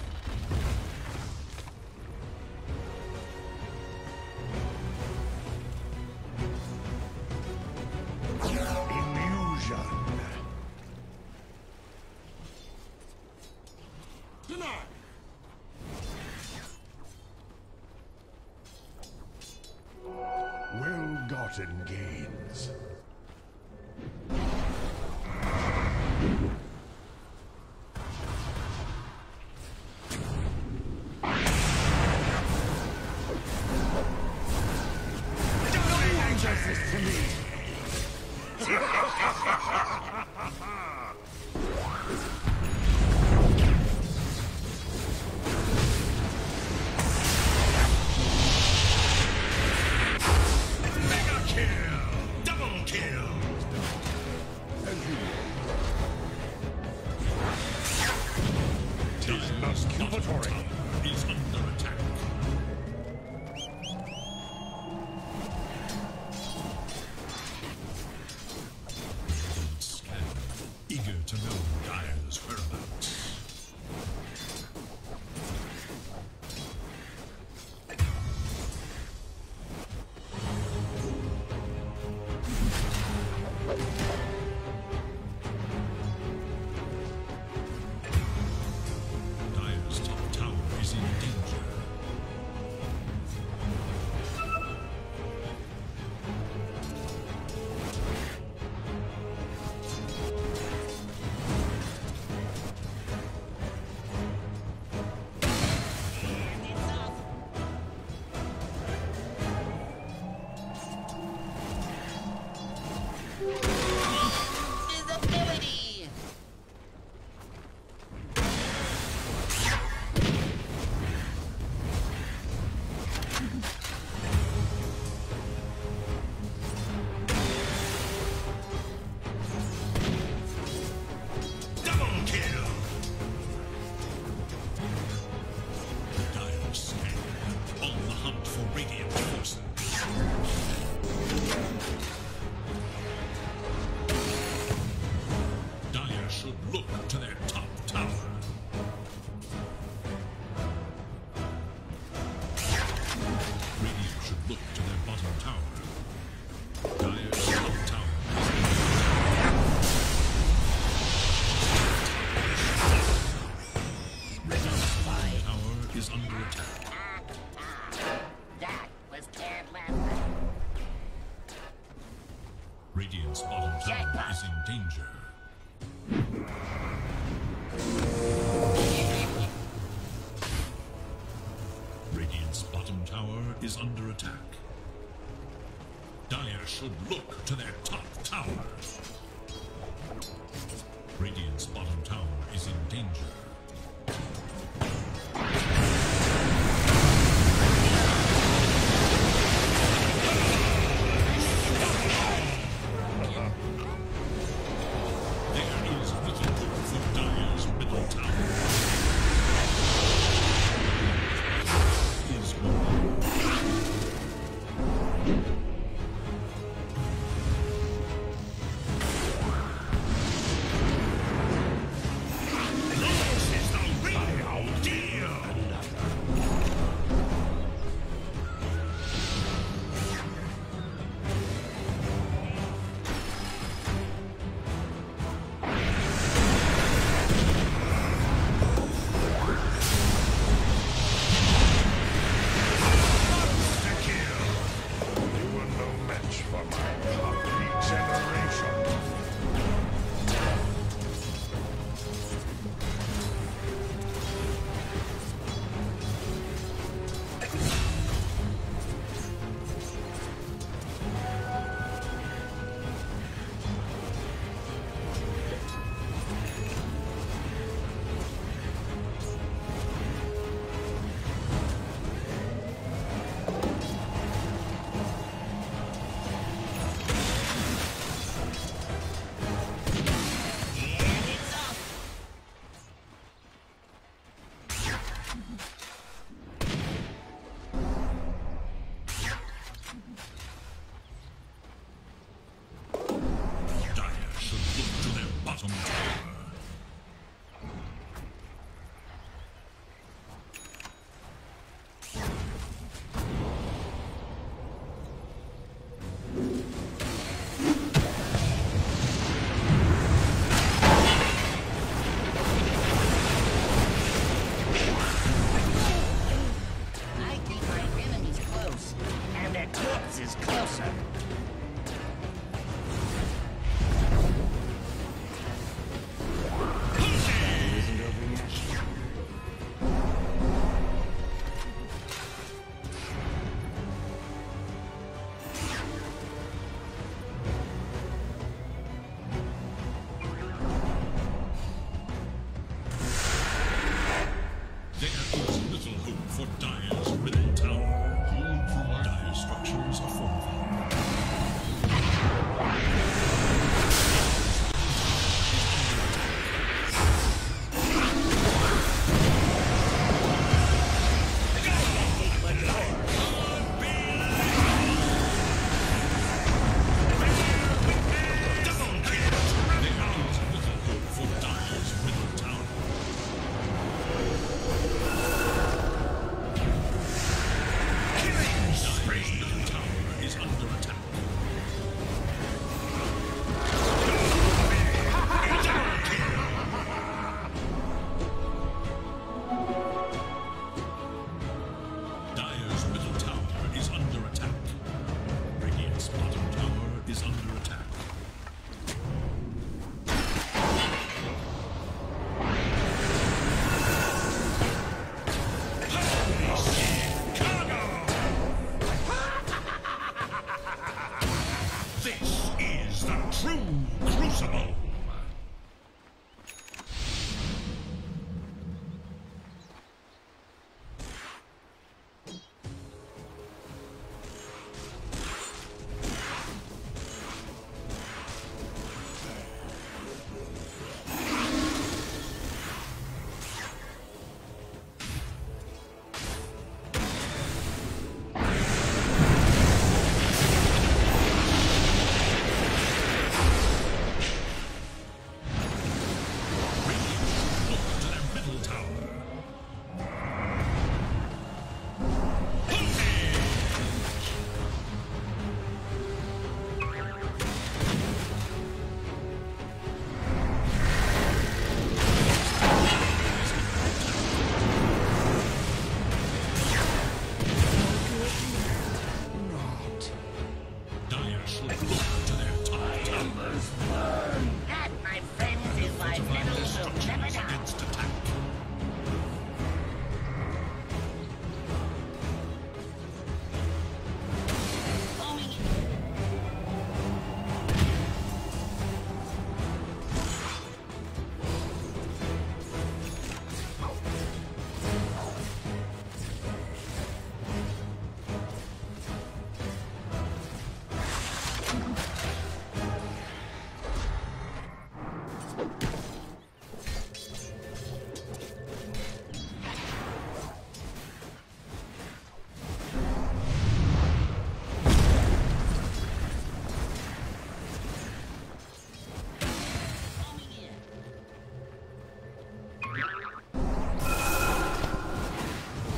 Well-gotten gains. Do justice to me. is under attack. Radiant's bottom tower is in danger. Radiant's bottom tower is under attack. Dire should look to their top tower. Radiant's bottom tower is in danger.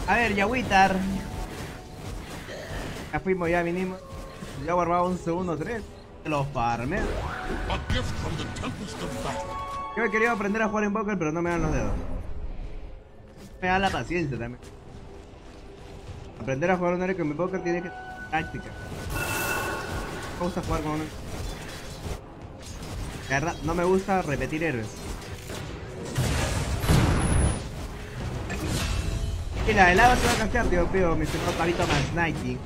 A ver, Yawitar. Ya fuimos, ya vinimos. Ya guardaba un segundo tres. Los farmeo. A gift from the tempest of battle. Yo he querido aprender a jugar Invoker, pero no me dan los dedos. Me da la paciencia también. Aprender a jugar un héroe con Invoker tiene que práctica. Me gusta jugar con un... La verdad, no me gusta repetir héroes. Mira, el lava se va a castear, tío, tío, mi señor Pavito más Nike.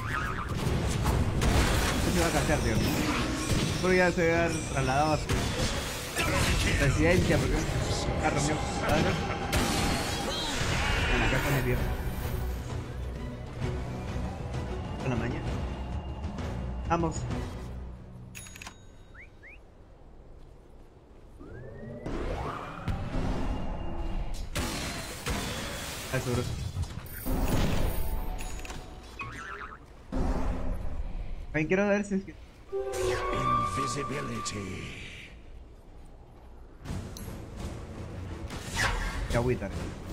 Se va a castear, tío. Creo que ya se va a haber trasladado a su residencia porque es una reunión con su padre. En la casa de mi viejo. En la mañana. Vamos. Eso, bro. También quiero ver si es que... Invisibility. Qué agüita.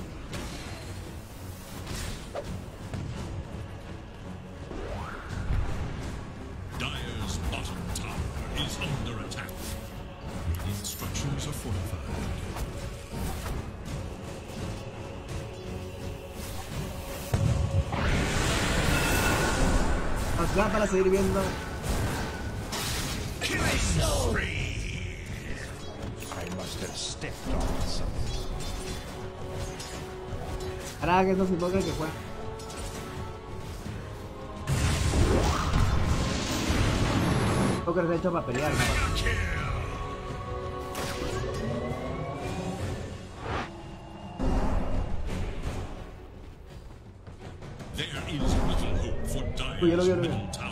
Dire's bottom tower is under attack. Radiant structures are fortified. Acá para seguir viendo. I must have stepped on something. Ahora que esos Invoker que juegan. Invoker se ha hecho para pelear, ¿no? There is little hope for Uy, ya lo Dire's vi, ya lo vi. middle tower.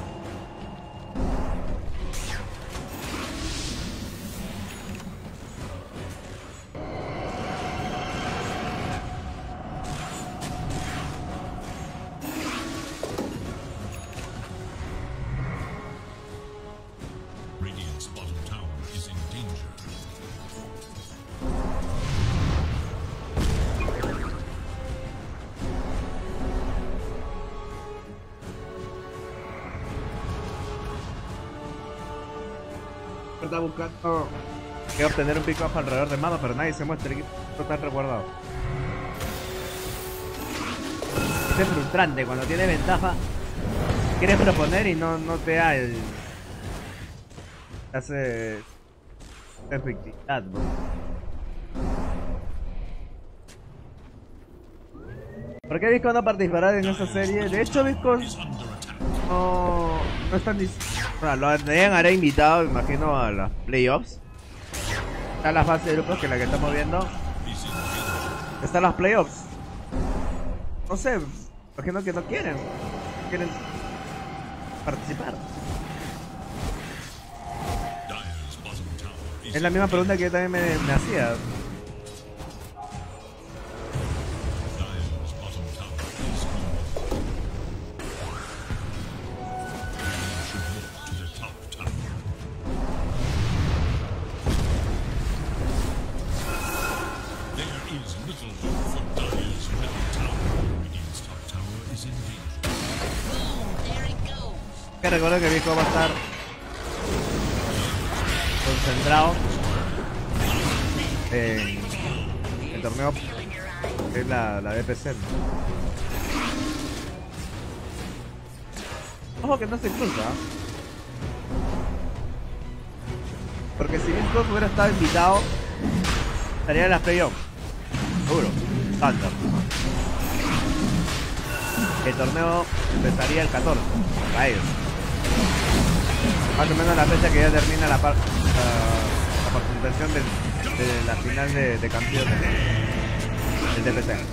Radiant's bottom tower is in danger. Está buscando que obtener un pick-up alrededor de mano, pero nadie se muestra. El equipo está resguardado. Es frustrante cuando tiene ventaja. Quieres proponer y no, no te da el... hace... efectividad, bro. ¿Por qué Visco no participará en esta serie? De hecho, Visco Is under attack. no, no están diciendo... Bueno, lo deberían haber invitado, imagino, a las playoffs. Está la fase de grupos, que es la que estamos viendo. Is in danger. Están las playoffs. No sé, imagino que no quieren. Quieren participar. Dire's bottom tower is Es la misma pregunta que yo también me, me hacía. Dire's bottom tower is under. You should look to the top tower. There is little hope for Dire's middle tower. Radiant's top tower is in danger. There it goes. Que recuerdo que Visco va a estar concentrado en el torneo que es la, la D P C. Ojo que no se cruza. Porque si Visco hubiera estado invitado, estaría en las playoffs. Seguro. Tanto. El torneo empezaría el catorce. Para ellos. Más o menos la fecha que ya termina la, par- la, la participación del- de la final de, de campeones del D P C.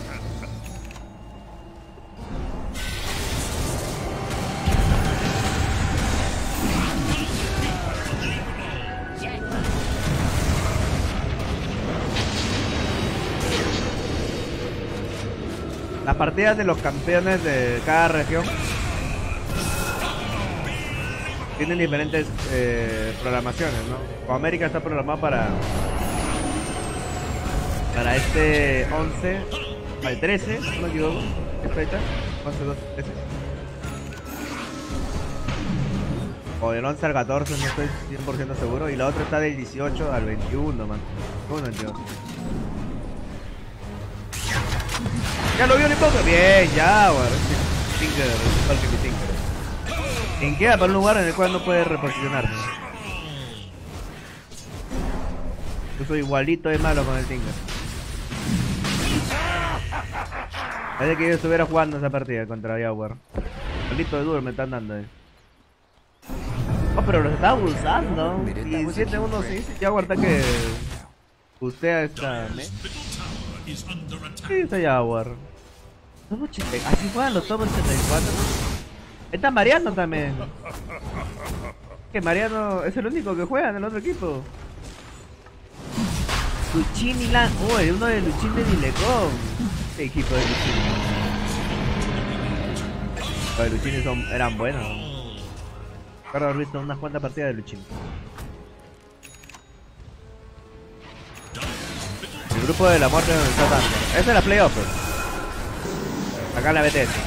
Las partidas de los campeones de cada región tienen diferentes eh, programaciones, ¿no? Como América está programado para para este once Al trece, no me equivoco. Ahí está. once, doce, trece. O del once al catorce, no estoy cien por ciento seguro. Y la otra está del dieciocho al veintiuno, man. uno, veintidós. Ya lo vio ni poco. Bien, ya, weón. Tinker, igual que mi Tinker. En queda para un lugar en el cual no puede reposicionarse. Yo soy igualito de malo con el Tinker. Parece que yo estuviera jugando esa partida contra Jaguar. Igualito de duro me están dando ahí. Oh, pero los está abusando. Y siete uno sí, sí, Jaguar está que ustea esta. Sí, está Jaguar. Así juegan los top ochenta y cuatro. Está Mariano también. Que Mariano es el único que juega en el otro equipo. Luchín y la... Oh, es uno de Luchín de Dilecom. Este equipo de Luchín. Los Luchines son... eran buenos. Recuerdo haber visto unas cuantas partidas de Luchín. El grupo de la muerte donde está Thunder. Esa es la playoff. Acá en la B T S.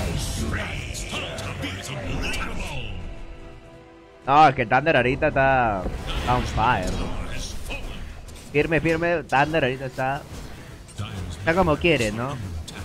No, es que Thunder ahorita está on fire. Firme, firme. Thunder ahorita está... Está como quiere, ¿no?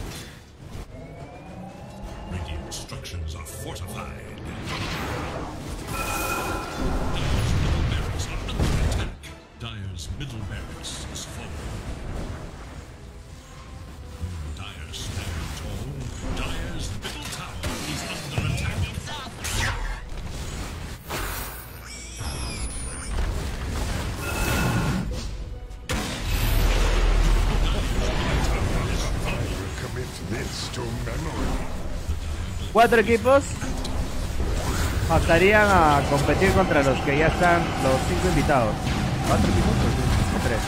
Cuatro equipos pasarían a competir contra los que ya están los cinco invitados. ¿Cuatro equipos? ¿O tres?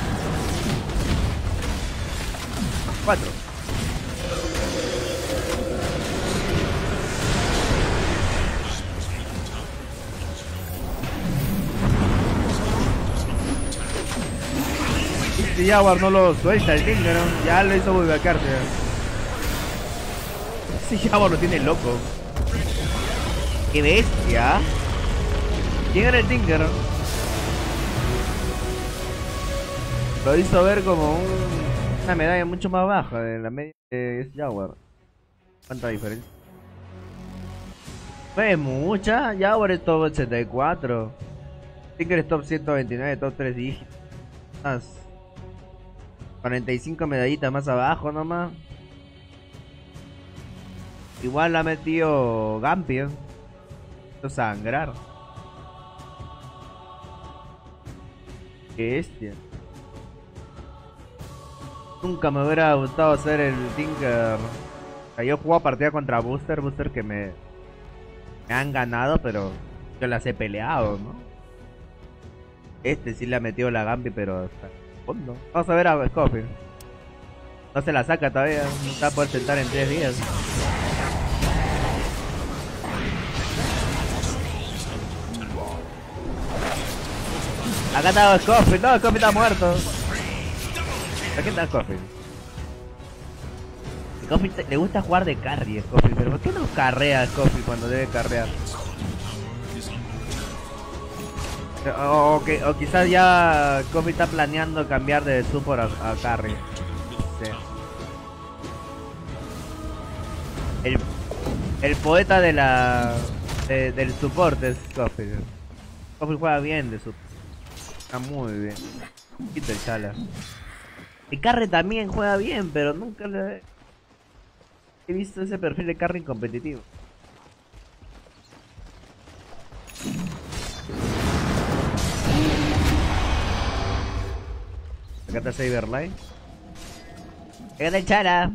Cuatro. Si Jaguar no lo suelta el Tinker, ¿no? Ya lo hizo bullbacarse. Ese Jaguar lo tiene loco. ¡Qué bestia! ¿Quién era el Tinker? Lo hizo ver como un, una medalla mucho más baja de la media de ese Jaguar. ¿Cuánta diferencia? No es mucha. Jaguar es top ochenta y cuatro. Tinker es top ciento veintinueve, top tres dígitos. Más cuarenta y cinco medallitas más abajo nomás. Igual la ha metido Gampi, ¿eh? Esto sangrar. Qué bestia. Nunca me hubiera gustado hacer el Tinker. O sea, yo jugaba partida contra Booster, Booster que me, me han ganado, pero yo las he peleado, ¿no? Este sí le ha metido la Gampi, pero hasta el fondo. Vamos a ver a Scofield. No se la saca todavía, no se va a poder sentar en tres días. Acá está Scofield, no, Scofield está muerto. Aquí está Scofield. Scofield le gusta jugar de carry, Scofield, pero ¿por qué no carrea Scofield cuando debe carrear? O, o, que, o quizás ya Scofield está planeando cambiar de support a, a carry. Sí. El, el poeta de la de, del support es Scofield. Scofield juega bien de support. Está muy bien. Quita el chala. El carry también juega bien, pero nunca le he visto ese perfil de carry competitivo. Acá está Saberline. Acá está el chala.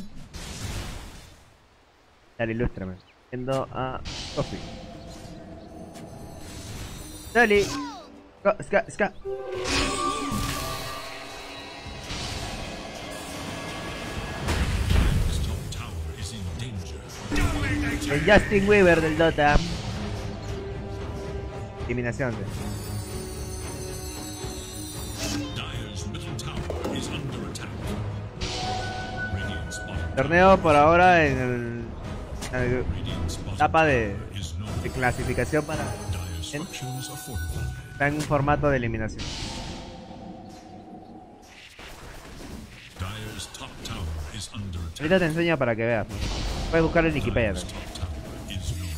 Dale, ilústrame. Yendo a Coffee. Dale. Ska, ska. El Justin Weaver del Dota. Eliminación. Dire's middle tower is under attack. Radiant's bottom Torneo por ahora en el, en el Radiant's bottom etapa de, is no de clasificación para dire structures are fortified. está en un formato de eliminación. Dire's top tower is under attack. Ahorita te enseño para que veas. Puedes buscar en Wikipedia. Dire's top tower is no.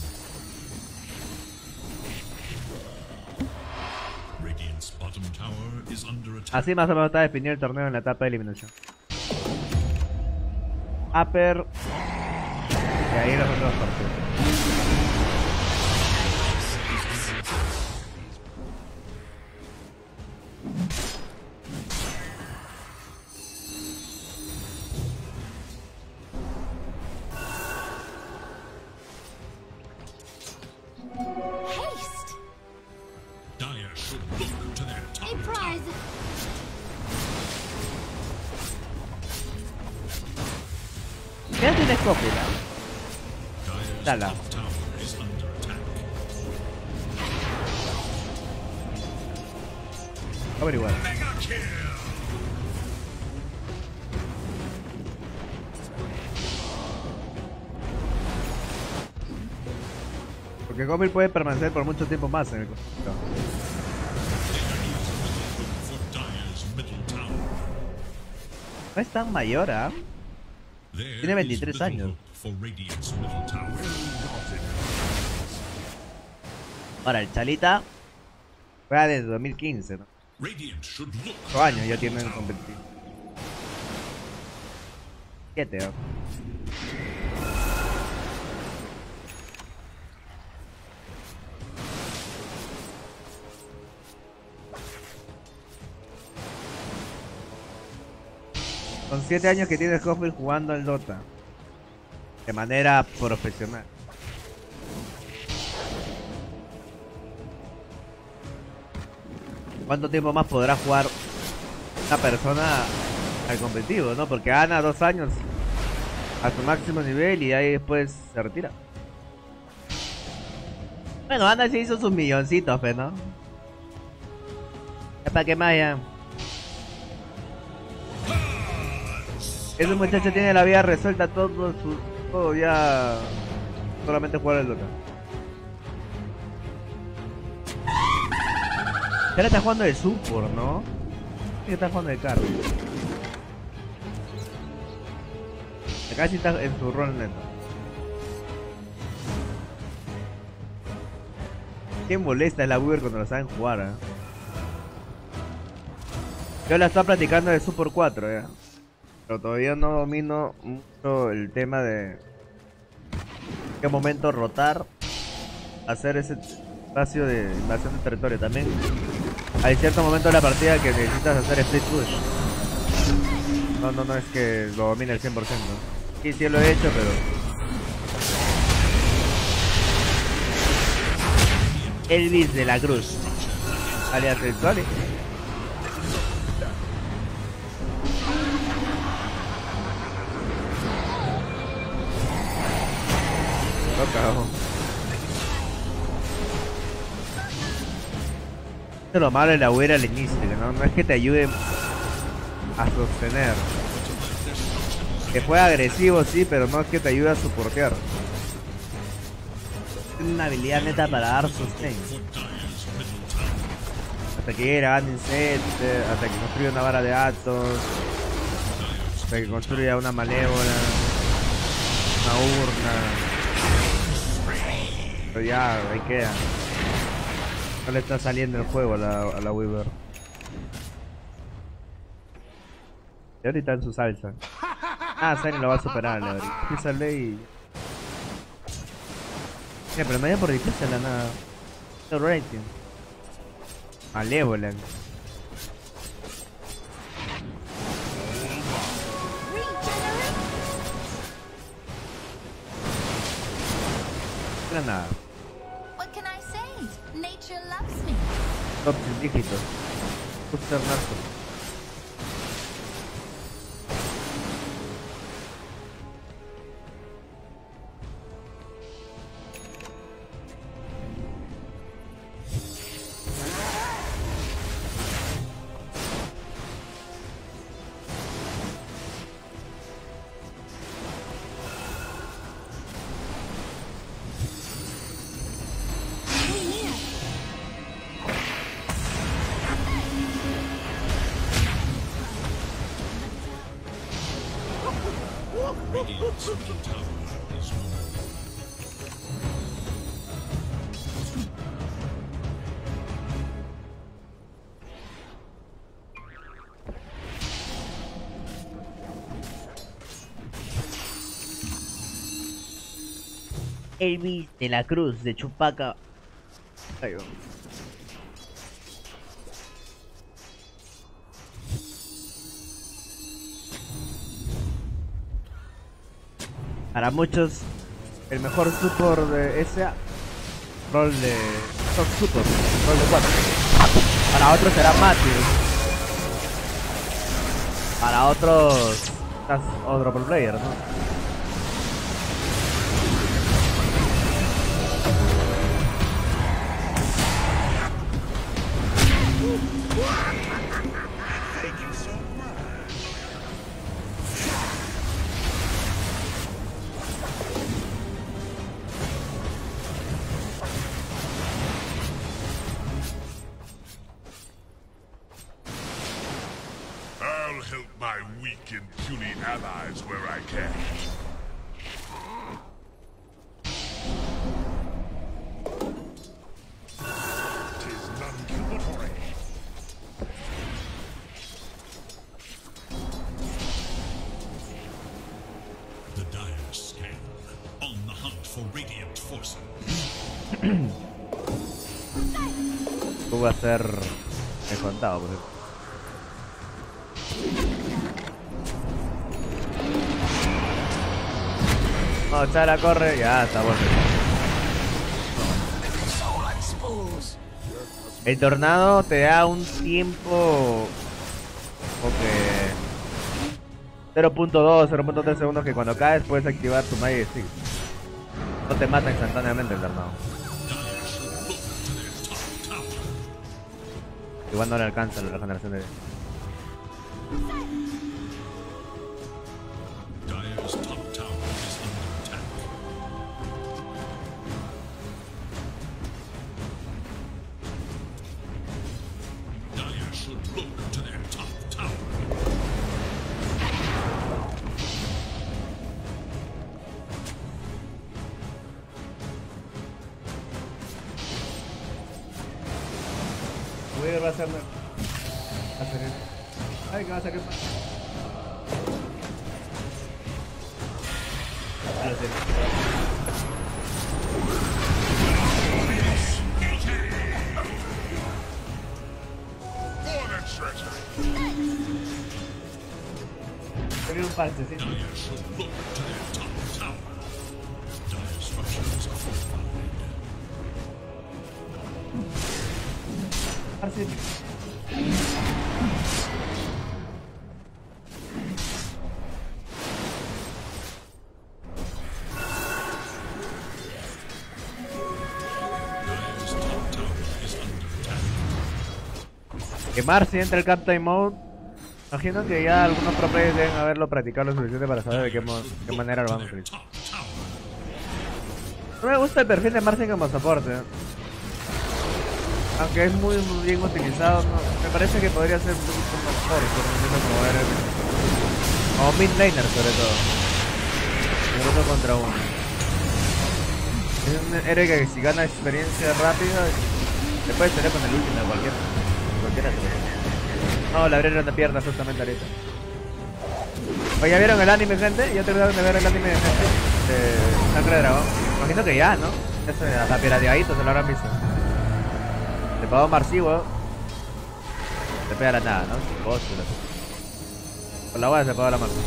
Radiant's bottom tower is under attack. Así más o menos está definido el torneo en la etapa de eliminación. Upper. Y ahí los otros partidos. Haste! Dire should look to their A top prize! ¿Qué tienes copia? Dire's Dala. top tower is under attack. A ver igual. Mega kill! Porque Goblin puede permanecer por mucho tiempo más en el conflicto. For Dire's middle tower. No es tan mayor, ¿ah? There Tiene is veintitrés little años. hope for Radiant's middle tower. Ahora, el Chalita juega desde dos mil quince, ¿no? Radiant should look ocho años ya tiene el competitivo. siete, ¿no? Son siete años que tiene Hoffman jugando al Dota de manera profesional. ¿Cuánto tiempo más podrá jugar una persona al competitivo, no? Porque gana dos años a su máximo nivel y ahí después se retira. Bueno, Ana se hizo sus milloncitos, fe, ¿no? ¿Es para qué más ya? Ese muchacho tiene la vida resuelta, todo su, todo ya, solamente jugar el Dota. Ahora está jugando de support, ¿no? Sí, está jugando de carry. Acá sí está en su rol neto. Qué molesta es la Weaver cuando lo saben jugar, ¿eh? Yo la estoy practicando de support cuatro, ya. Pero todavía no domino mucho el tema de en qué momento rotar, hacer ese espacio de invasión de territorio. También hay cierto momento de la partida que necesitas hacer split push. No, no, no es que lo domine al cien por ciento. Sí, sí lo he hecho, pero Elvis de la Cruz, alias el Soli. Lo cago. Esto es lo malo de la huera al inicio, que no, no es que te ayude a sostener. Que fue agresivo, sí, pero no es que te ayude a soportear. Tiene una habilidad neta para dar sostén. Hasta que llegue a Ganin Set, hasta que construya una vara de Atos, hasta que construya una malévola, una urna. Pero ya, ahí queda. No le está saliendo el juego a la, a la Weaver. Y ahorita en su salsa. Ah, Sani lo va a superar, la verdad. Písale y... Mira, pero me dio por difícil la nada. No rating. Malévola. No nada. What can I say? Nature loves me. Top sin dígitos. Booster narco. Second tower is more. Elvis de la Cruz de Chupaca. Ahí va. Para muchos, el mejor support de S A, rol de top support, rol de cuatro. Para otros será Matthews. Para otros, quizás otro pro player, ¿no? I'll help my weak and puny allies where I can. Tis non-kilatory. The dire scan, on the hunt for radiant forces. Tú vas a ser descontado, por ejemplo. No, Chara corre, ya está bueno. El tornado te da un tiempo porque cero punto dos, cero punto tres segundos que cuando caes puedes activar tu Magic Stick. No te mata instantáneamente el tornado. Igual no le alcanza la regeneración de... Dire's top tower is under attack. Dire should look to their top tower. Voy a hacer hacer eso. Ay, ¿qué va a hacer? Ah, lo sé. For the treasure. Tenía un parche, sí. Dire should look to their top tower. Dire structures are fortified. Parche. Dire's top tower is under attack. Que Marcy entra el Captain Mode. Imagino que ya algunos pro players deben haberlo practicado lo suficiente para saber de qué, mo qué manera lo vamos a utilizar. Top tower. No me gusta el perfil de Marcy como soporte, ¿eh? Aunque es muy, muy bien utilizado, ¿no? Me parece que podría ser un poquito mejor, por ejemplo, como ver el... como mid laner sobre todo. Uno contra uno. Es un héroe que si gana experiencia rápida, le puedes tener con el último de cualquier, cualquiera. No, la abrieron de piernas justamente ahorita. Oye, ¿ya vieron el anime, gente? ¿Ya terminaron de ver el anime, gente? De Sangre de Dragón. Imagino que ya, ¿no? Ese, hasta pirateadito se lo habrán visto. Le pagó Marcy, weón. Le pega la nada, ¿no? Hostia. Con la hueá se pagó la mano.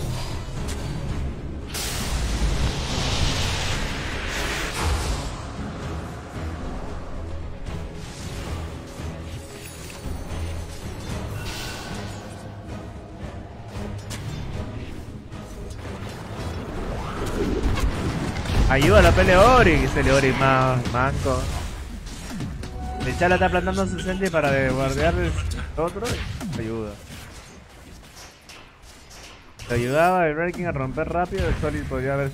Ayuda a la pelea Ori, se le Ori más manco. El Chala está plantando su senti para guardiar el otro y ayuda. Le ayudaba el Breaking a romper rápido, el Solid podría haberse...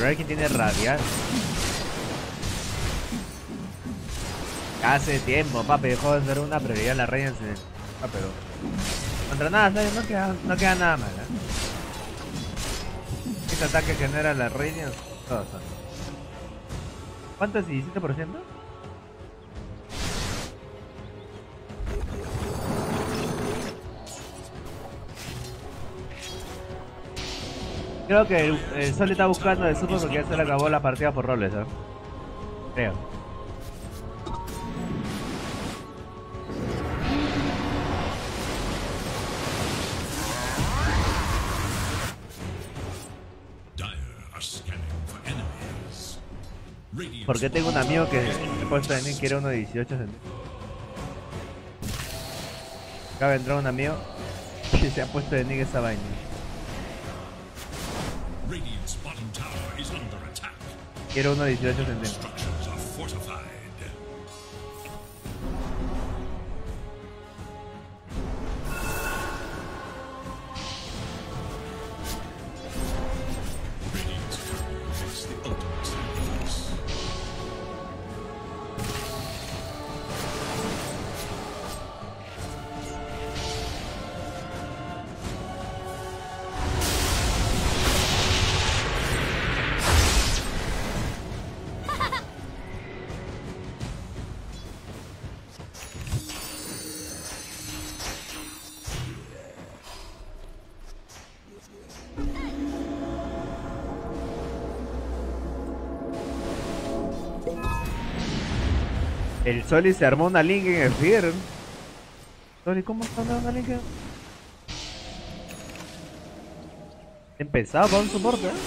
Raikin tiene radial. Hace tiempo, papi, dejó de ser una prioridad la reina. Ah, pero contra nada, ¿sabes? No queda, no queda nada mal, ¿eh? Este ataque genera las reinas. Todos son. ¿Cuánto es? ¿diecisiete por ciento? Creo que el, el Sol está buscando de super porque ya se le acabó la partida por roles, ¿eh? Creo. Porque tengo un amigo que he puesto en él que era uno de dieciocho centímetros. Acaba de entrar un amigo que se ha puesto de nick esa vaina. Quiero uno de dieciocho centímetros. El Soli se armó una link en el Fear. Soli, ¿cómo está una link? Empezado para un soporte, ¿eh?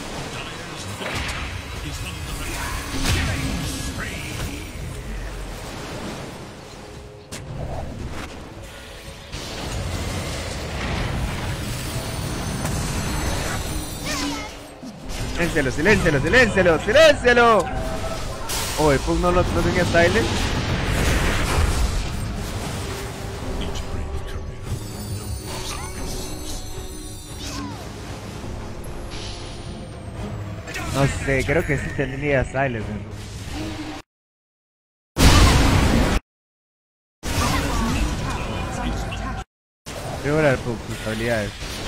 Siléncialo, siléncialo, siléncialo, siléncialo. Oh, el Pug no, lo, no tenía silence. No sé, creo que sí tendría silence. Creo que era el Pug, sus habilidades.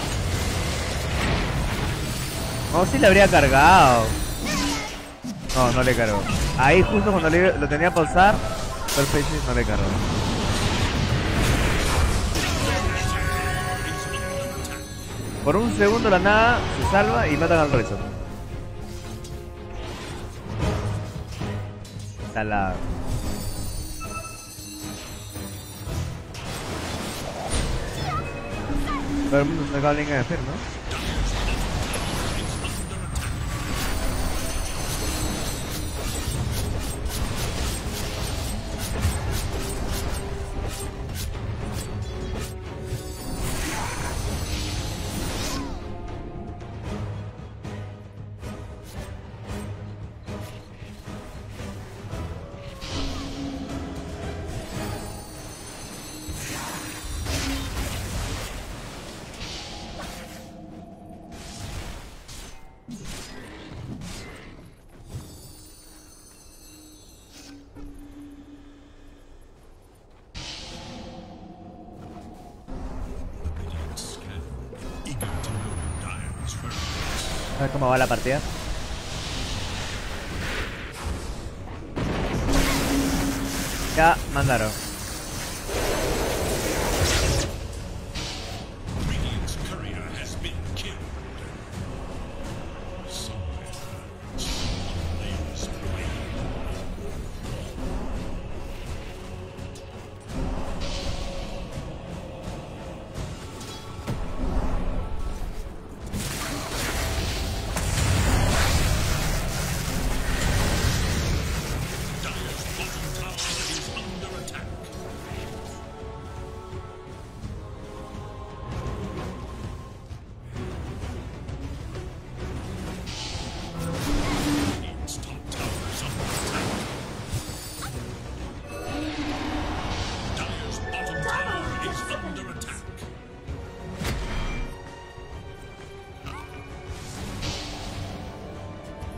No, sí le habría cargado. No, no le cargó. Ahí justo cuando le, lo tenía a pausar, perfecto, no le cargó. Por un segundo la nada se salva y matan al resto. Salado. Todo el mundo se acaba de link de hacer, ¿no? A ver cómo va la partida. Ya mandaron.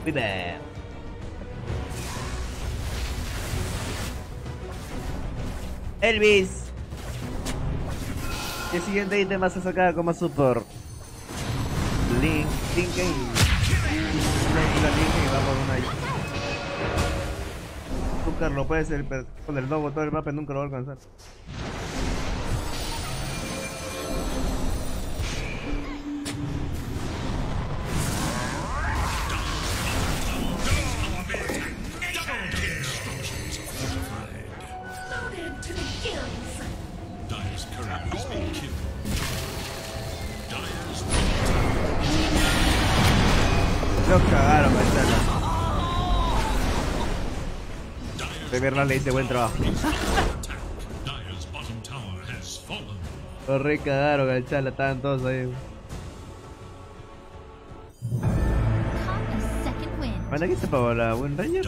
Vive. Elvis. ¿Qué siguiente ítem vas a sacar como support? Link, Link Game. Link y vamos una. Nunca lo puede ser con el logo todo el mapa, nunca lo va a alcanzar. Lo cagaron, Marcelo. De verdad le hice buen trabajo. Lo re cagaron, el chala, estaban todos ahí. ¿Para qué se pagó la Wind Ranger? A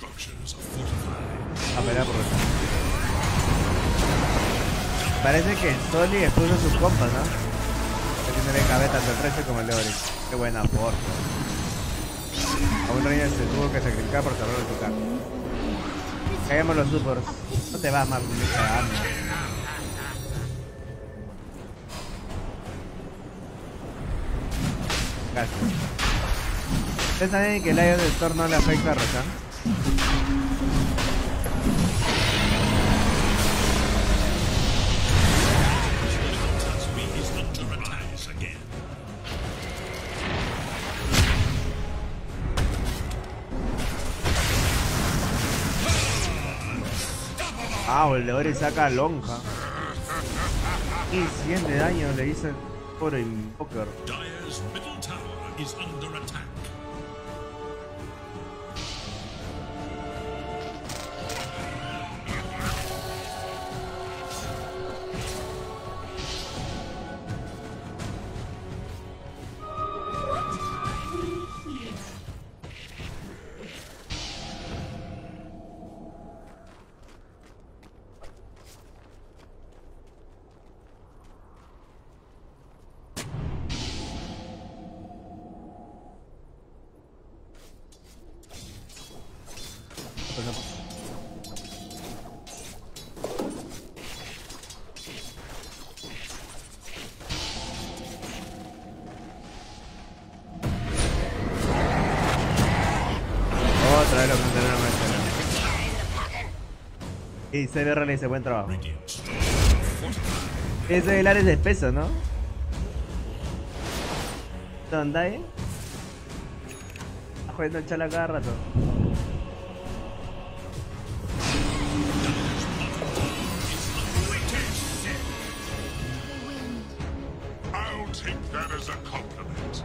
pelear por eso. Parece que el Soli expuso sus compas, ¿no? Que tiene de cabeza tanto el trece como el Leoric. Qué buena forma. A Wind Ranger se tuvo que sacrificar por salvar su carro. Caguemos los supers. No te vas más, me cagando. Casi. ¿Ustedes saben que el Lion del Thor no le afecta a Roshan? Ah, el Leoric saca lonja. Y cien de daño le hizo el pobre Invoker. Dire's middle tower is under attack. Otra vez lo cancelé, no me. Y C B R le hice buen trabajo. Ese del Ares de peso, ¿no? ¿Dónde hay? Está jodiendo el chala cada rato. I'll take that as a compliment.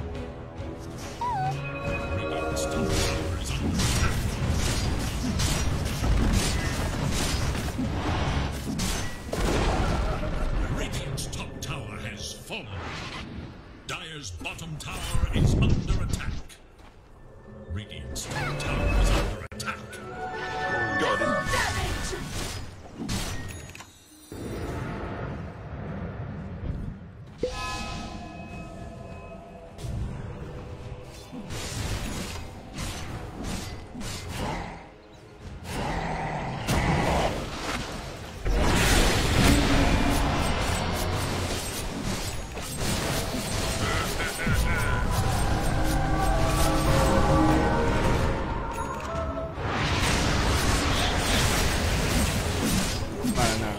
Radiant's top tower has fallen. Dire's bottom tower is under attack. Radiant's top tower is under attack. Got it. Para nada.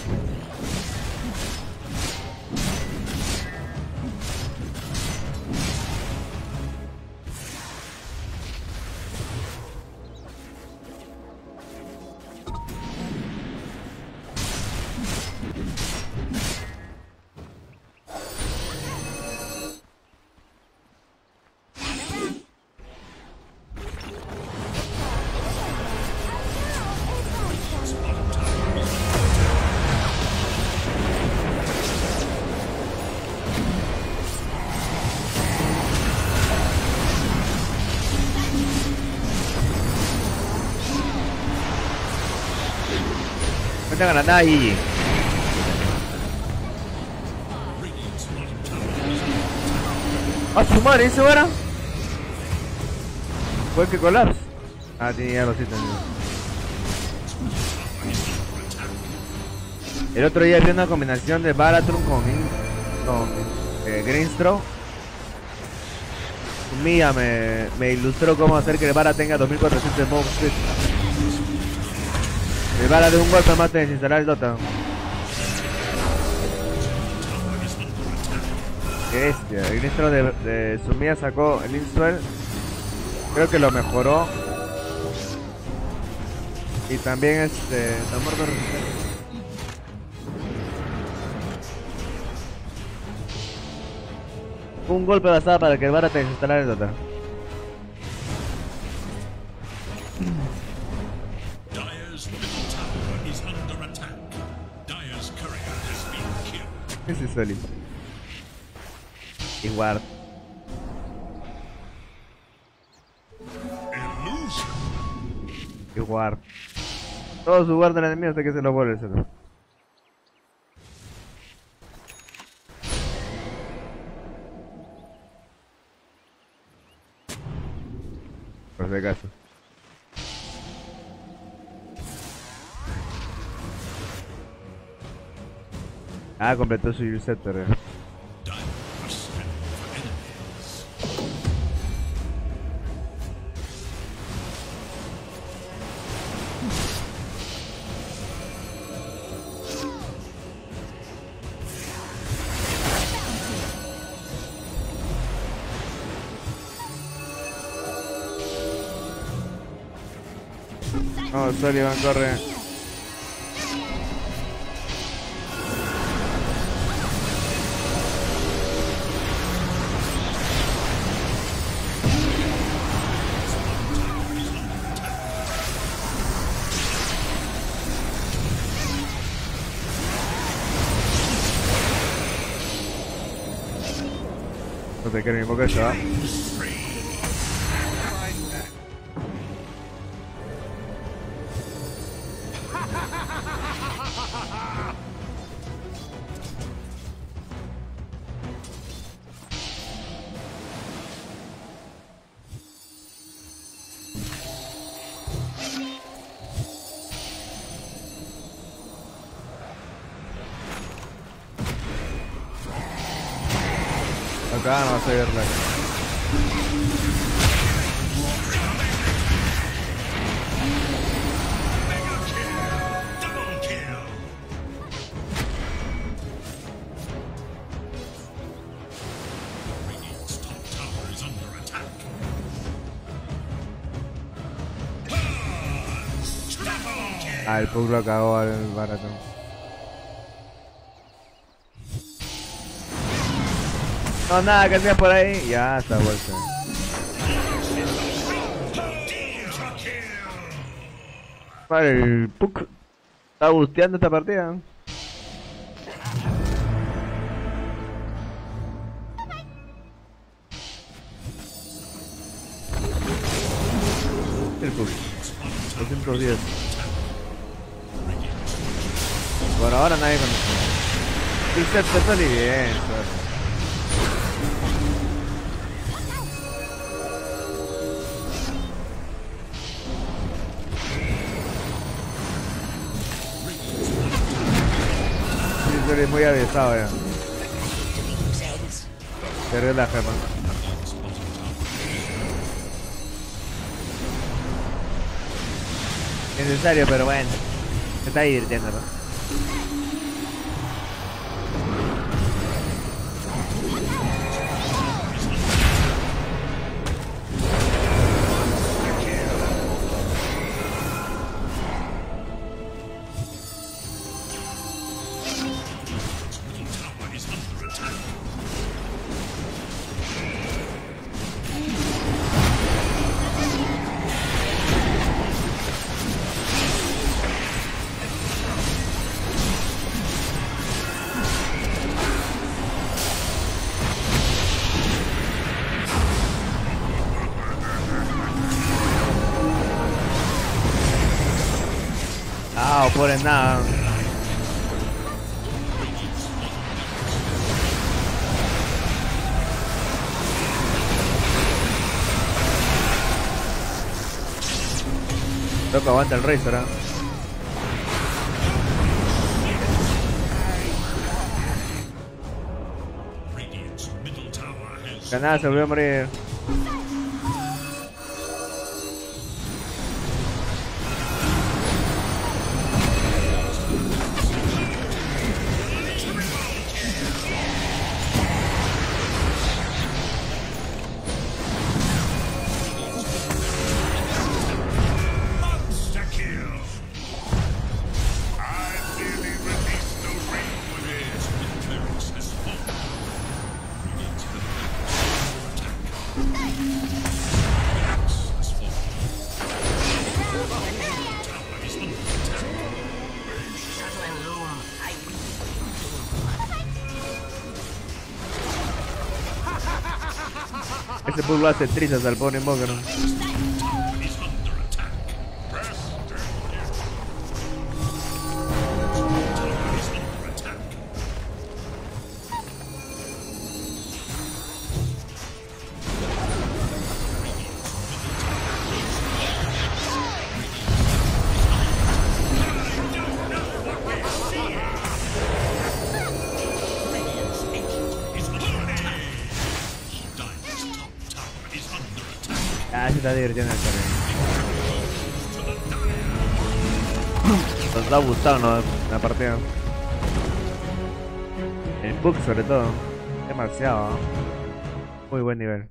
Mete granada ahí. A su madre, ¿eso era? ¿Fue que colapse? Ah, tenía los ítems. El otro día vi una combinación de Baratron con, con eh, Greenstraw. Mía me, me ilustró cómo hacer que el Bara tenga dos mil cuatrocientos mob speed. El Bara de un golpe mate de desinstalar el Dota. Qué bestia. El Greenstraw de, de Sumia sacó el Install. Creo que lo mejoró. Y también este... no me acuerdo. Un golpe bastaba para que el Bara te desinstalara el Dota. Dire's middle tower is under attack. Dire's courier has been killed. Ese es Soli. Y Ward. Illusion. Y Ward. Todos sus Ward del enemigo hasta que se lo vuelve el centro. Por si acaso. Ah, completó su Usetter. Eh. Dire are scanning for enemies. No, Sullivan corre. No te quiero ni poco esto, ¿eh? Acá no vas a verla. Double kill. Radiant's top tower is under attack. Triple kill. Ah, el Pug lo cagó al barato. No, nada, que tienes por ahí. Ya está vuelta. Vale, el Pug está busteando esta partida. El Pug doscientos diez. Por ahora nadie conoce. Y se te sale bien, suerte. Es muy avisado ya. Se relaja, man. Necesario, pero bueno. Se está divirtiendo, ¿no? Ah, por nada. Toca aguanta el Razor, ¿eh? Ganada, se volvió a morir. Ese puzzle hace trizas al pobre Invoker. Ah, se está divirtiendo el torneo. Nos ha gustado, ¿no? La partida. El bug sobre todo. Demasiado, ¿no? Muy buen nivel.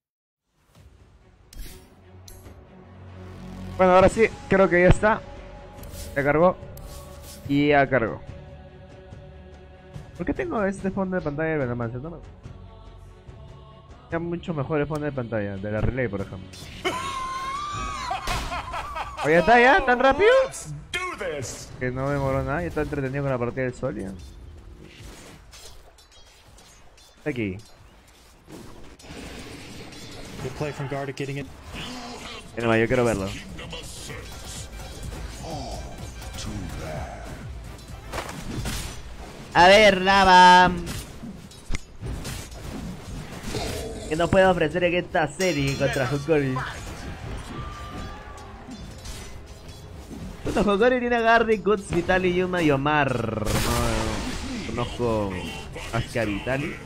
Bueno, ahora sí, creo que ya está. Ya cargó. Y ya cargó. ¿Por qué tengo este fondo de pantalla de Venomancer? No me... mucho mejor el fondo de pantalla de la Relay, por ejemplo. Oye, ¿está ya? ¿Tan rápido? Que no me demoró nada. Yo estaba entretenido con la partida del sol ya. Está aquí. Mira, yo quiero verlo. A ver, Lava. ¿Qué nos puede ofrecer en esta serie contra Hokori? Bueno, Hokori tiene a Gardy, Guts, Vitali, Yuma y Omar. No, conozco más que a Vitali.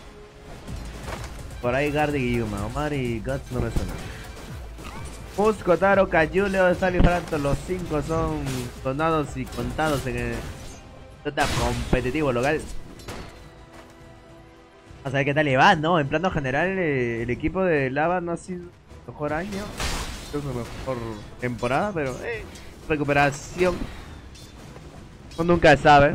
Por ahí Gardy y Yuma. Omar y Guts no me suenan. Musco, Taro, Kayu, Leo, Sally, Franto, los cinco son sonados y contados en el total competitivo local. A ver qué tal le va, ¿no? En plano general, eh, el equipo de Lava no ha sido el mejor año. Creo que mejor temporada, pero eh, recuperación. Uno nunca sabe.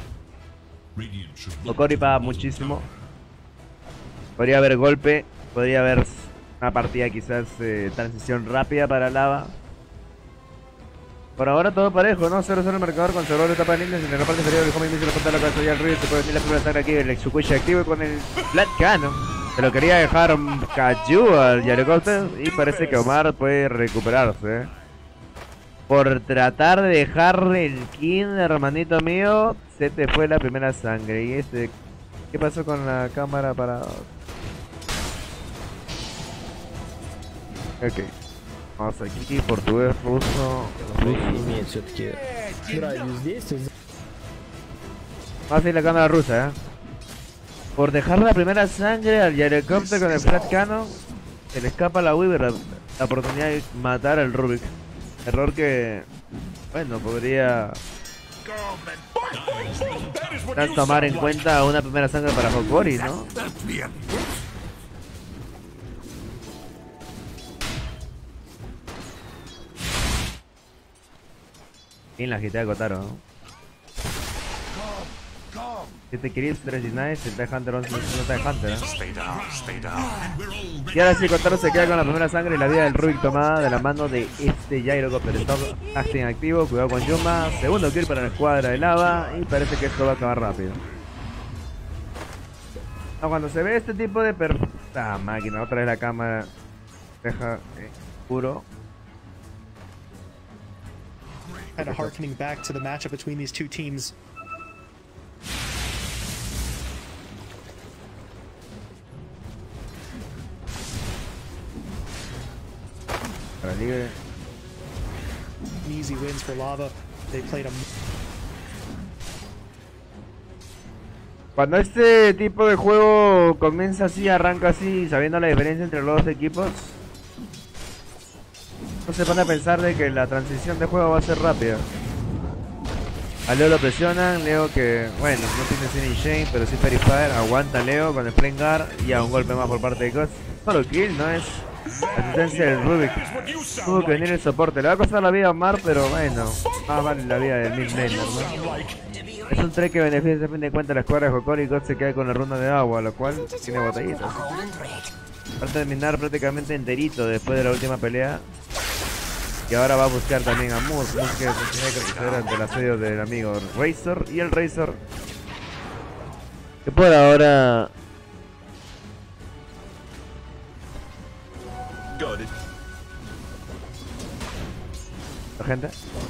Hokori paga muchísimo. Podría haber golpe, podría haber una partida quizás eh, transición rápida para Lava. Por ahora todo parejo, ¿no? cero cero el marcador con Cerro de etapa líneas. En la parte inferior el home inicio la punta de la cabeza y el río. Se puede venir la primera sangre aquí. El Exukushi activo con el Flat Cannon. Se lo quería dejar Kayu al Yarocopter. Y parece que Omar puede recuperarse, ¿eh? Por tratar de dejarle el kill, hermanito mío, se te fue la primera sangre. Y este... ¿Qué pasó con la cámara para...? Ok. Vamos aquí, portugués, ruso, ruso. Vamos a ir la cámara rusa, eh. Por dejar la primera sangre al Yarocopter con el Flat Cannon, se le escapa a la Weaver la, la oportunidad de matar al Rubik. Error que, bueno, podría tomar en cuenta una primera sangre para Hokori, ¿no? En la G T A de Kotaro, ¿no? siete kills, tres denies, el TIE Hunter once, no TIE Hunter, ¿eh? Y ahora sí, Kotaro se queda con la primera sangre y la vida del Rubik tomada de la mano de este Gyrocopter. Stop acting activo, cuidado con Yuma. Segundo kill para la escuadra de Lava y parece que esto va a acabar rápido. No, cuando se ve este tipo de per... Ah, máquina, otra vez la cámara deja eh, puro. Kind of harkening back to the matchup between these two teams. Para libre. easy wins for Lava. They played a Cuando este tipo de juego comienza así, arranca así, sabiendo la diferencia entre los dos equipos, no se pone a pensar de que la transición de juego va a ser rápida. A Leo lo presionan, Leo que, bueno, no tiene Sin Shane, pero sí Fairy Fire, aguanta Leo con el Flame Guard y a un golpe más por parte de Ghost. Solo kill, no es asistencia del Rubik. Tuvo que venir el soporte, le va a costar la vida a Omar, pero bueno, más vale la vida del mid laner, ¿no? Es un trek que beneficia a fin de cuentas a la escuadra de Hokori y God se queda con la runa de agua, lo cual tiene botellitas. Va a terminar prácticamente enterito después de la última pelea. Y ahora va a buscar también a Moose, Moose que tiene que suceder ante el asedio del amigo Razor. Y el Razor que por ahora... ¿La gente?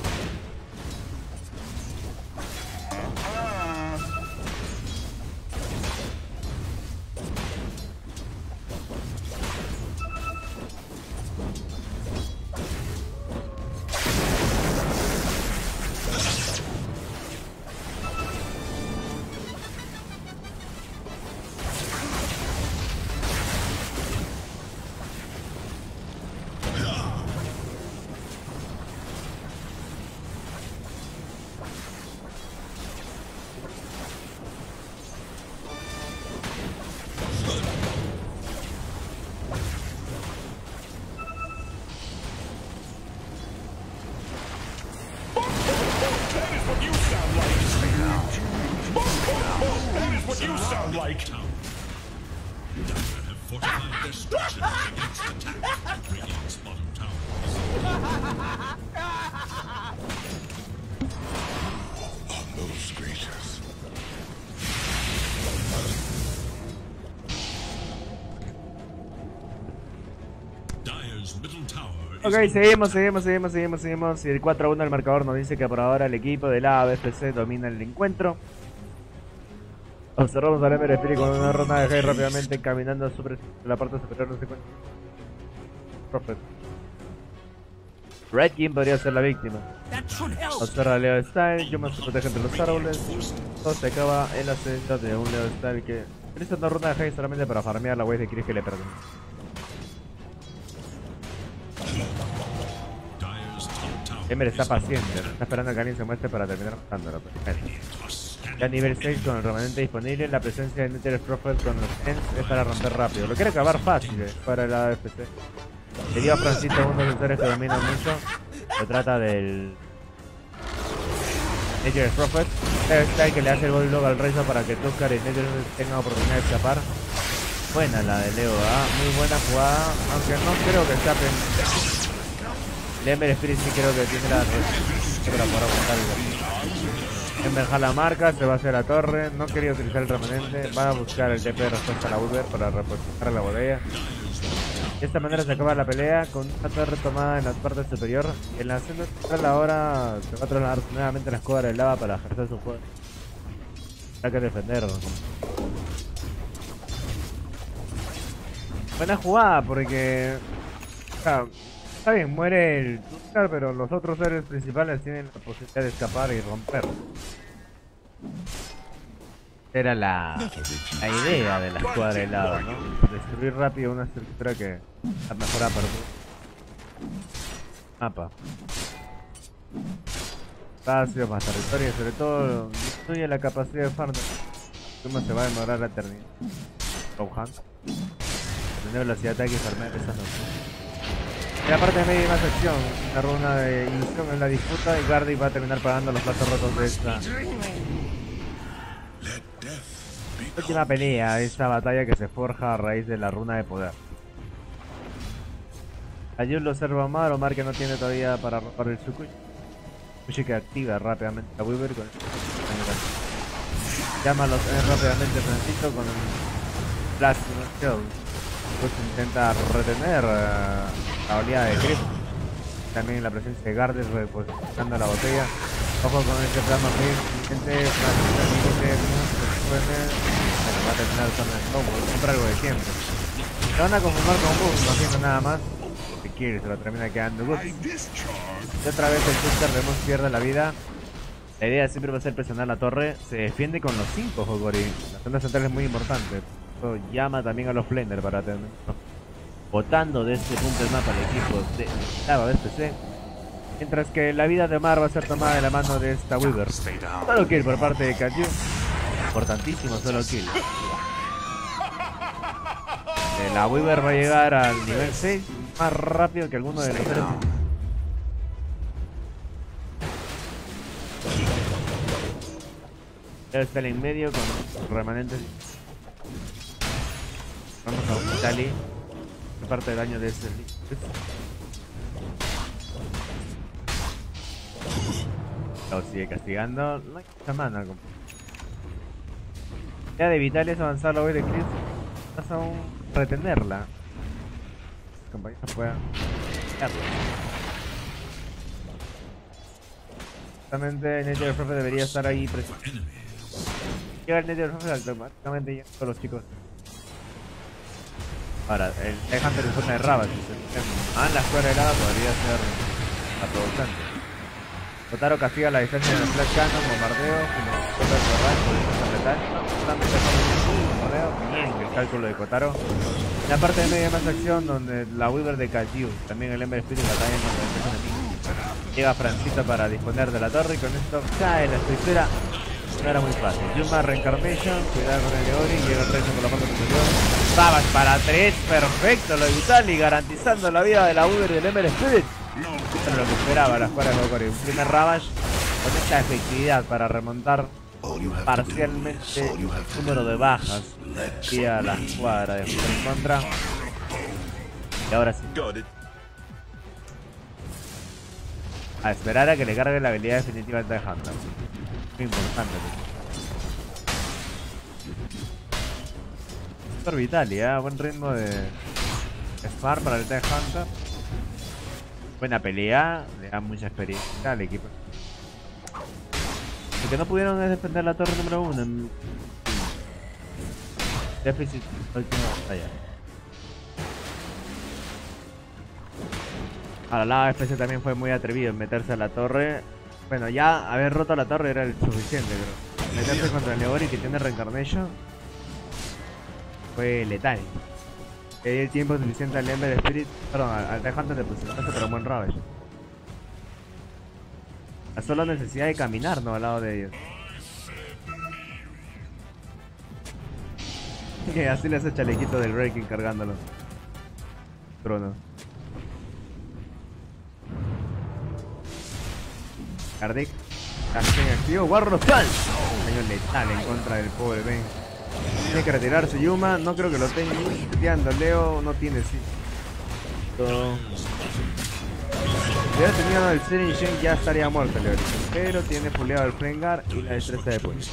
Ok, seguimos, seguimos, seguimos, seguimos, seguimos. Y el cuatro a uno el marcador nos dice que por ahora el equipo de la A B F C domina el encuentro. Observamos al Ember Spirit con una ronda de high rápidamente caminando sobre la parte superior de secuencia. Prophet. Red King podría ser la víctima. Observa a Leo Style, Yuma se protege entre los árboles. Todo se acaba el ascenso de un Leo Style que utiliza una ronda de high solamente para farmear la wave de Chris que le pertenece. Ember está paciente, está esperando a que alguien se muestre para terminar matándolo. Ya nivel seis con el remanente disponible, la presencia de Nether Prophet con los Ents es para romper rápido. Lo quiere acabar fácil eh, para la A B F C. Le dio a Francisco uno de los usuarios que dominan mucho. Se trata del Nether Prophet. Está que le hace el body log al Razor para que Tuskar y Nether tengan oportunidad de escapar. Buena la de Leo, ¿eh? Muy buena jugada, aunque no creo que escapen. El Ember Spirit sí creo que tiene la resistencia para poder aguantar el Ember jala marca, se va hacia la torre, no quería utilizar el remanente, va a buscar el T P de respuesta a la Uber para reforzar la botella. De esta manera se acaba la pelea con una torre tomada en la parte superior. En la zona central ahora se va a trasladar nuevamente la escuadra de lava para ejercer su juego. Hay que defender. Buena jugada porque... O sea, está bien, muere el Tuskar, pero los otros héroes principales tienen la posibilidad de escapar y romper. Era la, la idea de la escuadra de lava, ¿no? Destruir rápido una estructura que la mejora para todo. Mapa. Espacio, más territorio, sobre todo disminuye la capacidad de farm. Cómo se va a demorar la eternidad. Rohan. Tener velocidad de ataque y farmear esa noche. En la parte de medio hay más acción, una runa de ilusión en la disputa y Gardy va a terminar pagando los platos rotos de esta última pelea, esta batalla que se forja a raíz de la runa de poder. Ayur lo observa Omar, Omar que no tiene todavía para robar el Tsukushi. Tsukushi que activa rápidamente a Weaver con el... Llama a los N rápidamente Francisco con el Flash Shell. Pues intenta retener uh, la oleada de Grip. También la presencia de Gardes reposicionando la botella. Ojo con este plasma gente, va a terminar usando el combo, siempre algo de siempre. Se van a conformar con un bug, no haciendo nada más. de kill, se lo termina quedando Guts. Y otra vez el Sister Vemos pierde la vida. La idea siempre va a ser presionar la torre. Se defiende con los cinco Hogori. La zona central es muy importante. Esto llama también a los Flander para tener. Botando de este punto del mapa al equipo de Lava de P C. Mientras que la vida de Omar va a ser tomada de la mano de esta Weaver. Solo kill por parte de Kaiju. Importantísimo solo kill. Eh, la Weaver va a llegar al nivel seis más rápido que alguno de los tres. Debe estar en medio con remanentes. Vamos a Vitali. ¿Qué parte del daño de ese? Lo sigue castigando. No hay mucha mana. Ya de Vitali es avanzar la voy de Chris. Vas a un retenerla. Los compañeros puedan hacerlo. Justamente Nature Profe debería estar ahí presente. Llega el Nature Profe automáticamente llega todos los chicos. Ahora, el Tech Hunter en forma de Ravage. Ah, la escuadra helada podría ser aprovechante. Kotaro castiga la distancia en el Flash Cannon, bombardeo, Kotaro de Rancho, defensa letal. Justamente bombardeo, bien el cálculo de Kotaro. En la parte de medio hay más acción donde la Weaver de Kaiju, también el Ember Spirit batalla contra el defensa enemigo. Llega Francita para disponer de la torre y con esto cae la estructura. No era muy fácil. Yuma Reincarnation, cuidado con el Leori, llega el Reyson con la parte superior. Ravage para tres, perfecto lo de Vitali, garantizando la vida de la Weaver y del Ember Spirit. Eso es lo que esperaba la escuadra de Hokori. Un primer Ravage con esta efectividad para remontar parcialmente el número de bajas y a la escuadra de Hokori en contra. Y ahora sí. A esperar a que le cargue la habilidad definitiva al Tech Hunter. Muy importante. Super Vitali, ¿eh? Buen ritmo de Spar para el Tech Hunter. Buena pelea, le da mucha experiencia al equipo. Lo que no pudieron es defender la torre número uno. Déficit última batalla. Ahora la F C también fue muy atrevido en meterse a la torre. Bueno, ya haber roto la torre era el suficiente, creo. Meterse contra el Leori que tiene Reincarnation fue letal. Le dio el tiempo suficiente al Ember Spirit, perdón, al Tech Hunter de posicionarse para un buen Ravage. La sola necesidad de caminar, no al lado de ellos. Y así le hace el chalequito del Breaking cargándolo. Trono. Kardik. Casting activo. Warrior Fall. Daño letal en contra del pobre Ben. Tiene que retirarse Yuma. No creo que lo tenga. Teando Leo. No tiene sí. Todo. Si hubiera tenido el Serin Shen ya estaría muerto Leo. Pero tiene puleado el Frengar y la destreza de puño.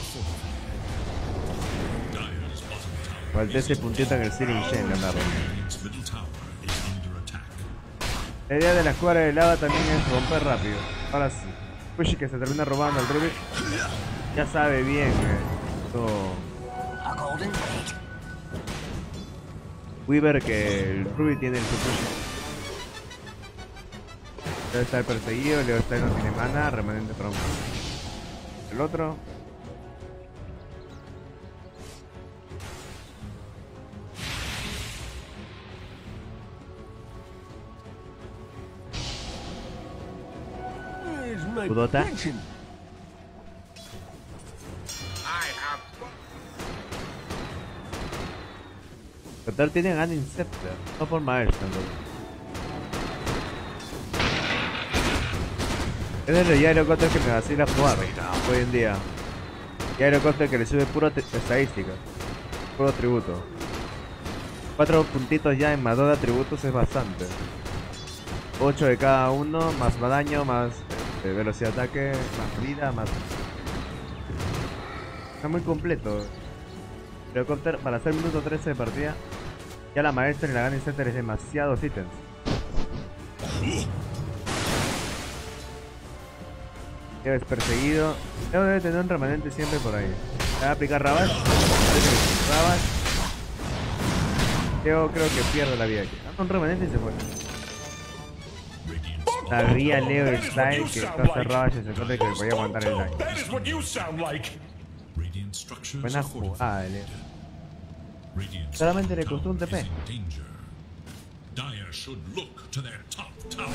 Falta ese puntito en el Serin Shen, Leonardo. La idea de la escuadra de lava también es romper rápido. Ahora sí. Pushy que se termina robando al Ruby. Ya sabe bien eh, esto. Weaver que el Ruby tiene el Pushy. Debe estar perseguido, Leo está no tiene mana, remanente para un. El otro. Kudota. Total tiene Gun Inceptor, no por Milestone. Es el de Gyrocotter que me vacila jugar hoy en día. Gyrocotter que le sube puro estadística, puro tributo. Cuatro puntitos ya en más dos de atributos es bastante. ocho de cada uno, más daño, más eh, velocidad de ataque, más vida, más... Está muy completo. Gyrocotter para hacer minuto trece de partida. Ya la maestra y la Gun Center es demasiados ítems. Leo es perseguido. Leo debe tener un remanente siempre por ahí. Le va a aplicar Ravage. Ravage. Leo creo que pierde la vida aquí. Anda un remanente y se fue. Sabía Leo Style que Costa Ravage se encuentra que podía aguantar el daño. That is what you sound like. Radiant structures Buena are fortified. jugada, Leo. Radiant's Solamente le top costó un tower T P. is in danger. Dire should look to their top tower.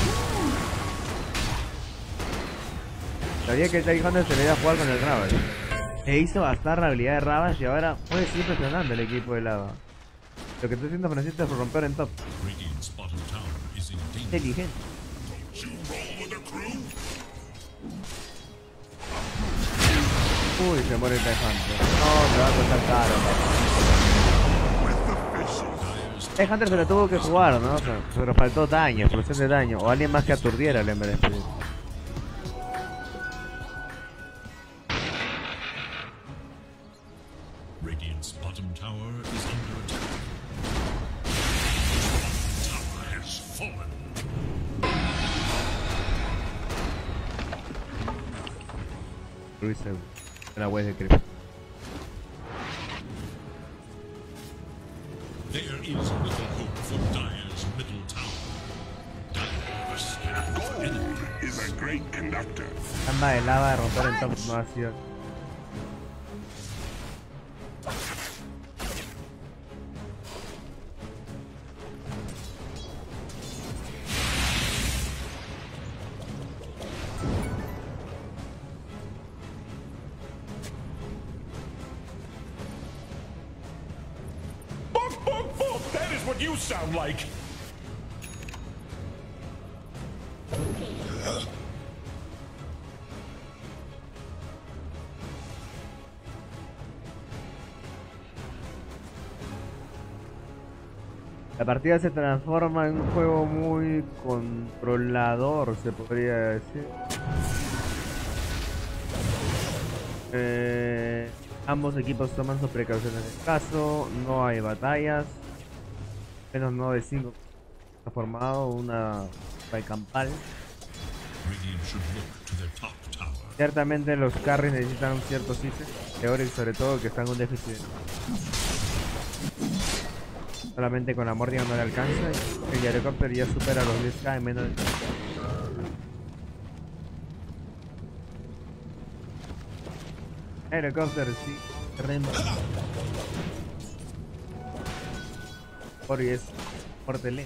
Sabía que el Tide Hunter se le iba a jugar con el Ravage. E hizo bastar la habilidad de Ravage y ahora puede seguir presionando el equipo de lava. Lo que está haciendo Francisco es romper en top. Radiant's bottom tower is in danger. Inteligente. Uy, se muere el Tide Hunter. No, me va a costar caro. El Hunter se lo tuvo que jugar, ¿no? Pero, pero faltó daño, explosión de daño. O alguien más que aturdiera el Ember Spirit. Radiant's bottom tower is under attack. Tower has fallen. Ruiz se la web de Creep. There is little hope for Dire's middle tower. Dire are scattered for enemy. Is a great conductor. Amba de lava de romper en top no ha sido. Bunk, bunk, bunk. That is what you sound like. La partida se transforma en un juego muy controlador, se podría decir. Eh, ambos equipos toman sus precauciones de caso, no hay batallas, menos no de cinco está formado, una by campal. Radiant should look to their top tower. Ciertamente los carries necesitan un cierto ítems, Teoric sobre todo, que están en un déficit. Solamente con la Mordigan no le alcanza y el Gyrocopter ya supera los diez K en menos de... Gyrocopter sí, Rainbow. Ori es Portele.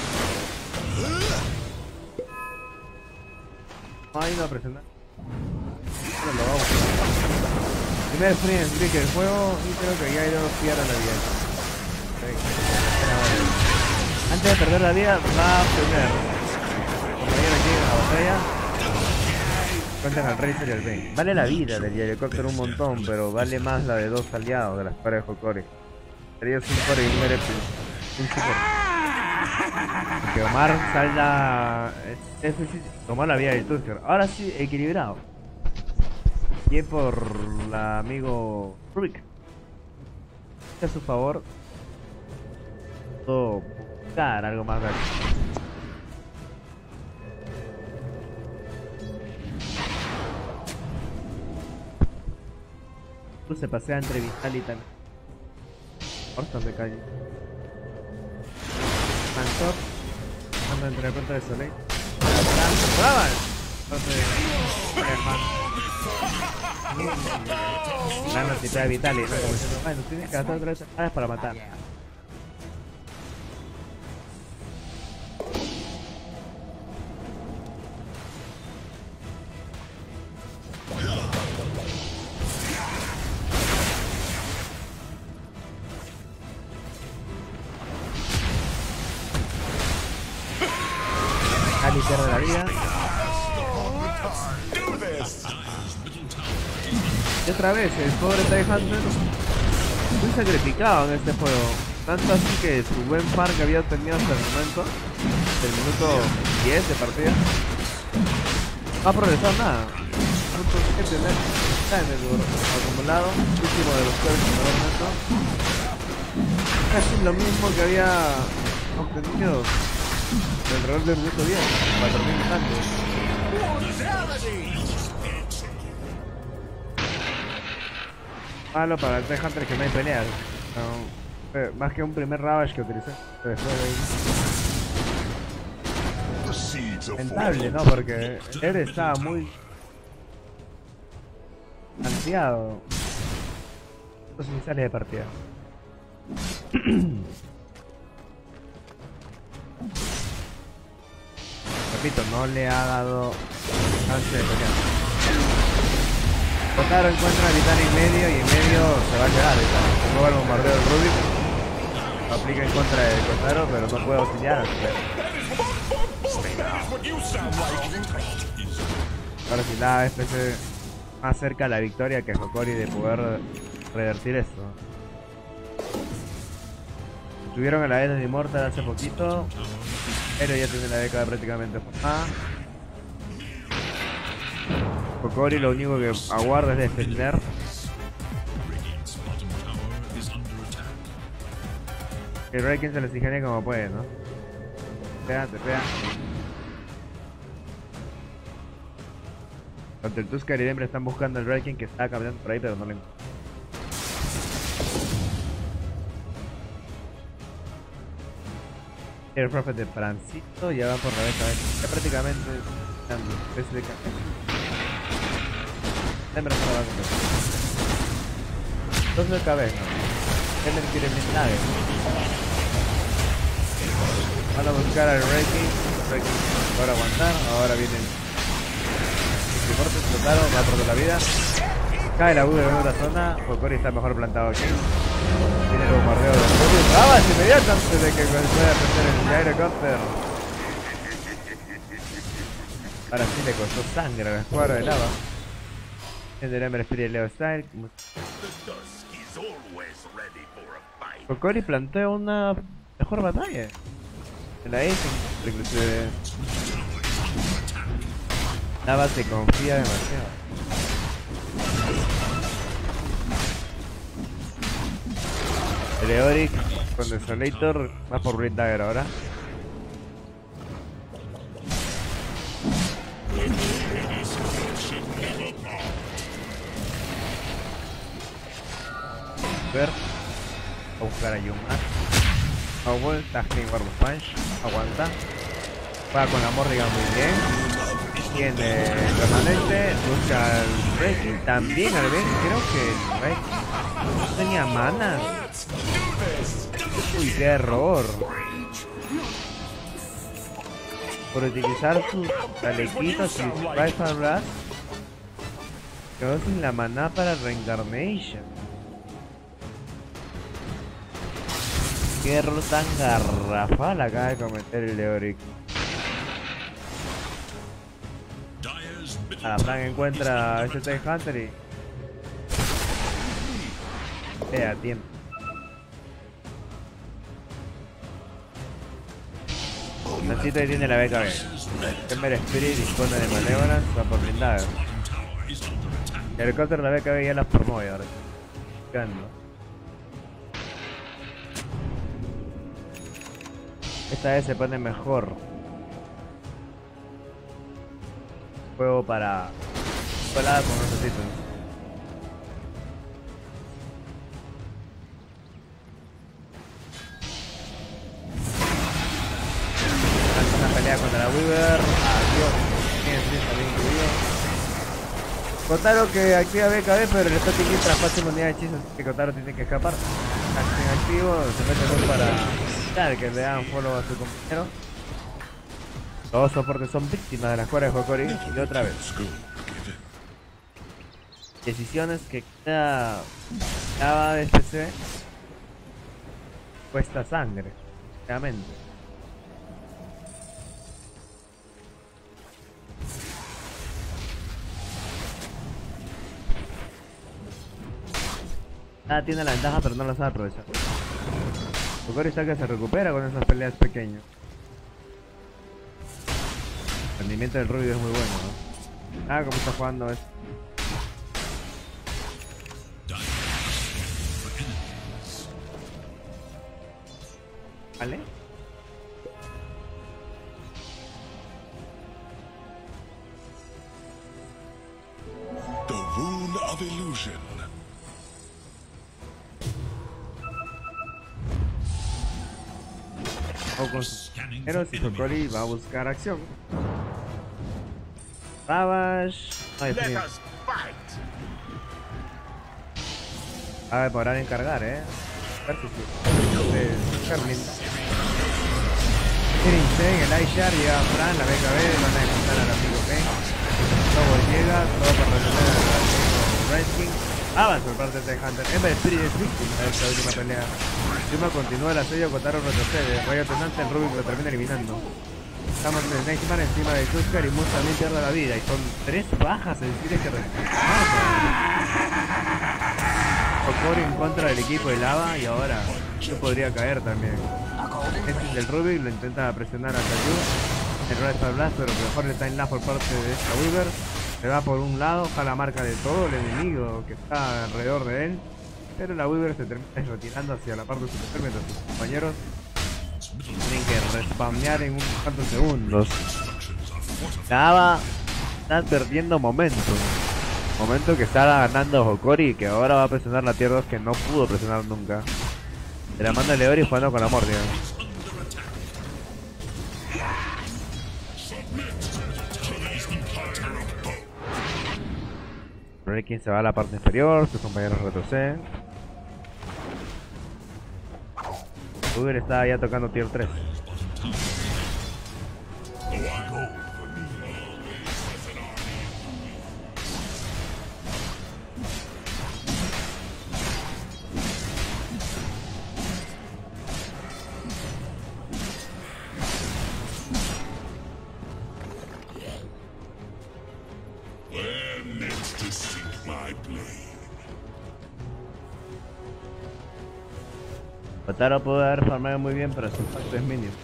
Ahí no va a presionar. Bueno, lo vamos. Primer free and streak del juego y creo que Gyro pierde la vida. Antes de perder la vida va a perder. Compañeros llegan a la batalla. Cuentan al Razer y al Bane. Vale la vida del Gyrocopter un montón, pero vale más la de dos aliados de las pares de Hokori. Sería un core y un Erepi. Un super. Que Omar salga. Es decir, tomar la vida del Tusker. Ahora sí, equilibrado. Y es por la amigo Rubik. A su favor. Todo buscar algo más grande. Tú se pasea entre Vital y también. Orson de calle. Mantop. Anda entre la cuenta de Soleil. ¡Brava! La noticia de Vitali, ¿no? Como diciendo, bueno, tienes que gastar otra vez espadas para matar. Ali pierde la vida. Y otra vez, el pobre Tide Hunter muy sacrificado en este juego. Tanto así que su buen par que había tenido hasta el momento, del minuto diez de partida, no ha progresado nada. Punto que tener está en el acumulado, último de los juegos en el momento. Casi lo mismo que había obtenido alrededor del minuto diez, cuatro mil antes. Malo para el Tide Hunter que no hay peleas. No, eh, más que un primer Ravage que utilicé. Después de ahí. The siege Rentable, ¿no? Porque él estaba muy ansiado. Dos iniciales de partida. Repito, no le ha dado chance de pelear. Kotaro encuentra a Vitani en medio y en medio se va a quedar. Luego el bombardeo del Rubik. Lo aplica en contra de Kotaro, pero no puede auxiliar. Ahora si la A F C más cerca a la victoria que Hokori de poder revertir esto. Tuvieron a la Edna de Immortal hace poquito, pero ya tiene la década prácticamente formada. Hokori lo único que aguarda es defender. El Raiken se les ingenia como puede, ¿no? Pega, te pega. Tanto el Tuskar y Dembra están buscando el Raiken que está caminando por ahí, pero no lo encuentran. El Prophet de Francito ya va por la vez a ver. Ya prácticamente están especie de café. Dembra no la va a comprar. Entonces el cabeza. Dembra quiere blindage. Van a buscar al Raiken. Raiken ahora aguantar. Ahora vienen. Si corta explotaron, va por toda la vida. Cae la U de otra zona. Hokori está mejor plantado aquí. Tiene el bombardeo de Rubik. ¡Vamos! Inmediato antes de que pueda aprender el Gyrocopter. Ahora sí le costó sangre a la escuadra de lava. El Ember Spirit Leo Style. Hokori plantea una mejor batalla. En la Ace, inclusive. Lava se confía demasiado. El Eoric con Desolator va por Blade Dagger ahora. Ver. A buscar a Yuma. A vuelta, Warm Punch. Aguanta. Juega con la Morrigan muy bien. Tiene el permanente, busca el Breaking también al ver, creo que el Breaking no tenía mana. Uy, qué error. Por utilizar sus chalequitos y Rifle Blast quedó sin la mana para Reincarnation. Qué error tan garrafal acaba de cometer el Eoric. Ah, Frank encuentra a ese Tide Hunter y eh, a tiempo. Francito tiene la B K B. Ember Spirit dispone de Malevolence, va por blindado. El helicóptero de la B K B ya las formó y ahora. Buscando. Esta vez se pone mejor. Juego para pelada con otros títulos. Hace una pelea contra la Weaver. Adiós. Tiene también incluido. Kotaro que activa B K B, pero le está teniendo traspaso unidad de hechizos, así que Kotaro tiene que escapar. Acción activo, se mete dos para evitar que le dan follow a su compañero. Todos los soportes son víctimas de las cuerdas de Hokori y otra vez. Decisiones que cada cada de este C cuesta sangre, realmente. Nada tiene la ventaja, pero no la sabe aprovechar. Hokori está que se recupera con esas peleas pequeñas. El rendimiento del Rubio es muy bueno, ¿no? Ah, como está jugando esto. ¿Vale? The Rune of Illusion. O con sus compañeros y Hokori va a buscar acción. Savage. No, Dios mío. Va a demorar en cargar, eh. A ver si sí. Fermin. Insane, el iShare, llega Fran, la B K B, van a encontrar al amigo Ken. Lobo llega, todo para resolver al amigo Red King. Avanza por parte de Hunter. Ember Spirit es víctima de esta última pelea. Yuma continúa el asedio, Kotaro retrocede. Rayo Tenante, el Rubik lo termina eliminando. Estamos en Nightmare encima de Tuskar y Moose también pierde la vida. Y son tres bajas en decir que Okori en contra del equipo de Lava y ahora yo podría caer también. Este del Rubik lo intenta presionar a Tayu. El Red Star Blast, pero mejor el time lapse por parte de esta Weaver. Se va por un lado, jala marca de todo el enemigo que está alrededor de él. Pero la Weaver se termina retirando hacia la parte superior mientras sus compañeros tienen que respawnear en unos cuantos segundos. Lava está perdiendo momento. Momento que está ganando Hokori y que ahora va a presionar la tier dos que no pudo presionar nunca. De la mano de Leori jugando con la Mordia. Rekin se va a la parte inferior, sus compañeros retroceden. Uber está ya tocando tier tres. Kotaro puede haber farmeado muy bien, pero su impacto es mínimo.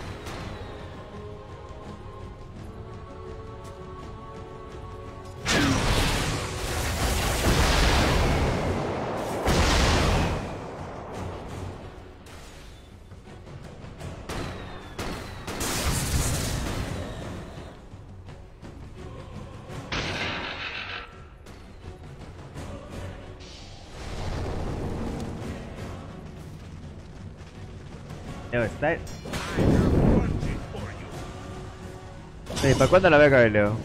Leo está. Sí, ¿para cuándo la voy a caer, Leo?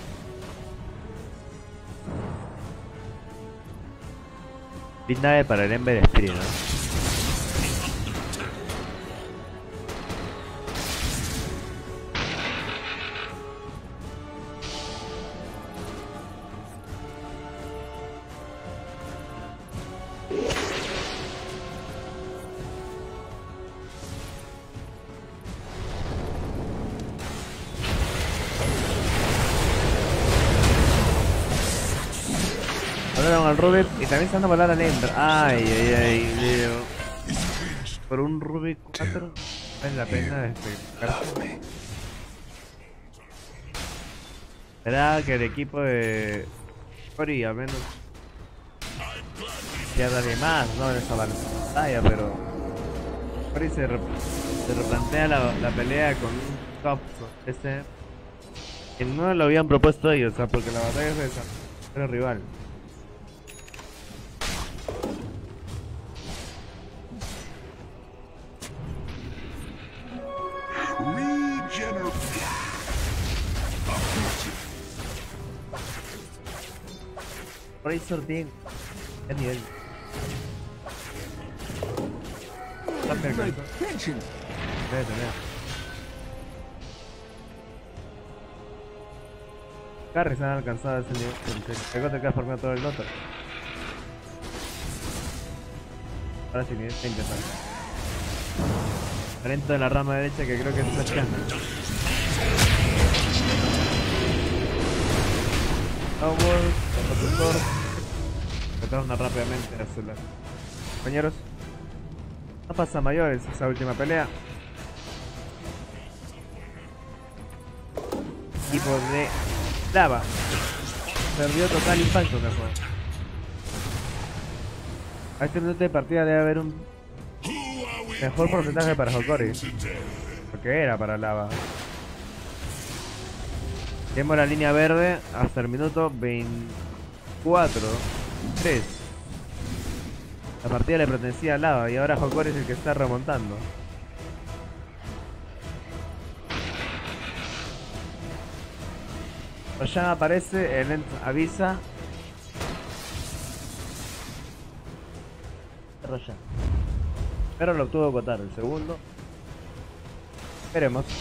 Bit nave para el Ember Spirit, ¿no? Al Rubik y también se van a volar al Ender. Ay, ay, ay, Leo. Por un Rubik cuatro vale la pena despegarse. Será que el equipo de Cory al menos ya darle más, ¿no? En esa batalla, pero Cory se, re se replantea la, la pelea con un top este que no lo habían propuesto ellos, o sea, porque la batalla es de esa, era rival. Razor bien. ¿Qué nivel? Debe tener. Carry se han alcanzado a ese nivel. Creo que te has formado todo el loto. Ahora sí, nivel treinta. Talento de la rama derecha que creo que es Flash Cannon. Snowball, protector. Retorna rápidamente a su lado. Compañeros, no pasa mayores esa última pelea. Equipo de Lava perdió total impacto en el juego. A este minuto de partida debe haber un mejor porcentaje para Hokori, porque era para Lava. Tenemos la línea verde hasta el minuto veinticuatro tres. La partida le pertenecía a Lava y ahora Hokori es el que está remontando. Roshan aparece, el Ent avisa. Roshan. Pero lo obtuvo Kotar, el segundo. Veremos.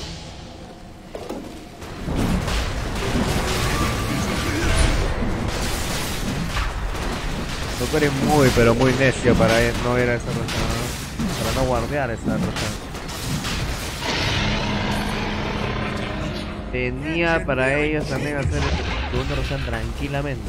Doctor es muy pero muy necio para él, no era esa Roshan, para no guardear esa Roshan. Tenía para ellos también hacer el segundo Roshan tranquilamente.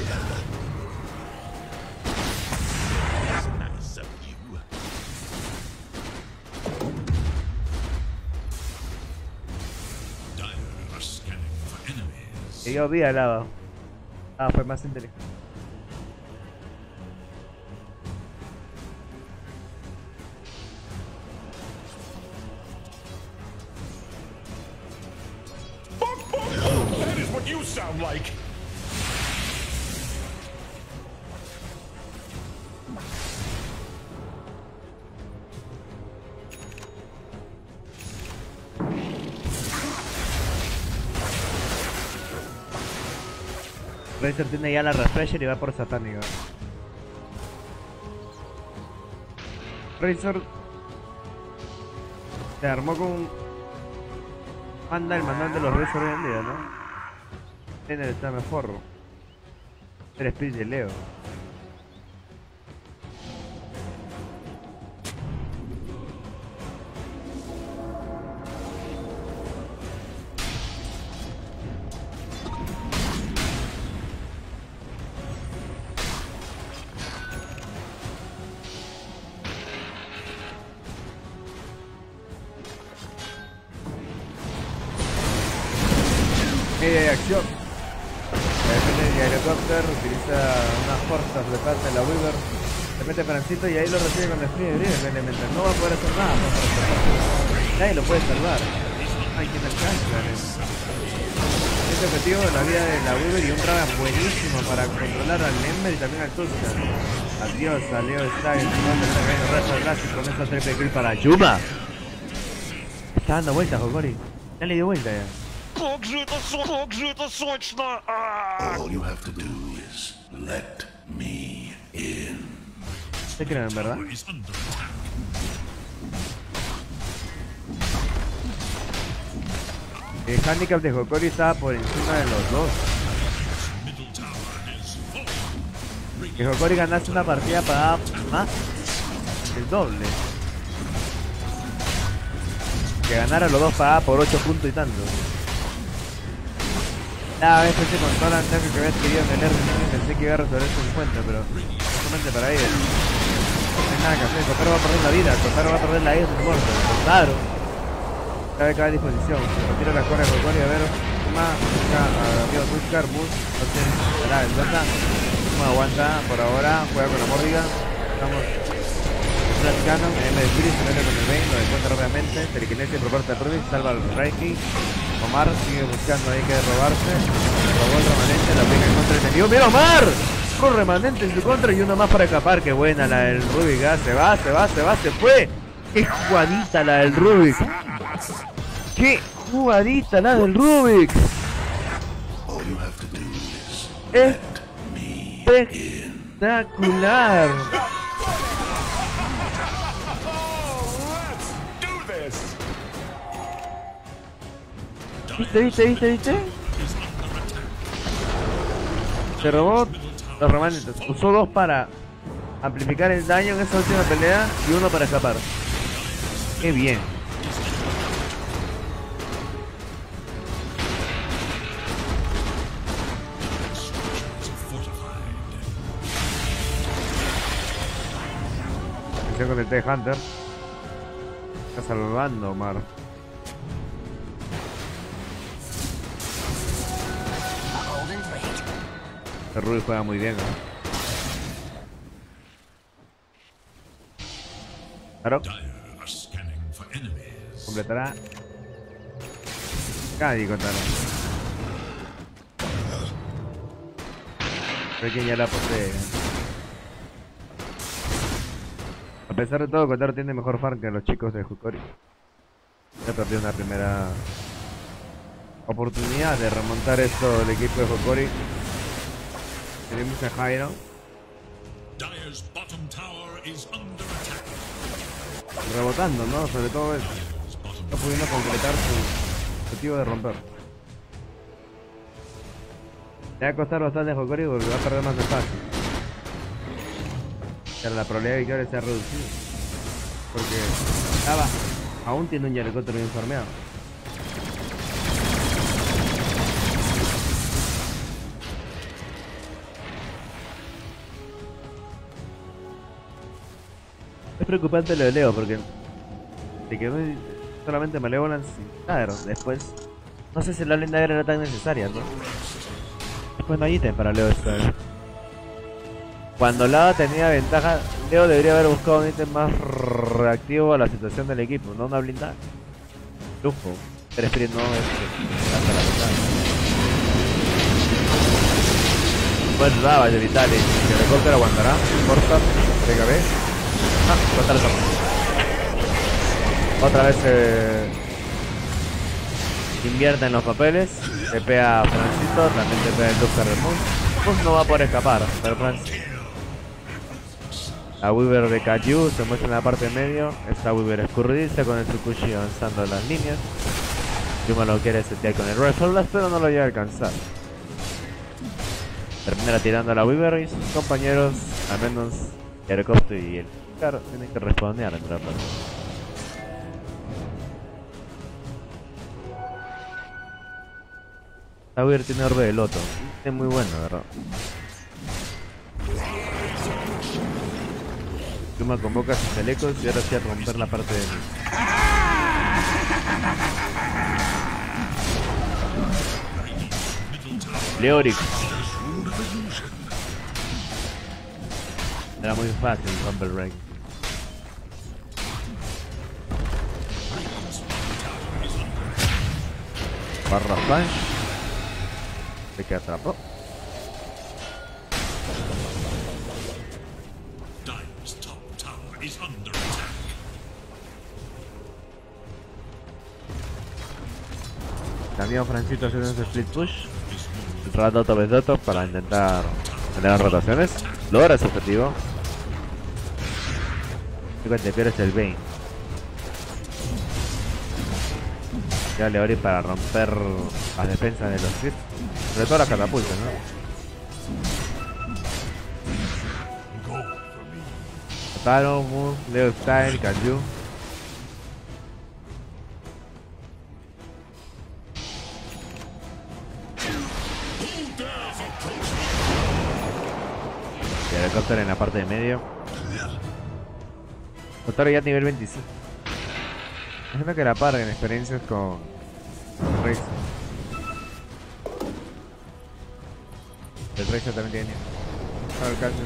Y yo vi al lado. Ah, fue más inteligente. That is what you sound like. Razer tiene ya la refresher y va por satánico. Razer se armó con manda el manual de los Razer hoy en día, ¿no? Tiene está mejor. El speech de Leo. De acción. El helicóptero utiliza unas fuerzas de parte de la Weaver. Se mete Francito y ahí lo recibe con el frío de el elemento. No va a poder hacer nada. No nadie lo puede salvar. Ay, quien alcanza. Este objetivo de la vida de la Weaver y un Dragon buenísimo para controlar al Ember y también al Tuscan. Adiós, a Leo Styles. El resto clásico con esa triple kill para Yuma. Está dando vueltas, Hokori. Ya le dio vuelta ya. All you have to do is let me in. ¿Se creen, verdad? El handicap de Hokori estaba por encima de los dos. Que Hokori ganase una partida para más el doble. Que ganara los dos para por ocho puntos y tanto. Cada vez pensé con todo el ataque que había adquirido en el R nueve pensé que iba a resolver su encuentro, pero justamente para ellos no hay nada que hacer. Kotaro va a perder la vida, Kotaro va a perder la vida sin muerto. Claro. Cada vez que va a disposición. Retiro la correa de Hokori, a ver. Toma, busca a amigo Tuskar, Bus, no sé, será el Dota. Toma, aguanta por ahora, juega con la Morriga. Estamos. Flash Cannon, M de Spirit, se mete con el Bane, lo encuentra rápidamente. Telekinesis por parte de Rubik, salva al Reiki. Omar sigue buscando ahí que robarse. Robó el remanente, la aplica en contra del enemigo. ¡Mira Omar! Un remanente en su contra y uno más para escapar. ¡Qué buena la del Rubik! ¿eh? Se va, se va, se va, se fue. ¡Qué jugadita la del Rubik! ¡Qué jugadita la del Rubik! Espectacular. ¿Viste, viste, viste, viste? Se robó los remanentes. Usó dos para amplificar el daño en esa última pelea y uno para escapar. ¡Qué bien! Atención con el T-Hunter. Está salvando Omar. El Ruby juega muy bien, ¿no? Claro. Completará. Cadi contará. Pero quien ya la posee. A pesar de todo, Kotaro tiene mejor farm que los chicos de Hokori. Ya perdió una primera oportunidad de remontar esto del equipo de Hokori. Tenemos a Jairo. Dire's bottom tower is under attack. Rebotando, ¿no? Sobre todo eso. Dire's bottom No pudiendo concretar su objetivo de romper. Le va a costar bastante a Hokori porque va a perder más espacio. Pero la probabilidad de victoria se ha reducido. Porque estaba, aún tiene un helicóptero bien farmeado. Es preocupante lo de Leo porque se quedó solamente Malevolence sin Dagger. Después, no sé si la Lane Dagger era tan necesaria, ¿no? Después no hay ítem para Leo esta vez. Cuando Lava tenía ventaja, Leo debería haber buscado un ítem más reactivo a la situación del equipo, no una blindada. Lujo, pero Spirit no es hasta la ventaja. Buen Ravage de Vitali, que el helicóptero aguantará, corta, P K B. Ah, corta la toma. Otra vez se invierte en los papeles, T P a Francito, también T P a el Doctor de Moon. Moon no va a poder escapar, pero Francito. La Weaver de Kaiju se muestra en la parte medio. Esta Weaver escurridiza con el Tsukushi avanzando en las líneas. Yuma lo quiere setear con el Rifle Blast, pero no lo llega a alcanzar. Termina tirando a la Weaver y sus compañeros, al menos Helicopter y el Car, tienen que responder a entrar. La Weaver tiene orbe de loto. Es muy bueno, ¿verdad? Yuma convoca a sus telecos y ahora sí a romper la parte de mí. Leoric. Era muy fácil el Rumble Rank. Barra Punch. Se que atrapó. is under attack. También Francito haciendo ese split push. Rato vez Doto para intentar generar rotaciones. Logra su objetivo. Y cuando te pierdes el Bane. Ya Leori para romper las defensas de los crits. Sobre todo las catapultas, ¿no? Taro, Moon, Leo Style, Kaiju. Y el helicóptero en la parte de medio. Otaro ya nivel veinticinco. Imagino que la par en experiencias con Rex. El Rex también tiene. No alcanza.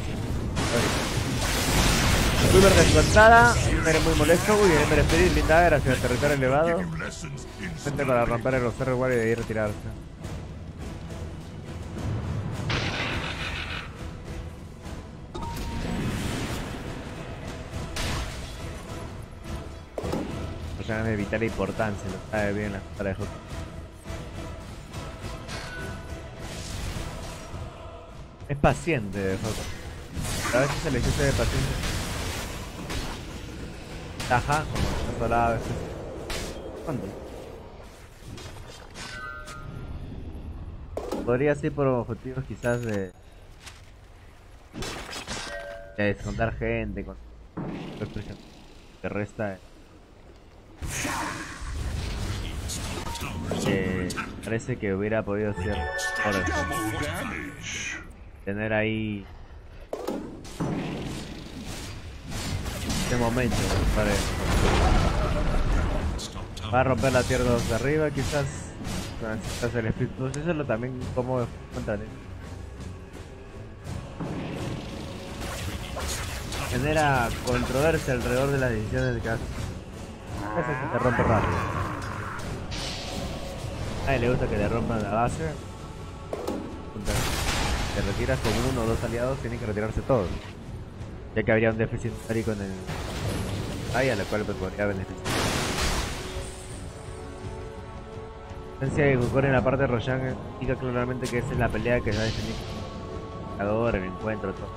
Weaver descontada, Ember muy molesto, uy, Ember Spirit blindada hacia el territorio elevado. Frente para romper el Rosario Guard y de ahí retirarse. O sea, de vital importancia, lo sabe bien la cara de Hot. Es paciente de Hot. A veces se le dice de paciente. Ajá, como sola a veces. ¿Cuándo? Podría ser por objetivos quizás de... de descontar gente con expresión que resta. Que parece que hubiera podido ser por tener ahí este momento, parece. Va a romper la tierra dos de arriba, quizás necesitas el split push. Eso es lo también como contra él. Genera controversia alrededor de las decisiones de cada cosa que te rompe rápido. A nadie le gusta que le rompan la base. Te retiras con uno o dos aliados, tienen que retirarse todos. Ya que habría un déficit histórico en el... Ahí a la cual pues podría beneficiar. La presencia de Kokori en la parte de Roshan indica claramente que esa es la pelea que va a definir el encuentro, todo.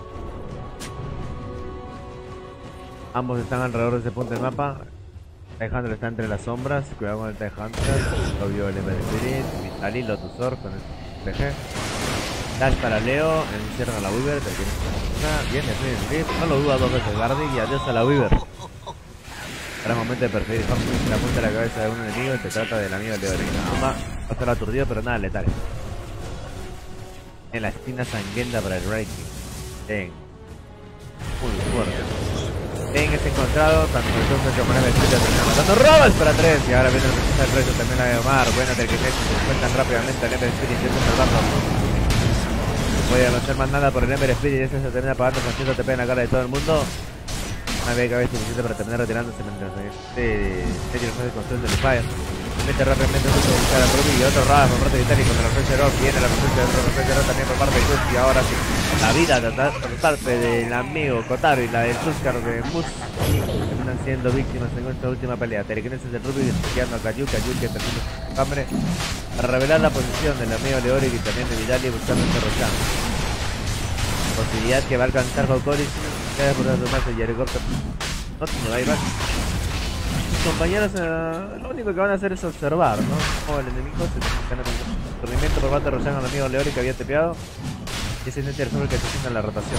Ambos están alrededor de ese punto del mapa. TIE Hunter está entre las sombras, cuidado con el TIE Hunter. Obvio el Ember Spirit, Vitali, Lotus Orb con el P G. Dash para Leo, encierran a la Weaver, bien, Spirit, no lo duda dos veces, Guardian y adiós a la Weaver. Ahora es momento de perseguir Hawkins la punta de la cabeza de un enemigo y se trata del amigo Leo. Va a estar aturdido pero nada letal. En la espina sangrienta para el Raking. Bien. Muy fuerte. Bien, es encontrado, tanto entonces como el Espíritu termina matando robos para tres. Y ahora viene el tercer preso también la de Omar. Buena telequinesis, se encuentran rápidamente al Ember Spirit y intenta salvarlo. No podía no hacer más nada por el Ember Spirit y ese se termina pagando con ciento T P en la cara de todo el mundo. Una vez cabeza suficiente para terminar retirándose mientras este serio fue de construcción del Fire. Mete rápidamente un buscar a Ruby y otro Rada por parte de Italy contra el Refresher Off. Viene la presencia de otro Refresher Off también por parte de Gus. Y ahora sí, la vida por parte del amigo Kotaro y la del Tuskar de Mus terminan siendo víctimas en esta última pelea. Telequinesis de Ruby desbloqueando a Kayu, Kayu que termina su hambre para revelar la posición del amigo Leoric y también de Vidali buscando este Roshan. Posibilidad que va a alcanzar Kokori sin por las demás y helicóptero. No tiene buyback. Sus compañeros eh, lo único que van a hacer es observar, ¿no? Como el enemigo se tiene un corrimiento por parte de Roshan al amigo Leoric que había tepeado. Y ese Nether es el que se asesina en la rotación.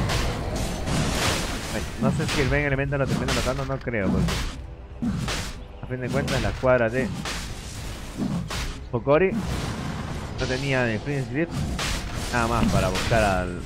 Bueno, no sé si el Ben elemento lo termina matando, no creo, porque a fin de cuentas la escuadra de Kokori no tenía de Prince Grip nada más para buscar al...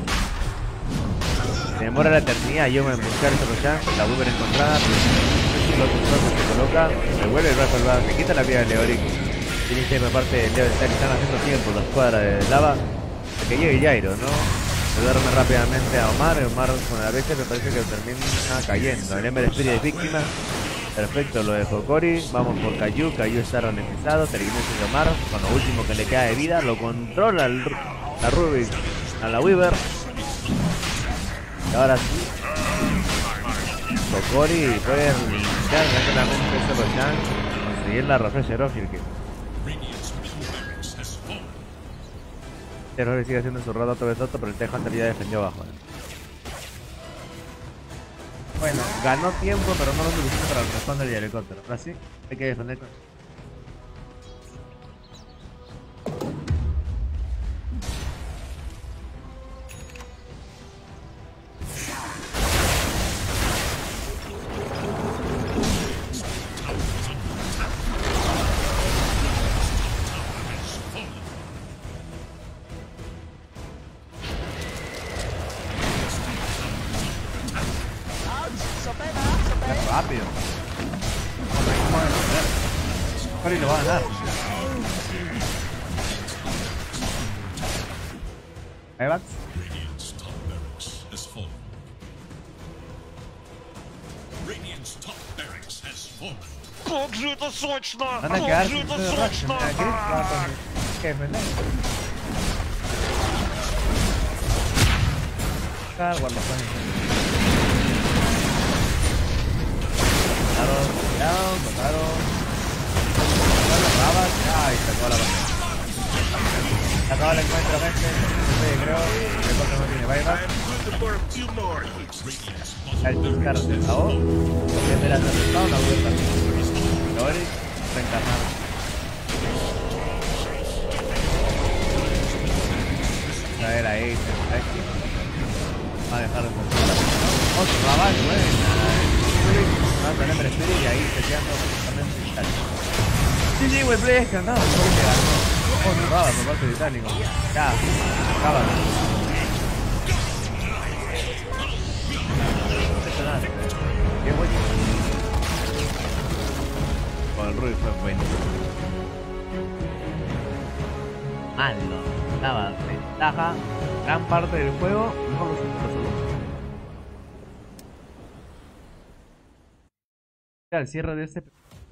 Se demora la eternidad yo en buscar ese Roshan, la Weaver encontrada, pero los otros se coloca, se vuelve el brazo al lado, se quita la vida de Leoric. Tiene por parte de Leo de Star, están haciendo tiempo la escuadra de lava, hasta que llegue Jairo, ¿no? Se duerme rápidamente a Omar, Omar con la bestia me parece que termina cayendo. El Ember Spirit de víctima. Perfecto lo de Kokori, vamos por Kayu, Kayu está ralentizado, telequinesis de Omar, con lo último que le queda de vida, lo controla el, la Ruby a la Weaver. Y ahora sí, Kokori puede limpiar rápidamente ese Roshan, conseguir la Refresher Off y el que... El Rory sigue haciendo su roda otra vez otro, pero el TIE Hunter ya defendió abajo. ¿eh? Bueno, ganó tiempo, pero no lo suficiente para responder el helicóptero. Ahora sí, hay que defender con... rápido. Kokori lo va a ganar. Evans. Radiant's top barracks has fallen. Radiant's top barracks has fallen. Van a quedar sin su reaction. A Grit va con que defender. Guardapones. Mataron, cuidado, mataron. Mataron rabas. Ay, se acabó la batalla. Se acabó el encuentro, gente. Sí, creo. El corte no tiene buyback. El Tuskar se acabó. Porque me la acercado la vuelta. Leoric reencarnado. A ver ahí, aquí. Va a dejar de encontrar. Otro rabal, buena. Manda el Ember Spirit y ahí se queda totalmente Italy. Sí, sí, güey, play es que andaba, por que ganó. Otro rabal por parte de Italy. Ya, acaba. Impresionante. Qué bueno. Con el Ruby fue bueno. Malo. Daba ventaja gran parte del juego, no lo siento solo. El cierre de este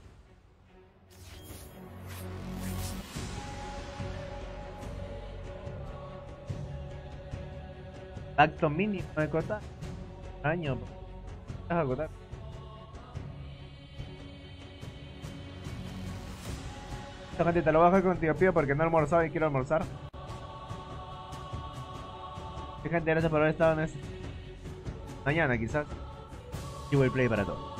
acto mínimo de Kota año vas a Kota. Gente, te lo bajo contigo, pido porque no he almorzado y quiero almorzar. Gente, gracias por haber estado en este. Mañana quizás. Y will play para todos.